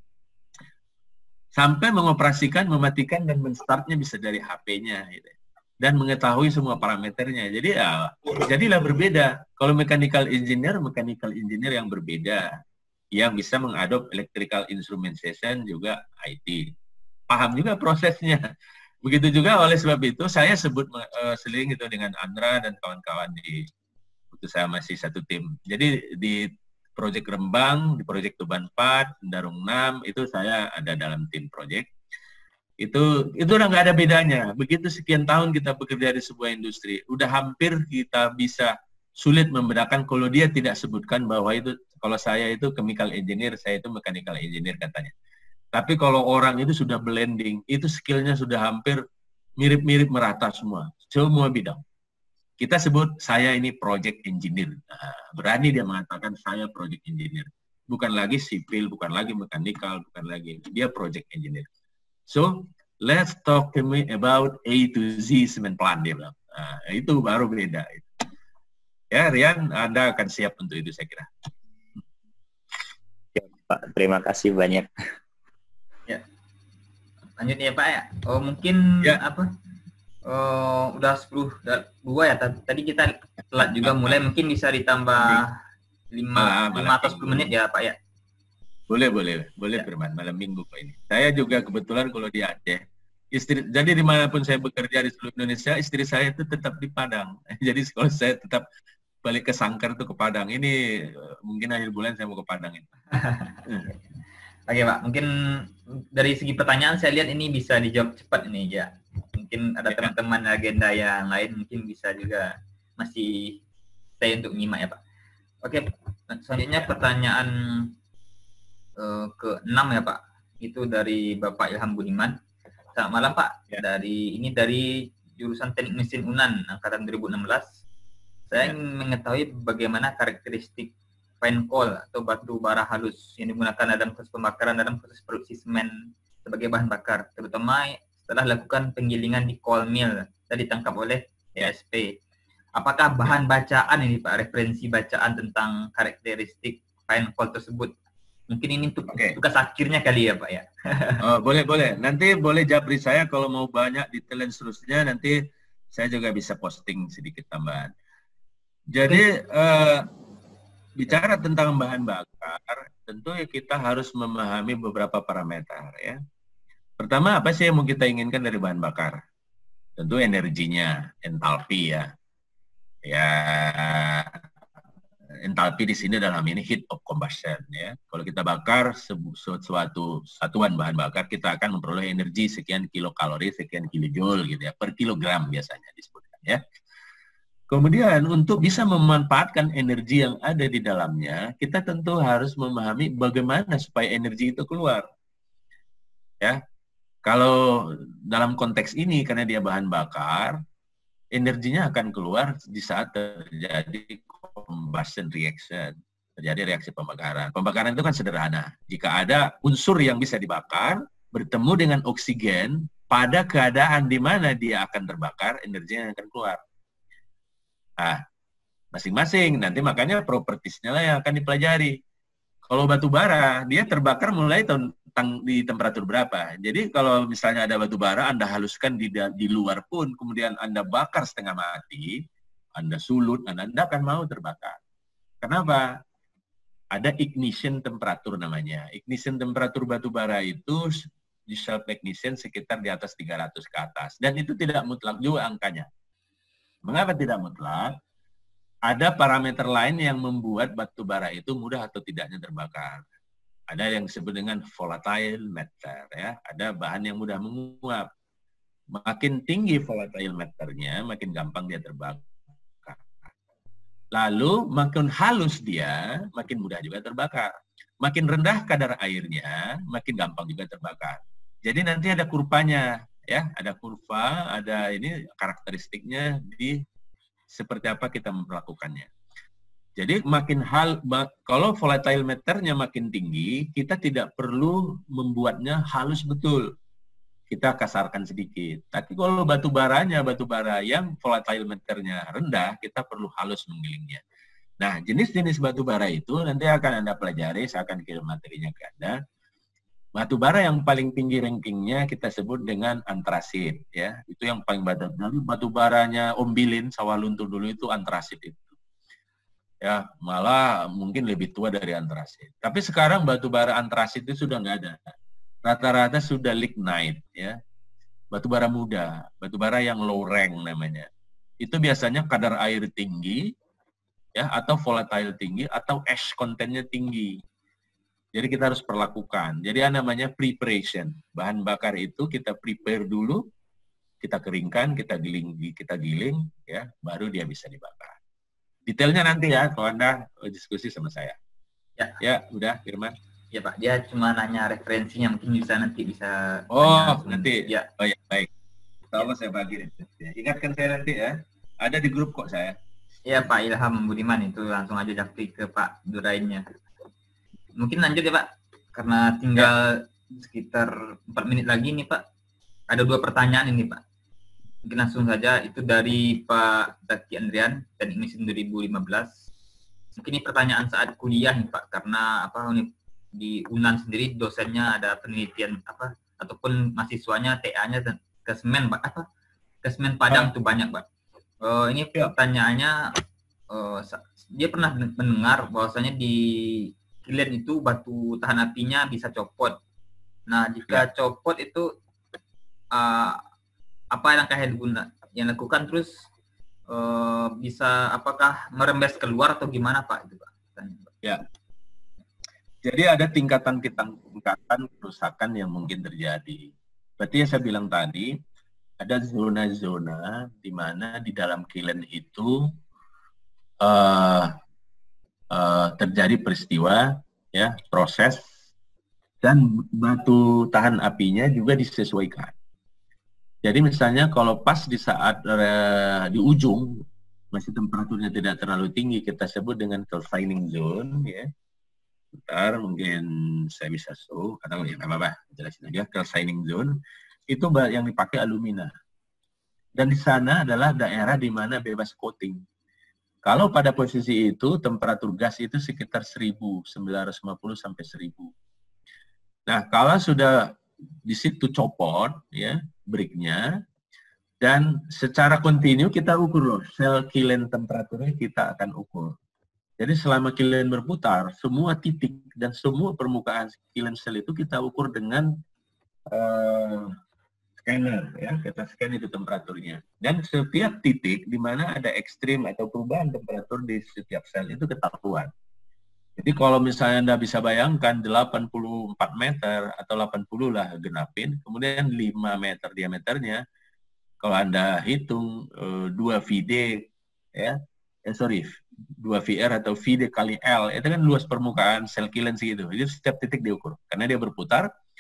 Sampai mengoperasikan, mematikan, dan men-startnya bisa dari H P-nya. Gitu. Dan mengetahui semua parameternya. Jadi ya, jadilah berbeda. Kalau mechanical engineer, mechanical engineer yang berbeda. Yang bisa mengadop electrical instrumentation juga I T. Paham juga prosesnya. Begitu juga oleh sebab itu, saya sebut uh, seling itu dengan Andra dan kawan-kawan di, waktu saya masih satu tim. Jadi di proyek Rembang, di proyek Tuban empat, Darung enam, itu saya ada dalam tim proyek. Itu itu udah nggak ada bedanya. Begitu sekian tahun kita bekerja di sebuah industri, udah hampir kita bisa sulit membedakan kalau dia tidak sebutkan bahwa itu, kalau saya itu chemical engineer, saya itu mechanical engineer katanya. Tapi kalau orang itu sudah blending, itu skillnya sudah hampir mirip-mirip merata semua, semua bidang. Kita sebut saya ini project engineer. Nah, berani dia mengatakan saya project engineer. Bukan lagi sipil, bukan lagi mechanical, bukan lagi, dia project engineer. So, let's talk to me about A to Z cement plant, dia bilang. Nah, itu baru beda. Ya, Rian, Anda akan siap untuk itu, saya kira. Ya, Pak, terima kasih banyak. Ya, lanjut ya Pak ya. Oh mungkin ya. apa? Oh, udah sepuluh, dua ya. Tadi kita telat juga mulai, mungkin bisa ditambah lima atau sepuluh menit ya Pak ya. Boleh, boleh, boleh Firman, malam minggu Pak ini. Saya juga kebetulan kalau di Aceh, istri, jadi dimanapun saya bekerja di seluruh Indonesia, istri saya itu tetap di Padang. Jadi kalau saya tetap balik ke Sangkar itu ke Padang. Ini mungkin akhir bulan saya mau ke Padang ini. Oke Pak, mungkin dari segi pertanyaan saya lihat ini bisa dijawab cepat ini ya. Mungkin ada ya. Teman-teman agenda yang lain mungkin bisa juga masih stay untuk menyimak ya Pak. Oke, selanjutnya pertanyaan Uh, ke enam ya Pak, itu dari Bapak Ilham Budiman. Selamat malam Pak, ya. Dari ini dari jurusan Teknik Mesin Unan angkatan dua ribu enam belas. Saya ya. ingin mengetahui bagaimana karakteristik fine coal atau batu bara halus yang digunakan dalam proses pembakaran dalam proses produksi semen sebagai bahan bakar, terutama setelah lakukan penggilingan di coal mill dan ditangkap oleh E S P. Apakah bahan bacaan ini Pak, referensi bacaan tentang karakteristik fine coal tersebut? Mungkin ini untuk okay. tugas akhirnya kali ya Pak ya. Oh, boleh, boleh. Nanti boleh japri saya kalau mau banyak detail seterusnya, nanti saya juga bisa posting sedikit tambahan. Jadi, eh, bicara tentang bahan bakar, tentu kita harus memahami beberapa parameter ya. Pertama, apa sih yang mau kita inginkan dari bahan bakar? Tentu energinya, entalpi ya. Ya, entalpi di sini dalam ini heat of combustion ya. Kalau kita bakar sesuatu satuan bahan bakar, kita akan memperoleh energi sekian kilokalori, sekian kilojoule gitu ya, per kilogram biasanya disebutkan ya. Kemudian untuk bisa memanfaatkan energi yang ada di dalamnya, kita tentu harus memahami bagaimana supaya energi itu keluar. Ya. Kalau dalam konteks ini, karena dia bahan bakar, energinya akan keluar di saat terjadi combustion reaction, terjadi reaksi pembakaran. Pembakaran itu kan sederhana. Jika ada unsur yang bisa dibakar, bertemu dengan oksigen, pada keadaan di mana dia akan terbakar, energinya akan keluar. Nah, masing-masing, nanti makanya propertiesnya lah yang akan dipelajari. Kalau batu bara, dia terbakar mulai di temperatur berapa. Jadi kalau misalnya ada batu bara, Anda haluskan di, di luar pun, kemudian Anda bakar setengah mati, Anda sulut, Anda, Anda akan mau terbakar. Kenapa? Ada ignition temperatur namanya. Ignition temperatur batu bara itu di self ignition sekitar di atas tiga ratus ke atas. Dan itu tidak mutlak juga angkanya. Mengapa tidak mutlak? Ada parameter lain yang membuat batu bara itu mudah atau tidaknya terbakar. Ada yang disebut dengan volatile matter, ya. Ada bahan yang mudah menguap. Makin tinggi volatile matternya, makin gampang dia terbakar. Lalu makin halus dia, makin mudah juga terbakar. Makin rendah kadar airnya, makin gampang juga terbakar. Jadi nanti ada kurvanya, ya. Ada kurva, ada ini karakteristiknya di seperti apa kita melakukannya. Jadi makin hal, kalau volatile matternya makin tinggi, kita tidak perlu membuatnya halus betul. Kita kasarkan sedikit. Tapi kalau batu baranya, batu bara yang volatile matternya rendah, kita perlu halus menggilingnya. Nah, jenis-jenis batu bara itu nanti akan Anda pelajari, saya akan kirim materinya ke Anda. Batu bara yang paling tinggi rankingnya kita sebut dengan antrasit, ya. Itu yang paling badan. Lalu batu baranya Om Bilin, Sawalunto dulu itu antrasit itu. Ya, malah mungkin lebih tua dari antrasit. Tapi sekarang batu bara antrasit itu sudah nggak ada. Rata-rata sudah lignite, ya. Batu bara muda, batu bara yang low rank namanya. Itu biasanya kadar air tinggi, ya, atau volatile tinggi, atau ash content-nya tinggi. Jadi kita harus perlakukan. Jadi yang namanya preparation. Bahan bakar itu kita prepare dulu, kita keringkan, kita giling, kita giling, ya, baru dia bisa dibakar. Detailnya nanti ya, kalau Anda diskusi sama saya. Ya, ya udah, Firman. Ya Pak, dia cuma nanya referensinya, mungkin bisa nanti bisa. Oh, nanti. Ya. Oh ya, baik. Insya Allah saya bagi referensinya. Ingatkan saya nanti ya. Ada di grup kok saya. Iya Pak Ilham Budiman, itu langsung aja japri ke Pak Durainnya. Mungkin lanjut ya Pak, karena tinggal ya. Sekitar empat menit lagi nih Pak. Ada dua pertanyaan ini Pak. Mungkin langsung saja, itu dari Pak Zaki Andrian, dan ini dua ribu lima belas. Mungkin ini pertanyaan saat kuliah nih Pak, karena apa di U N A N sendiri dosennya ada penelitian apa, ataupun mahasiswanya T A-nya ke semen Pak, apa ke semen Padang tuh banyak Pak. Uh, ini pertanyaannya, uh, dia pernah mendengar bahwasanya di kilen itu batu tahan apinya bisa copot. Nah, jika ya. copot itu uh, apa langkah yang diguna, yang lakukan, terus uh, bisa apakah merembes keluar atau gimana Pak itu Pak? Ya. Jadi ada tingkatan-tingkatan kerusakan yang mungkin terjadi. Berarti yang saya bilang tadi, ada zona-zona di mana di dalam kilen itu uh, uh, terjadi peristiwa, ya, proses, dan batu tahan apinya juga disesuaikan. Jadi misalnya kalau pas di saat uh, di ujung masih temperaturnya tidak terlalu tinggi, kita sebut dengan calcining zone, ya. Bentar, mungkin saya bisa show, atau ya nggak apa-apa, jelasin aja. Calcining zone itu yang dipakai alumina. Dan di sana adalah daerah di mana bebas coating. Kalau pada posisi itu temperatur gas itu sekitar seribu sembilan ratus lima puluh sampai seribu. Nah, kalau sudah di situ copot, ya, bricknya, dan secara kontinu kita ukur loh, sel kilen temperaturnya kita akan ukur. Jadi selama kilen berputar, semua titik dan semua permukaan kilen sel itu kita ukur dengan uh, scanner, ya, kita scan itu temperaturnya. Dan setiap titik di mana ada ekstrim atau perubahan temperatur di setiap sel itu ketahuan. Jadi kalau misalnya Anda bisa bayangkan delapan puluh empat meter atau delapan puluh lah genapin, kemudian lima meter diameternya, kalau Anda hitung uh, dua V D, ya, eh, sorry, dua V R atau V D kali L, itu kan luas permukaan sel kilen segitu. Jadi setiap titik diukur. Karena dia berputar,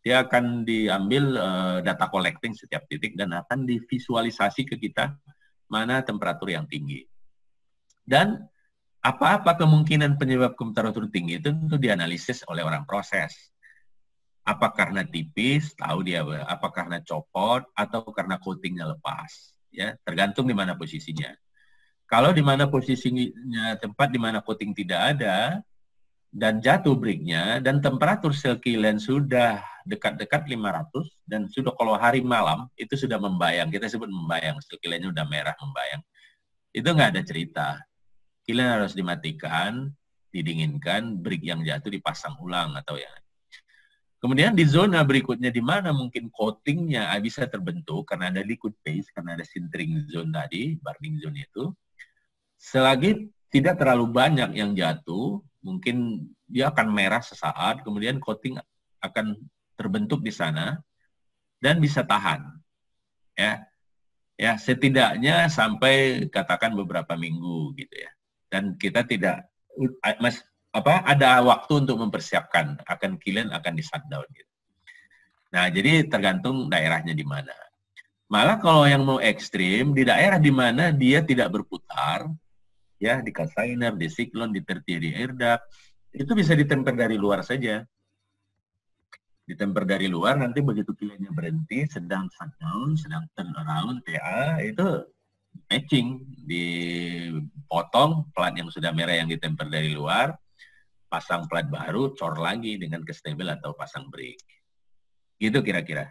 Dia akan diambil uh, data collecting setiap titik dan akan divisualisasi ke kita mana temperatur yang tinggi. Dan apa-apa kemungkinan penyebab temperatur tinggi itu tentu dianalisis oleh orang proses. Apa karena tipis, tahu dia, apa karena copot, atau karena coatingnya lepas. Ya, tergantung di mana posisinya. Kalau di mana posisinya tempat di mana coating tidak ada, dan jatuh breaknya, dan temperatur sel kiln sudah dekat-dekat lima ratus, dan sudah kalau hari malam, itu sudah membayang, kita sebut membayang, sel kilnnya sudah merah membayang. Itu nggak ada cerita. Kiln harus dimatikan, didinginkan, break yang jatuh dipasang ulang, atau ya. Kemudian di zona berikutnya, di mana mungkin coatingnya bisa terbentuk, karena ada liquid phase, karena ada sintering zone tadi, burning zone itu, selagi tidak terlalu banyak yang jatuh, mungkin dia akan merah sesaat, kemudian coating akan terbentuk di sana dan bisa tahan, ya, ya setidaknya sampai katakan beberapa minggu gitu ya. Dan kita tidak, mas, apa, ada waktu untuk mempersiapkan akan kiln akan di shutdown gitu. Nah, jadi tergantung daerahnya di mana. Malah kalau yang mau ekstrim di daerah di mana dia tidak berputar. Ya, di container, di siklon, di tertiary air duct, itu bisa ditemper dari luar saja. Ditemper dari luar, nanti begitu kilnnya berhenti, sedang shutdown, sedang turn around, T A, itu matching, dipotong plat yang sudah merah yang ditemper dari luar, pasang plat baru, cor lagi dengan kestabil atau pasang break. Gitu kira-kira.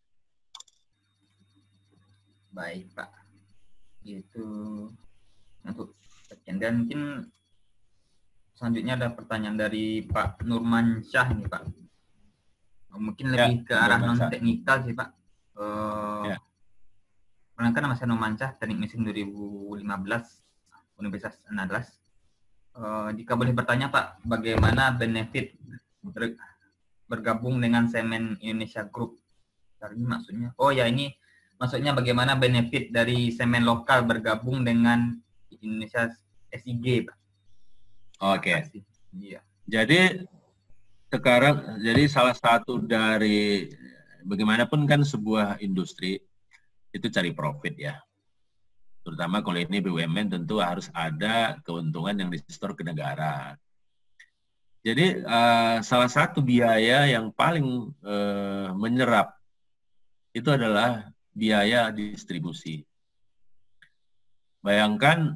Baik, Pak. Itu untuk dan mungkin selanjutnya ada pertanyaan dari Pak Nurman Syah ini, Pak. Mungkin lebih ya, ke arah non teknikal sih, Pak. Uh, ya. Perkenalkan nama saya Nurman Syah, Teknik Mesin dua ribu lima belas Universitas Andalas. Uh, jika boleh bertanya, Pak, bagaimana benefit ber bergabung dengan Semen Indonesia Group? Ini maksudnya, oh ya ini maksudnya bagaimana benefit dari semen lokal bergabung dengan Indonesia S I G, Pak. Oke. Okay. Iya. Jadi sekarang, jadi salah satu dari bagaimanapun kan sebuah industri itu cari profit ya. Terutama kalau ini B U M N tentu harus ada keuntungan yang disetor ke negara. Jadi uh, salah satu biaya yang paling uh, menyerap itu adalah biaya distribusi. Bayangkan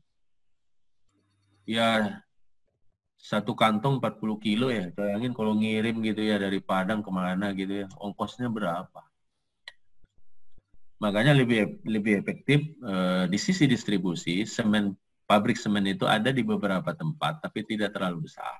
ya satu kantong empat puluh kilo ya, bayangin kalau ngirim gitu ya dari Padang kemana gitu ya, ongkosnya berapa. Makanya lebih lebih efektif eh, di sisi distribusi, semen pabrik semen itu ada di beberapa tempat, tapi tidak terlalu besar.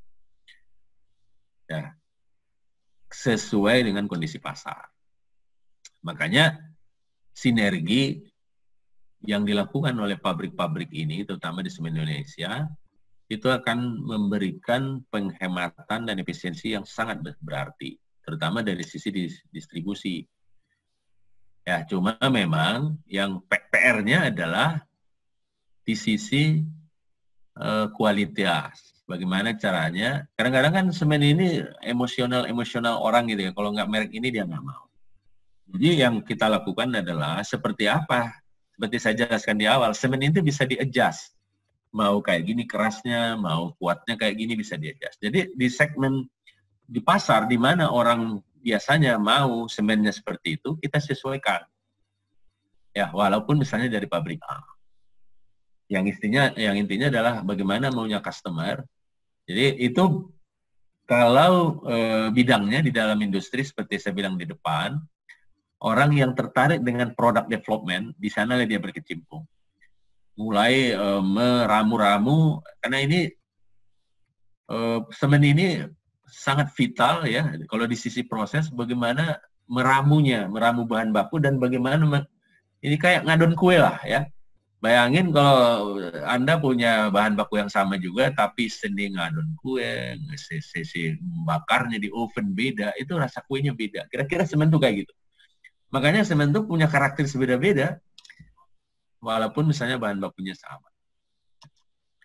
Ya, sesuai dengan kondisi pasar. Makanya sinergi yang dilakukan oleh pabrik-pabrik ini, terutama di Semen Indonesia, itu akan memberikan penghematan dan efisiensi yang sangat berarti, terutama dari sisi distribusi. Ya, cuma memang yang P R-nya adalah di sisi uh, kualitas. Bagaimana caranya? Kadang-kadang kan semen ini emosional-emosional orang gitu ya. Kalau nggak merek ini dia nggak mau. Jadi yang kita lakukan adalah seperti apa? Seperti saya jelaskan di awal, semen itu bisa di-adjust. Mau kayak gini kerasnya, mau kuatnya kayak gini bisa di-adjust. Jadi di segmen di pasar di mana orang biasanya mau semennya seperti itu, kita sesuaikan. Ya, walaupun misalnya dari pabrik A. Yang intinya yang intinya adalah bagaimana maunya customer. Jadi itu kalau e, bidangnya di dalam industri seperti saya bilang di depan, orang yang tertarik dengan product development, di sana dia berkecimpung. Mulai e, meramu-ramu, karena ini e, semen ini sangat vital ya, kalau di sisi proses, bagaimana meramunya, meramu bahan baku, dan bagaimana, ini kayak ngadon kue lah ya. Bayangin kalau Anda punya bahan baku yang sama juga, tapi seni ngadon kue, sesi bakarnya di oven beda, itu rasa kuenya beda. Kira-kira semen tuh kayak gitu. Makanya semen itu punya karakter beda-beda, walaupun misalnya bahan bakunya sama.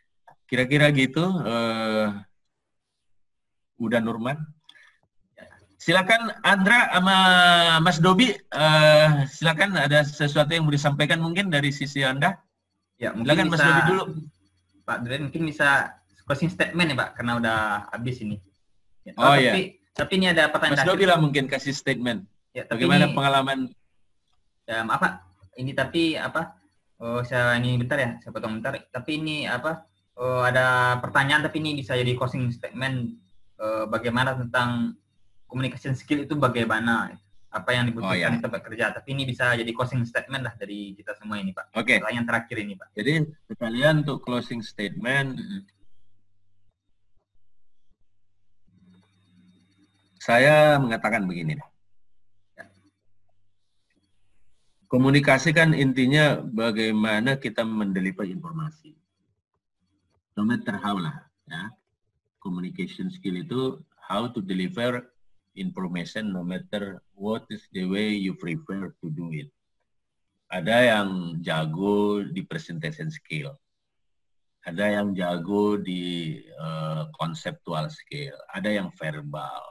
Kira-kira gitu, uh, udah Nurman? Silakan Andra sama Mas Dobi, uh, silakan ada sesuatu yang mau disampaikan mungkin dari sisi Anda. Ya, mungkin silakan bisa, Mas Dobi dulu. Pak Duren mungkin bisa closing statement ya Pak, karena udah habis ini. Ya, oh, oh tapi, iya. Tapi ini ada pertanyaan. Mas Dobi lah mungkin kasih statement. Ya, tapi bagaimana ini, pengalaman? Ya, maaf Pak, ini tapi apa? Oh, saya ini bentar ya, saya potong bentar. Tapi ini apa? Oh, ada pertanyaan tapi ini bisa jadi closing statement. Eh, bagaimana tentang communication skill itu bagaimana? Apa yang dibutuhkan oh, ya. di tempat kerja? Tapi ini bisa jadi closing statement lah dari kita semua ini Pak. Oke. Okay. Pertanyaan terakhir ini Pak. Jadi sekalian untuk closing statement. Mm-hmm. Saya mengatakan begini. Komunikasi kan intinya bagaimana kita mendeliver informasi. No matter how lah. Ya. Communication skill itu how to deliver information no matter what is the way you prefer to do it. Ada yang jago di presentation skill. Ada yang jago di uh, conceptual skill. Ada yang verbal.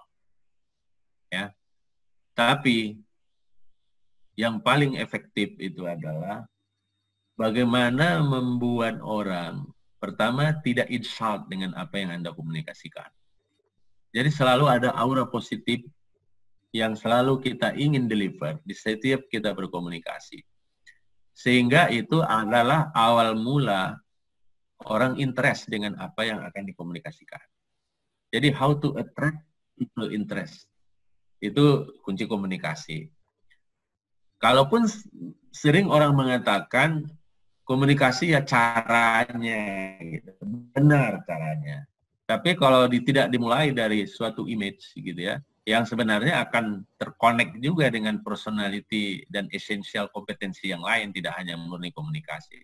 Ya. Tapi yang paling efektif itu adalah bagaimana membuat orang pertama tidak insult dengan apa yang Anda komunikasikan. Jadi selalu ada aura positif yang selalu kita ingin deliver di setiap kita berkomunikasi. Sehingga itu adalah awal mula orang interest dengan apa yang akan dikomunikasikan. Jadi how to attract people interest. Itu kunci komunikasi. Kalaupun sering orang mengatakan komunikasi ya caranya, gitu. Benar caranya. Tapi kalau di, tidak dimulai dari suatu image gitu ya, yang sebenarnya akan terkonek juga dengan personality dan esensial kompetensi yang lain, tidak hanya murni komunikasi.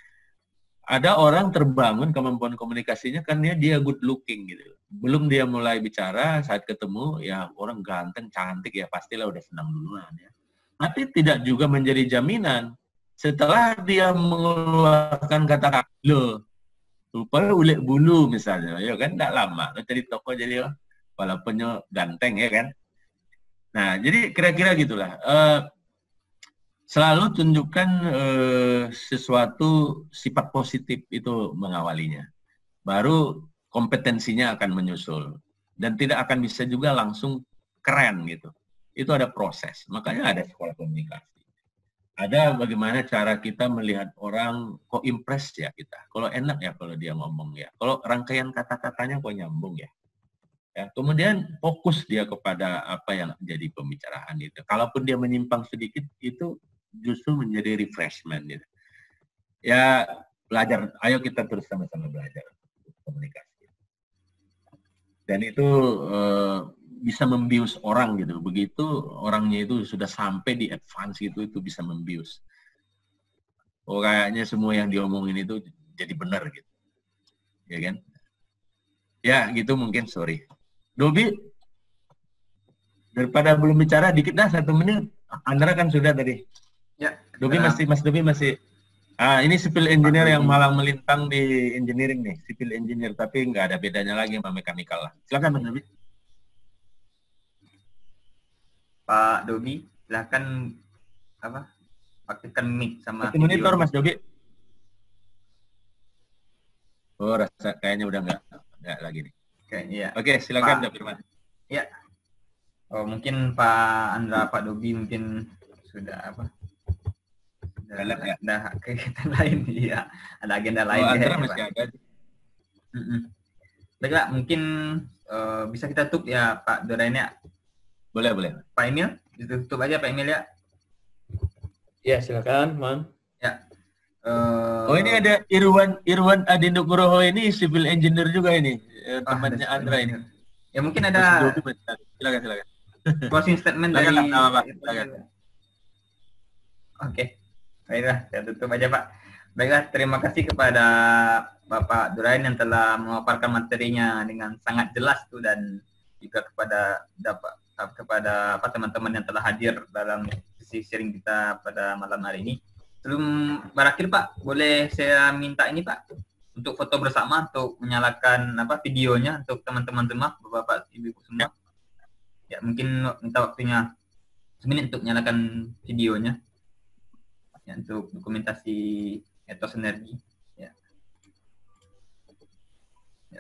Ada orang terbangun kemampuan komunikasinya karena dia good looking gitu. Belum dia mulai bicara, saat ketemu ya orang ganteng, cantik ya pastilah udah senang duluan ya. Tapi tidak juga menjadi jaminan setelah dia mengeluarkan kata-kata lo rupanya ulik bulu misalnya, ya kan tidak lama lo jadi toko jadi walaupun ganteng ya kan. Nah jadi kira-kira gitulah. Uh, selalu tunjukkan uh, sesuatu sifat positif itu mengawalinya, baru kompetensinya akan menyusul dan tidak akan bisa juga langsung keren gitu. Itu ada proses, makanya ada sekolah komunikasi. Ada bagaimana cara kita melihat orang, kok impress ya kita. Kalau enak ya kalau dia ngomong ya. Kalau rangkaian kata-katanya kok nyambung ya. Ya. Kemudian fokus dia kepada apa yang jadi pembicaraan itu. Kalaupun dia menyimpang sedikit, itu justru menjadi refreshment. Gitu. Ya belajar, ayo kita terus sama-sama belajar komunikasi. Dan itu eh, bisa membius orang gitu. Begitu orangnya itu sudah sampai di advance itu itu bisa membius. Oh kayaknya semua yang diomongin itu jadi benar gitu. Ya kan? Ya gitu mungkin, sorry. Dobi, daripada belum bicara dikit dah satu menit. Andra kan sudah tadi. Ya. Dobi uh, masih, Mas Dobi masih. Ah ini civil engineer yang malang melintang di engineering nih, civil engineer tapi nggak ada bedanya lagi sama mekanikal lah. Silakan Mas Dobi. Pak Dobi, silakan apa? Aktifkan mic sama Satu monitor Mas Dobi. Oh, rasa kayaknya udah nggak nggak lagi nih. Oke, iya. Oke, silakan Pak Firman. Ya. Oh, mungkin Pak Andra, Pak Dobi mungkin sudah apa? Sudah ada ya? Ada kegiatan lain, iya. Ada agenda lain. Oh, Andra ya, masih Pak. ada. Mm -mm. Baiklah, mungkin uh, bisa kita tutup ya Pak Dorain ya. Boleh, boleh. Pak Emil, ditutup aja Pak Emil ya. Ya, silakan, Man. Ya. Uh, oh, ini ada Irwan Irwan Adinugroho ini civil engineer juga ini, eh, ah, temannya Andra ini. Ya mungkin ada silakan silakan. Closing statement dari silakan, silakan. Oke. Baiklah, saya tutup aja Pak. Baiklah, terima kasih kepada Bapak Dorain yang telah memaparkan materinya dengan sangat jelas tuh, dan juga kepada dapat kepada apa teman-teman yang telah hadir dalam sesi sharing kita pada malam hari ini. Sebelum berakhir Pak, boleh saya minta ini Pak untuk foto bersama untuk menyalakan apa videonya untuk teman-teman semua, Bapak Ibu semua. Ya, mungkin minta waktunya semenit untuk nyalakan videonya. Ya, untuk dokumentasi etos energi. Ya. Ya.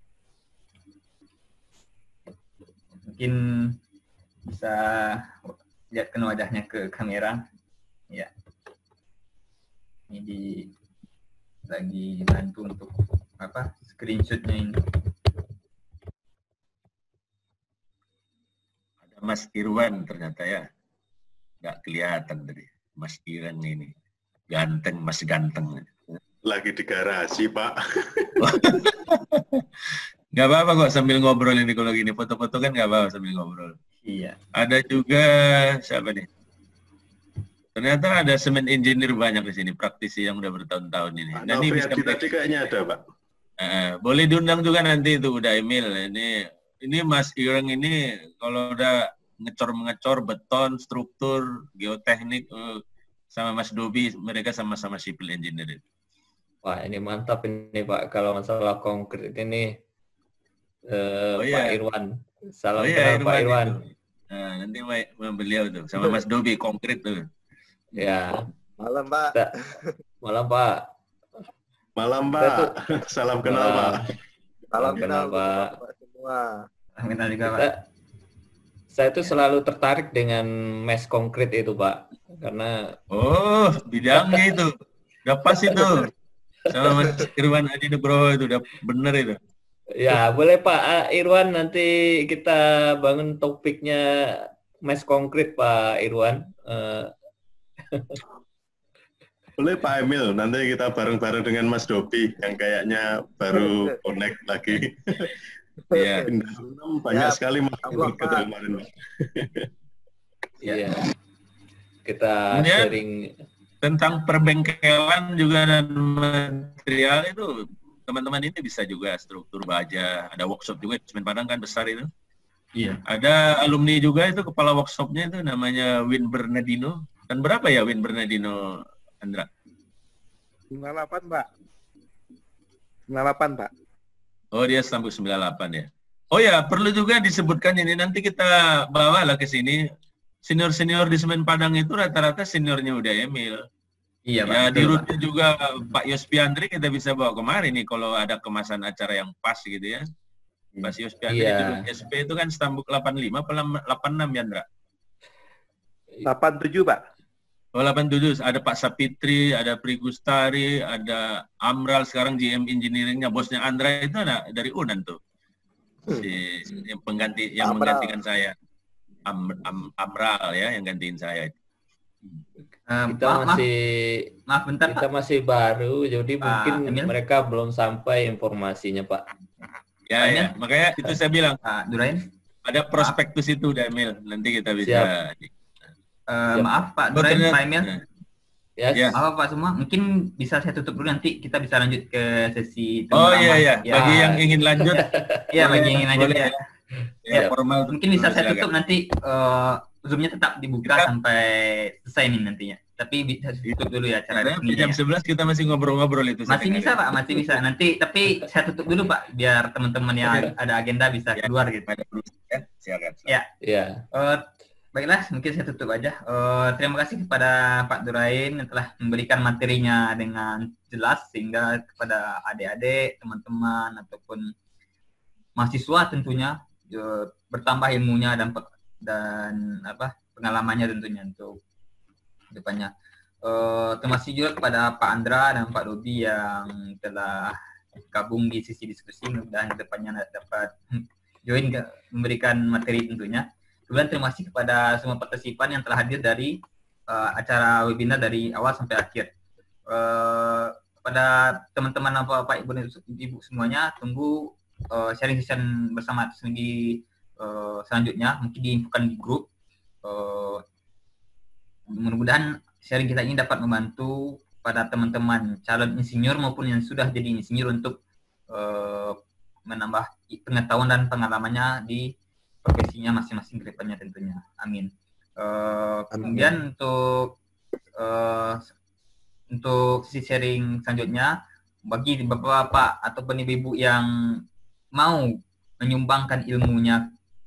Mungkin bisa lihatkan wajahnya ke kamera. Ya. Ini di lagi bantu untuk apa? Screenshotnya ini. Ada Mas Irwan ternyata ya. Nggak kelihatan tadi. Mas Irwan ini. Ganteng, Mas ganteng. Lagi di garasi, Pak. Nggak apa-apa kok sambil ngobrol ini kalau gini. Foto-foto kan nggak apa-apa sambil ngobrol. Iya. Ada juga, siapa nih? Ternyata ada semen engineer banyak di sini, praktisi yang udah bertahun-tahun ini. Pak Dan ini bisa tadi kayaknya ada, Pak. Uh, boleh diundang juga nanti itu udah email. Ini ini Mas Ireng ini kalau udah ngecor-mengecor beton, struktur, geoteknik uh, sama Mas Dobi, mereka sama-sama civil engineer. Wah, ini mantap ini Pak. Kalau masalah konkret ini uh, oh, Pak iya. Irwan. Salam oh, iya, kenal Irwan Pak Irwan. Nah, nanti beliau tuh sama Mas Dobi konkret tuh. Ya. Malam, Pak. Malam, Pak. Malam, Pak. Salam kenal, Pak. Salam kenal, Pak. Semua. Salam kenal juga, Pak. Kita, saya tuh selalu tertarik dengan mes konkret itu, Pak. Karena oh, bidangnya itu. Udah pas itu. Sama Mas Irwan Adi Nugroho itu udah bener itu. Ya, boleh Pak Irwan, nanti kita bangun topiknya mes konkret Pak Irwan. Uh, Boleh Pak Emil, nanti kita bareng-bareng dengan Mas Dobi yang kayaknya baru connect lagi. Iya. Banyak ya, sekali Mas Allah, kita kemarin. Iya. Kita Kemudian, sharing tentang perbengkelan juga dan material itu teman-teman ini bisa juga struktur baja, ada workshop juga di Semen Padang kan besar itu. Iya. Ada alumni juga itu kepala workshopnya itu namanya Win Bernardino. Dan berapa ya Win Bernardino, Andra? sembilan puluh delapan, Pak. sembilan puluh delapan, Pak. Oh, dia sampai sembilan puluh delapan ya. Oh ya, perlu juga disebutkan ini nanti kita bawa lah ke sini. Senior-senior di Semen Padang itu rata-rata seniornya udah Emil. Iya, Pak. Ya, Betul, di Pak. rute juga Pak Yospiandri kita bisa bawa kemari nih kalau ada kemasan acara yang pas gitu ya. Pak Yospiandri Iya. dulu S P itu kan Stambuk delapan puluh lima atau delapan puluh enam ya, Andra? delapan puluh tujuh, Pak. Oh, delapan puluh tujuh. Ada Pak Sapitri, ada Pri Gustari, ada Amral sekarang G M Engineering-nya. Bosnya Andra itu ada dari U N A N tuh. Si, yang pengganti yang Amral. menggantikan saya. Am, Am, Amral ya yang gantiin saya. Um, kita maaf, masih maaf bentar, kita Pak. masih baru, jadi Pak mungkin Emil? mereka belum sampai informasinya, Pak. Ya, Pak ya. Emil? Makanya itu saya bilang Pak Durain. ada prospektus itu udah Emil. Nanti kita bisa. Uh, Siap. maaf Pak Oh, Durain, ternyata- Pak Emil. Ya. Ya. Maaf Pak semua, mungkin bisa saya tutup dulu, nanti kita bisa lanjut ke sesi Oh tengah iya Mas. iya. Ya, Bagi yang ingin lanjut, ya bagi yang ingin lanjut boleh ya. ya, Ya, formal. Mungkin bisa saya silakan. tutup nanti uh, Zoom-nya tetap dibuka Kita- sampai selesai nih nantinya. Tapi bisa tutup dulu ya cara Karena resminya. jam Ya. sebelas kita masih ngobrol-ngobrol itu. saya Masih dengar bisa ya. Pak, masih bisa. Nanti tapi saya tutup dulu Pak biar teman-teman yang Ya. ada agenda bisa Ya. keluar gitu. Ada urusan, ya. Silakan. Ya. Ya. Eh, baiklah, mungkin saya tutup aja. Eh, terima kasih kepada Pak Durain yang telah memberikan materinya dengan jelas sehingga kepada adik-adik, teman-teman ataupun mahasiswa tentunya eh, bertambah ilmunya dan pe- dan apa pengalamannya tentunya untuk depannya. Eh, terima kasih juga kepada Pak Andra dan Pak Dobi yang telah gabung di sisi diskusi, mudah-mudahan depannya dapat join ke, memberikan materi tentunya. Kemudian terima kasih kepada semua partisipan yang telah hadir dari uh, acara webinar dari awal sampai akhir. Uh, kepada teman-teman Bapak Ibu dan Ibu semuanya, tunggu uh, sharing session bersama di uh, selanjutnya, mungkin diinfokan di grup. Uh, mudah-mudahan sharing kita ini dapat membantu pada teman-teman calon insinyur maupun yang sudah jadi insinyur untuk uh, menambah pengetahuan dan pengalamannya di profesinya masing-masing ke depannya tentunya. Amin. Uh, kemudian untuk uh, untuk sesi sharing selanjutnya, bagi bapak-bapak ataupun ibu-ibu yang mau menyumbangkan ilmunya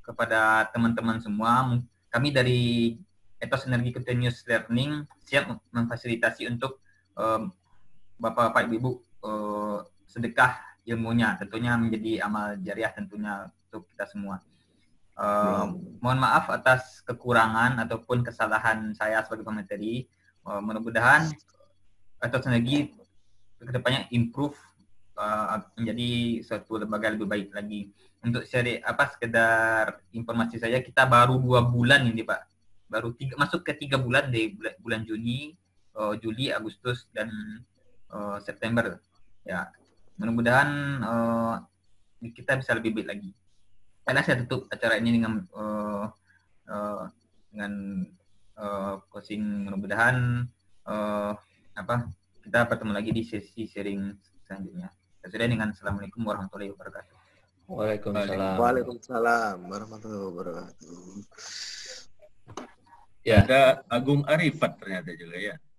kepada teman-teman semua. Kami dari Ethos Energi Continuous Learning siap memfasilitasi untuk um, Bapak-Bapak Ibu uh, sedekah ilmunya, tentunya menjadi amal jariah tentunya untuk kita semua. Uh, mohon maaf atas kekurangan ataupun kesalahan saya sebagai pemateri. Uh, mudah-mudahan Ethos Energi kedepannya improve uh, menjadi suatu lembaga lebih baik lagi. Untuk share apa sekedar informasi saya, kita baru dua bulan ini Pak, baru tiga, masuk ke tiga bulan dari bulan, bulan Juni, uh, Juli, Agustus dan uh, September. Ya, mudah-mudahan uh, kita bisa lebih baik lagi. Karena saya tutup acara ini dengan uh, uh, dengan uh, closing, mudah-mudahan uh, apa kita bertemu lagi di sesi sharing selanjutnya. Saya dengan Assalamualaikum warahmatullahi wabarakatuh. Waalaikumsalam. Waalaikumsalam warahmatullahi wabarakatuh. Ya, ada Agung Arifat ternyata juga ya.